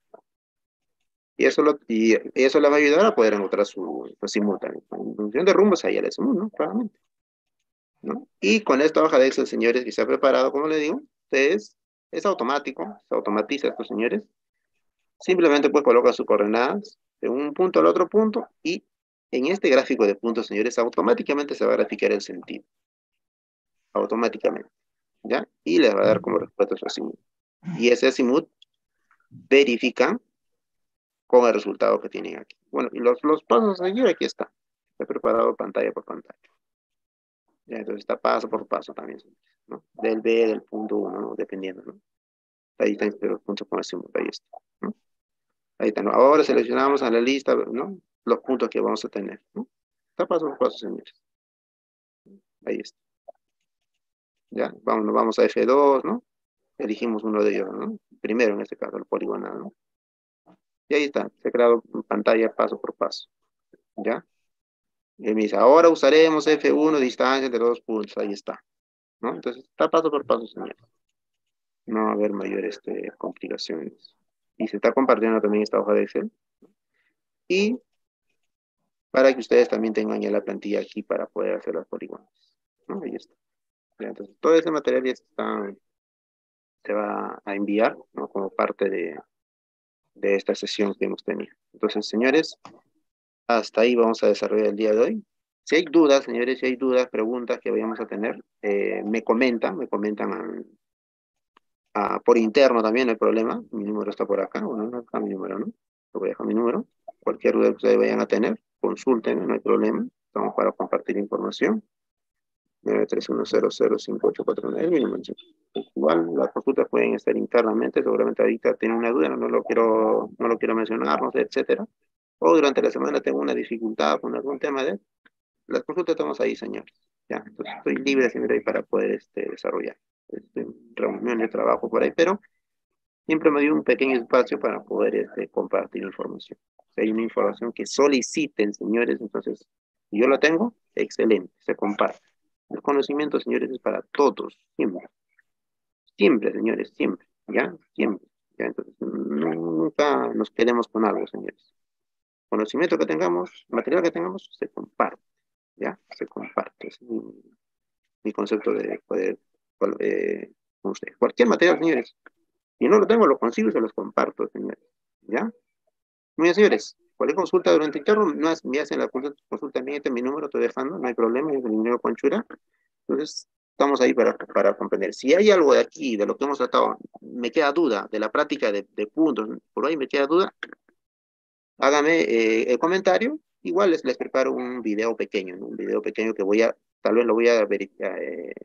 Speaker 2: Y eso le va a ayudar a poder encontrar su simultáneo. En función de rumbos, ahí ya le sumó, ¿no? Claramente, ¿no? Y con esta hoja de Excel, señores, que se ha preparado, como le digo, ustedes, es automático, se automatiza esto, señores. Simplemente pues coloca sus coordenadas de un punto al otro punto y en este gráfico de puntos, señores, automáticamente se va a graficar el sentido. Automáticamente, ¿ya? Y les va a dar como respuesta su azimut. Y ese azimut verifican con el resultado que tienen aquí. Bueno, y los pasos a seguir aquí está. Está preparado pantalla por pantalla. Ya, entonces está paso por paso también, ¿no? Del B, del punto 1, ¿no? Dependiendo, ¿no? Ahí están los puntos con azimut, ahí está, ¿no? Ahí está, ¿no? Ahora seleccionamos a la lista, ¿no? Los puntos que vamos a tener, ¿no? Está paso por paso, señores. Ahí está. Ya, vamos a F2, ¿no? Elegimos uno de ellos, ¿no? Primero, en este caso, el poligonal, ¿no? Y ahí está, se ha creado pantalla paso por paso, ¿ya? Y me dice, ahora usaremos F1, distancia entre los dos puntos, ahí está, ¿no? Entonces, está paso por paso, señores. No va a haber mayores complicaciones. Y se está compartiendo también esta hoja de Excel. Y para que ustedes también tengan ya la plantilla aquí para poder hacer los polígonos, ¿no? Ahí está. Ya, entonces, todo ese material ya se va a enviar, ¿no? Como parte de esta sesión que hemos tenido. Entonces, señores, hasta ahí vamos a desarrollar el día de hoy. Si hay dudas, señores, si hay dudas, preguntas que vayamos a tener, me comentan por interno también, no hay problema. Mi número está por acá, bueno, no acá mi número, ¿no? Lo voy a dejar mi número. Cualquier duda que ustedes vayan a tener, consulten, no hay problema. Estamos para compartir información. 931005849, mi número. Igual las consultas pueden estar internamente, seguramente ahorita tienen una duda, no lo quiero mencionar, no sé, etcétera. O durante la semana tengo una dificultad con algún tema de las consultas, estamos ahí, señores. Ya, entonces estoy libre siempre ahí para poder desarrollar. Estoy en reunión de trabajo por ahí, pero siempre me dio un pequeño espacio para poder compartir información. Si hay una información que soliciten, señores, entonces, si yo la tengo, excelente, se comparte. El conocimiento, señores, es para todos, siempre. Siempre, señores, siempre, ¿ya? Siempre. ¿Ya? Entonces, nunca nos quedemos con algo, señores. Conocimiento que tengamos, material que tengamos, se comparte, ¿ya? Se comparte. Es mi concepto de poder, con ustedes. Cualquier material, señores. Si no lo tengo, lo consigo y se los comparto, señores, ¿ya? Muy bien, señores. Cualquier consulta durante interno, me hacen la consulta, mi número estoy dejando, no hay problema, es el ingeniero Conchura. Entonces, estamos ahí para comprender. Si hay algo de aquí, de lo que hemos tratado, me queda duda, de la práctica de puntos, por ahí me queda duda, hágame el comentario igual les preparo un video pequeño, ¿no? Un video pequeño que tal vez lo voy a verificar,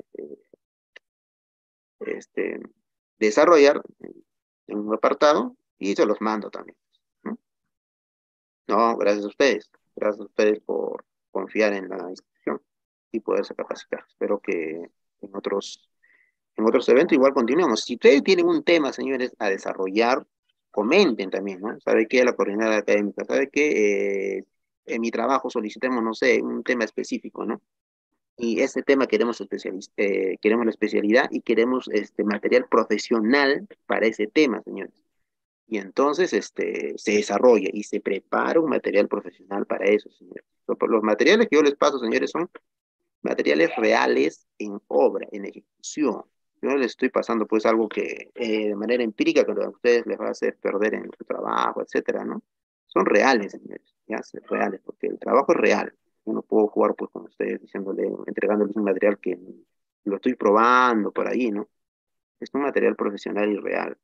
Speaker 2: este, desarrollar en un apartado y se los mando también, ¿no? No, gracias a ustedes. Gracias a ustedes por confiar en la institución y poderse capacitar. Espero que en otros eventos igual continuemos. Si ustedes tienen un tema, señores, a desarrollar, comenten también, ¿no? ¿Sabe qué? La coordinadora académica, ¿sabe qué? En mi trabajo solicitemos, no sé, un tema específico, ¿no? Y ese tema queremos la especialidad y queremos material profesional para ese tema, señores. Y entonces se desarrolla y se prepara un material profesional para eso, señores. Los materiales que yo les paso, señores, son materiales reales en obra, en ejecución. Yo no les estoy pasando pues algo que de manera empírica que a ustedes les va a hacer perder en su trabajo, etcétera, ¿no? Son reales, señores, ya, son reales, porque el trabajo es real. Yo no puedo jugar pues con ustedes entregándoles un material que lo estoy probando por ahí, ¿no? Es un material profesional y real.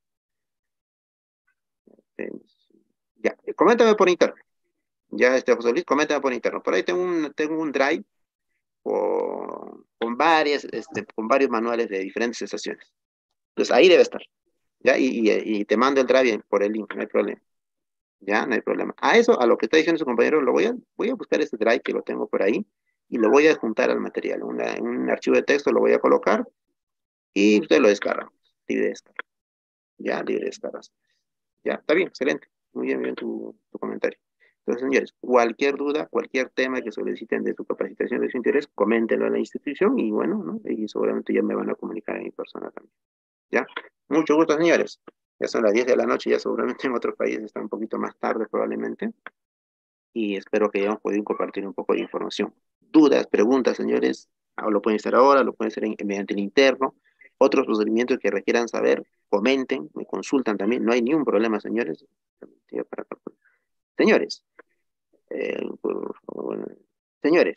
Speaker 2: Eh, ya, coméntame por interno. Ya, José Luis, coméntame por interno. Por ahí tengo un drive con varios manuales de diferentes estaciones. Entonces ahí debe estar, ¿ya? Y te mando el drive por el link, no hay problema, ¿ya? No hay problema. A eso, a lo que está diciendo su compañero, voy a buscar este drive que lo tengo por ahí y lo voy a juntar al material. Un archivo de texto lo voy a colocar y usted lo descarga. Libre descarga. Ya, libre descarga. Ya, está bien, excelente. Muy bien, muy bien tu comentario. Entonces, señores, cualquier duda, cualquier tema que soliciten de su capacitación, de su interés, coméntenlo en la institución y bueno, ¿no? Y seguramente ya me van a comunicar en mi persona también. ¿Ya? Mucho gusto, señores. Ya son las 10 de la noche, ya seguramente en otros países está un poquito más tarde probablemente. Y espero que hayamos podido compartir un poco de información. Dudas, preguntas, señores, lo pueden hacer ahora, lo pueden hacer mediante el interno. Otros procedimientos que requieran saber, comenten, me consultan también. No hay ningún problema, señores. Señores, bueno, señores,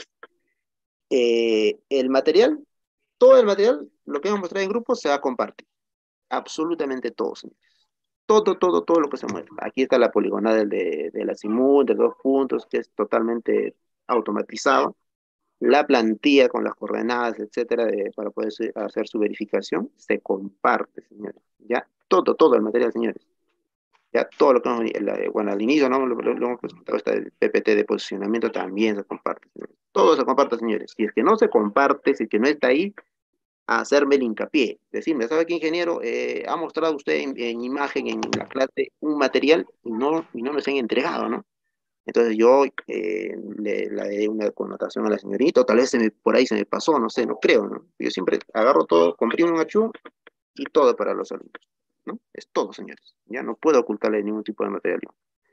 Speaker 2: el material, todo el material, lo que hemos mostrado en grupo se va a compartir. Absolutamente todo, señores. Todo lo que se muestra. Aquí está la poligonal de la simul, de 2 puntos, que es totalmente automatizado. La plantilla con las coordenadas, etcétera, para poder hacer su verificación, se comparte, señores. Ya, todo el material, señores. Ya todo lo que bueno, al inicio, ¿no? Lo hemos presentado, está el PPT de posicionamiento también se comparte, señores. Todo se comparte, señores. Si es que no se comparte, si es que no está ahí, a hacerme el hincapié. Decirme, ¿sabe qué, ingeniero? Ha mostrado usted en imagen en la clase un material y no nos han entregado, ¿no? Entonces yo le di una connotación a la señorita, o tal vez por ahí se me pasó, no sé, no creo, ¿no? Yo siempre agarro todo, comprimo un archivo y todo para los alumnos, ¿no? Es todo, señores. Ya no puedo ocultarle ningún tipo de material.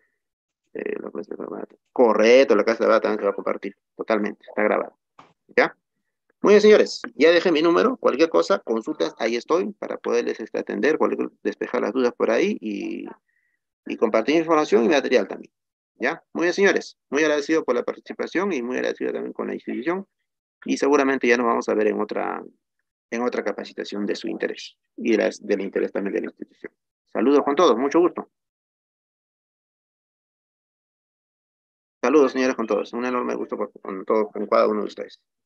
Speaker 2: Correcto, la clase de data también se va a compartir, totalmente, está grabado. ¿Ya? Muy bien, señores, ya dejé mi número, cualquier cosa, consultas, ahí estoy para poderles atender, despejar las dudas por ahí y compartir información y material también. ¿Ya? Muy bien, señores, muy agradecido por la participación y muy agradecido también con la institución y seguramente ya nos vamos a ver en otra capacitación de su interés y del interés también de la institución. Saludos con todos, mucho gusto. Saludos, señores, con todos. Un enorme gusto con cada uno de ustedes.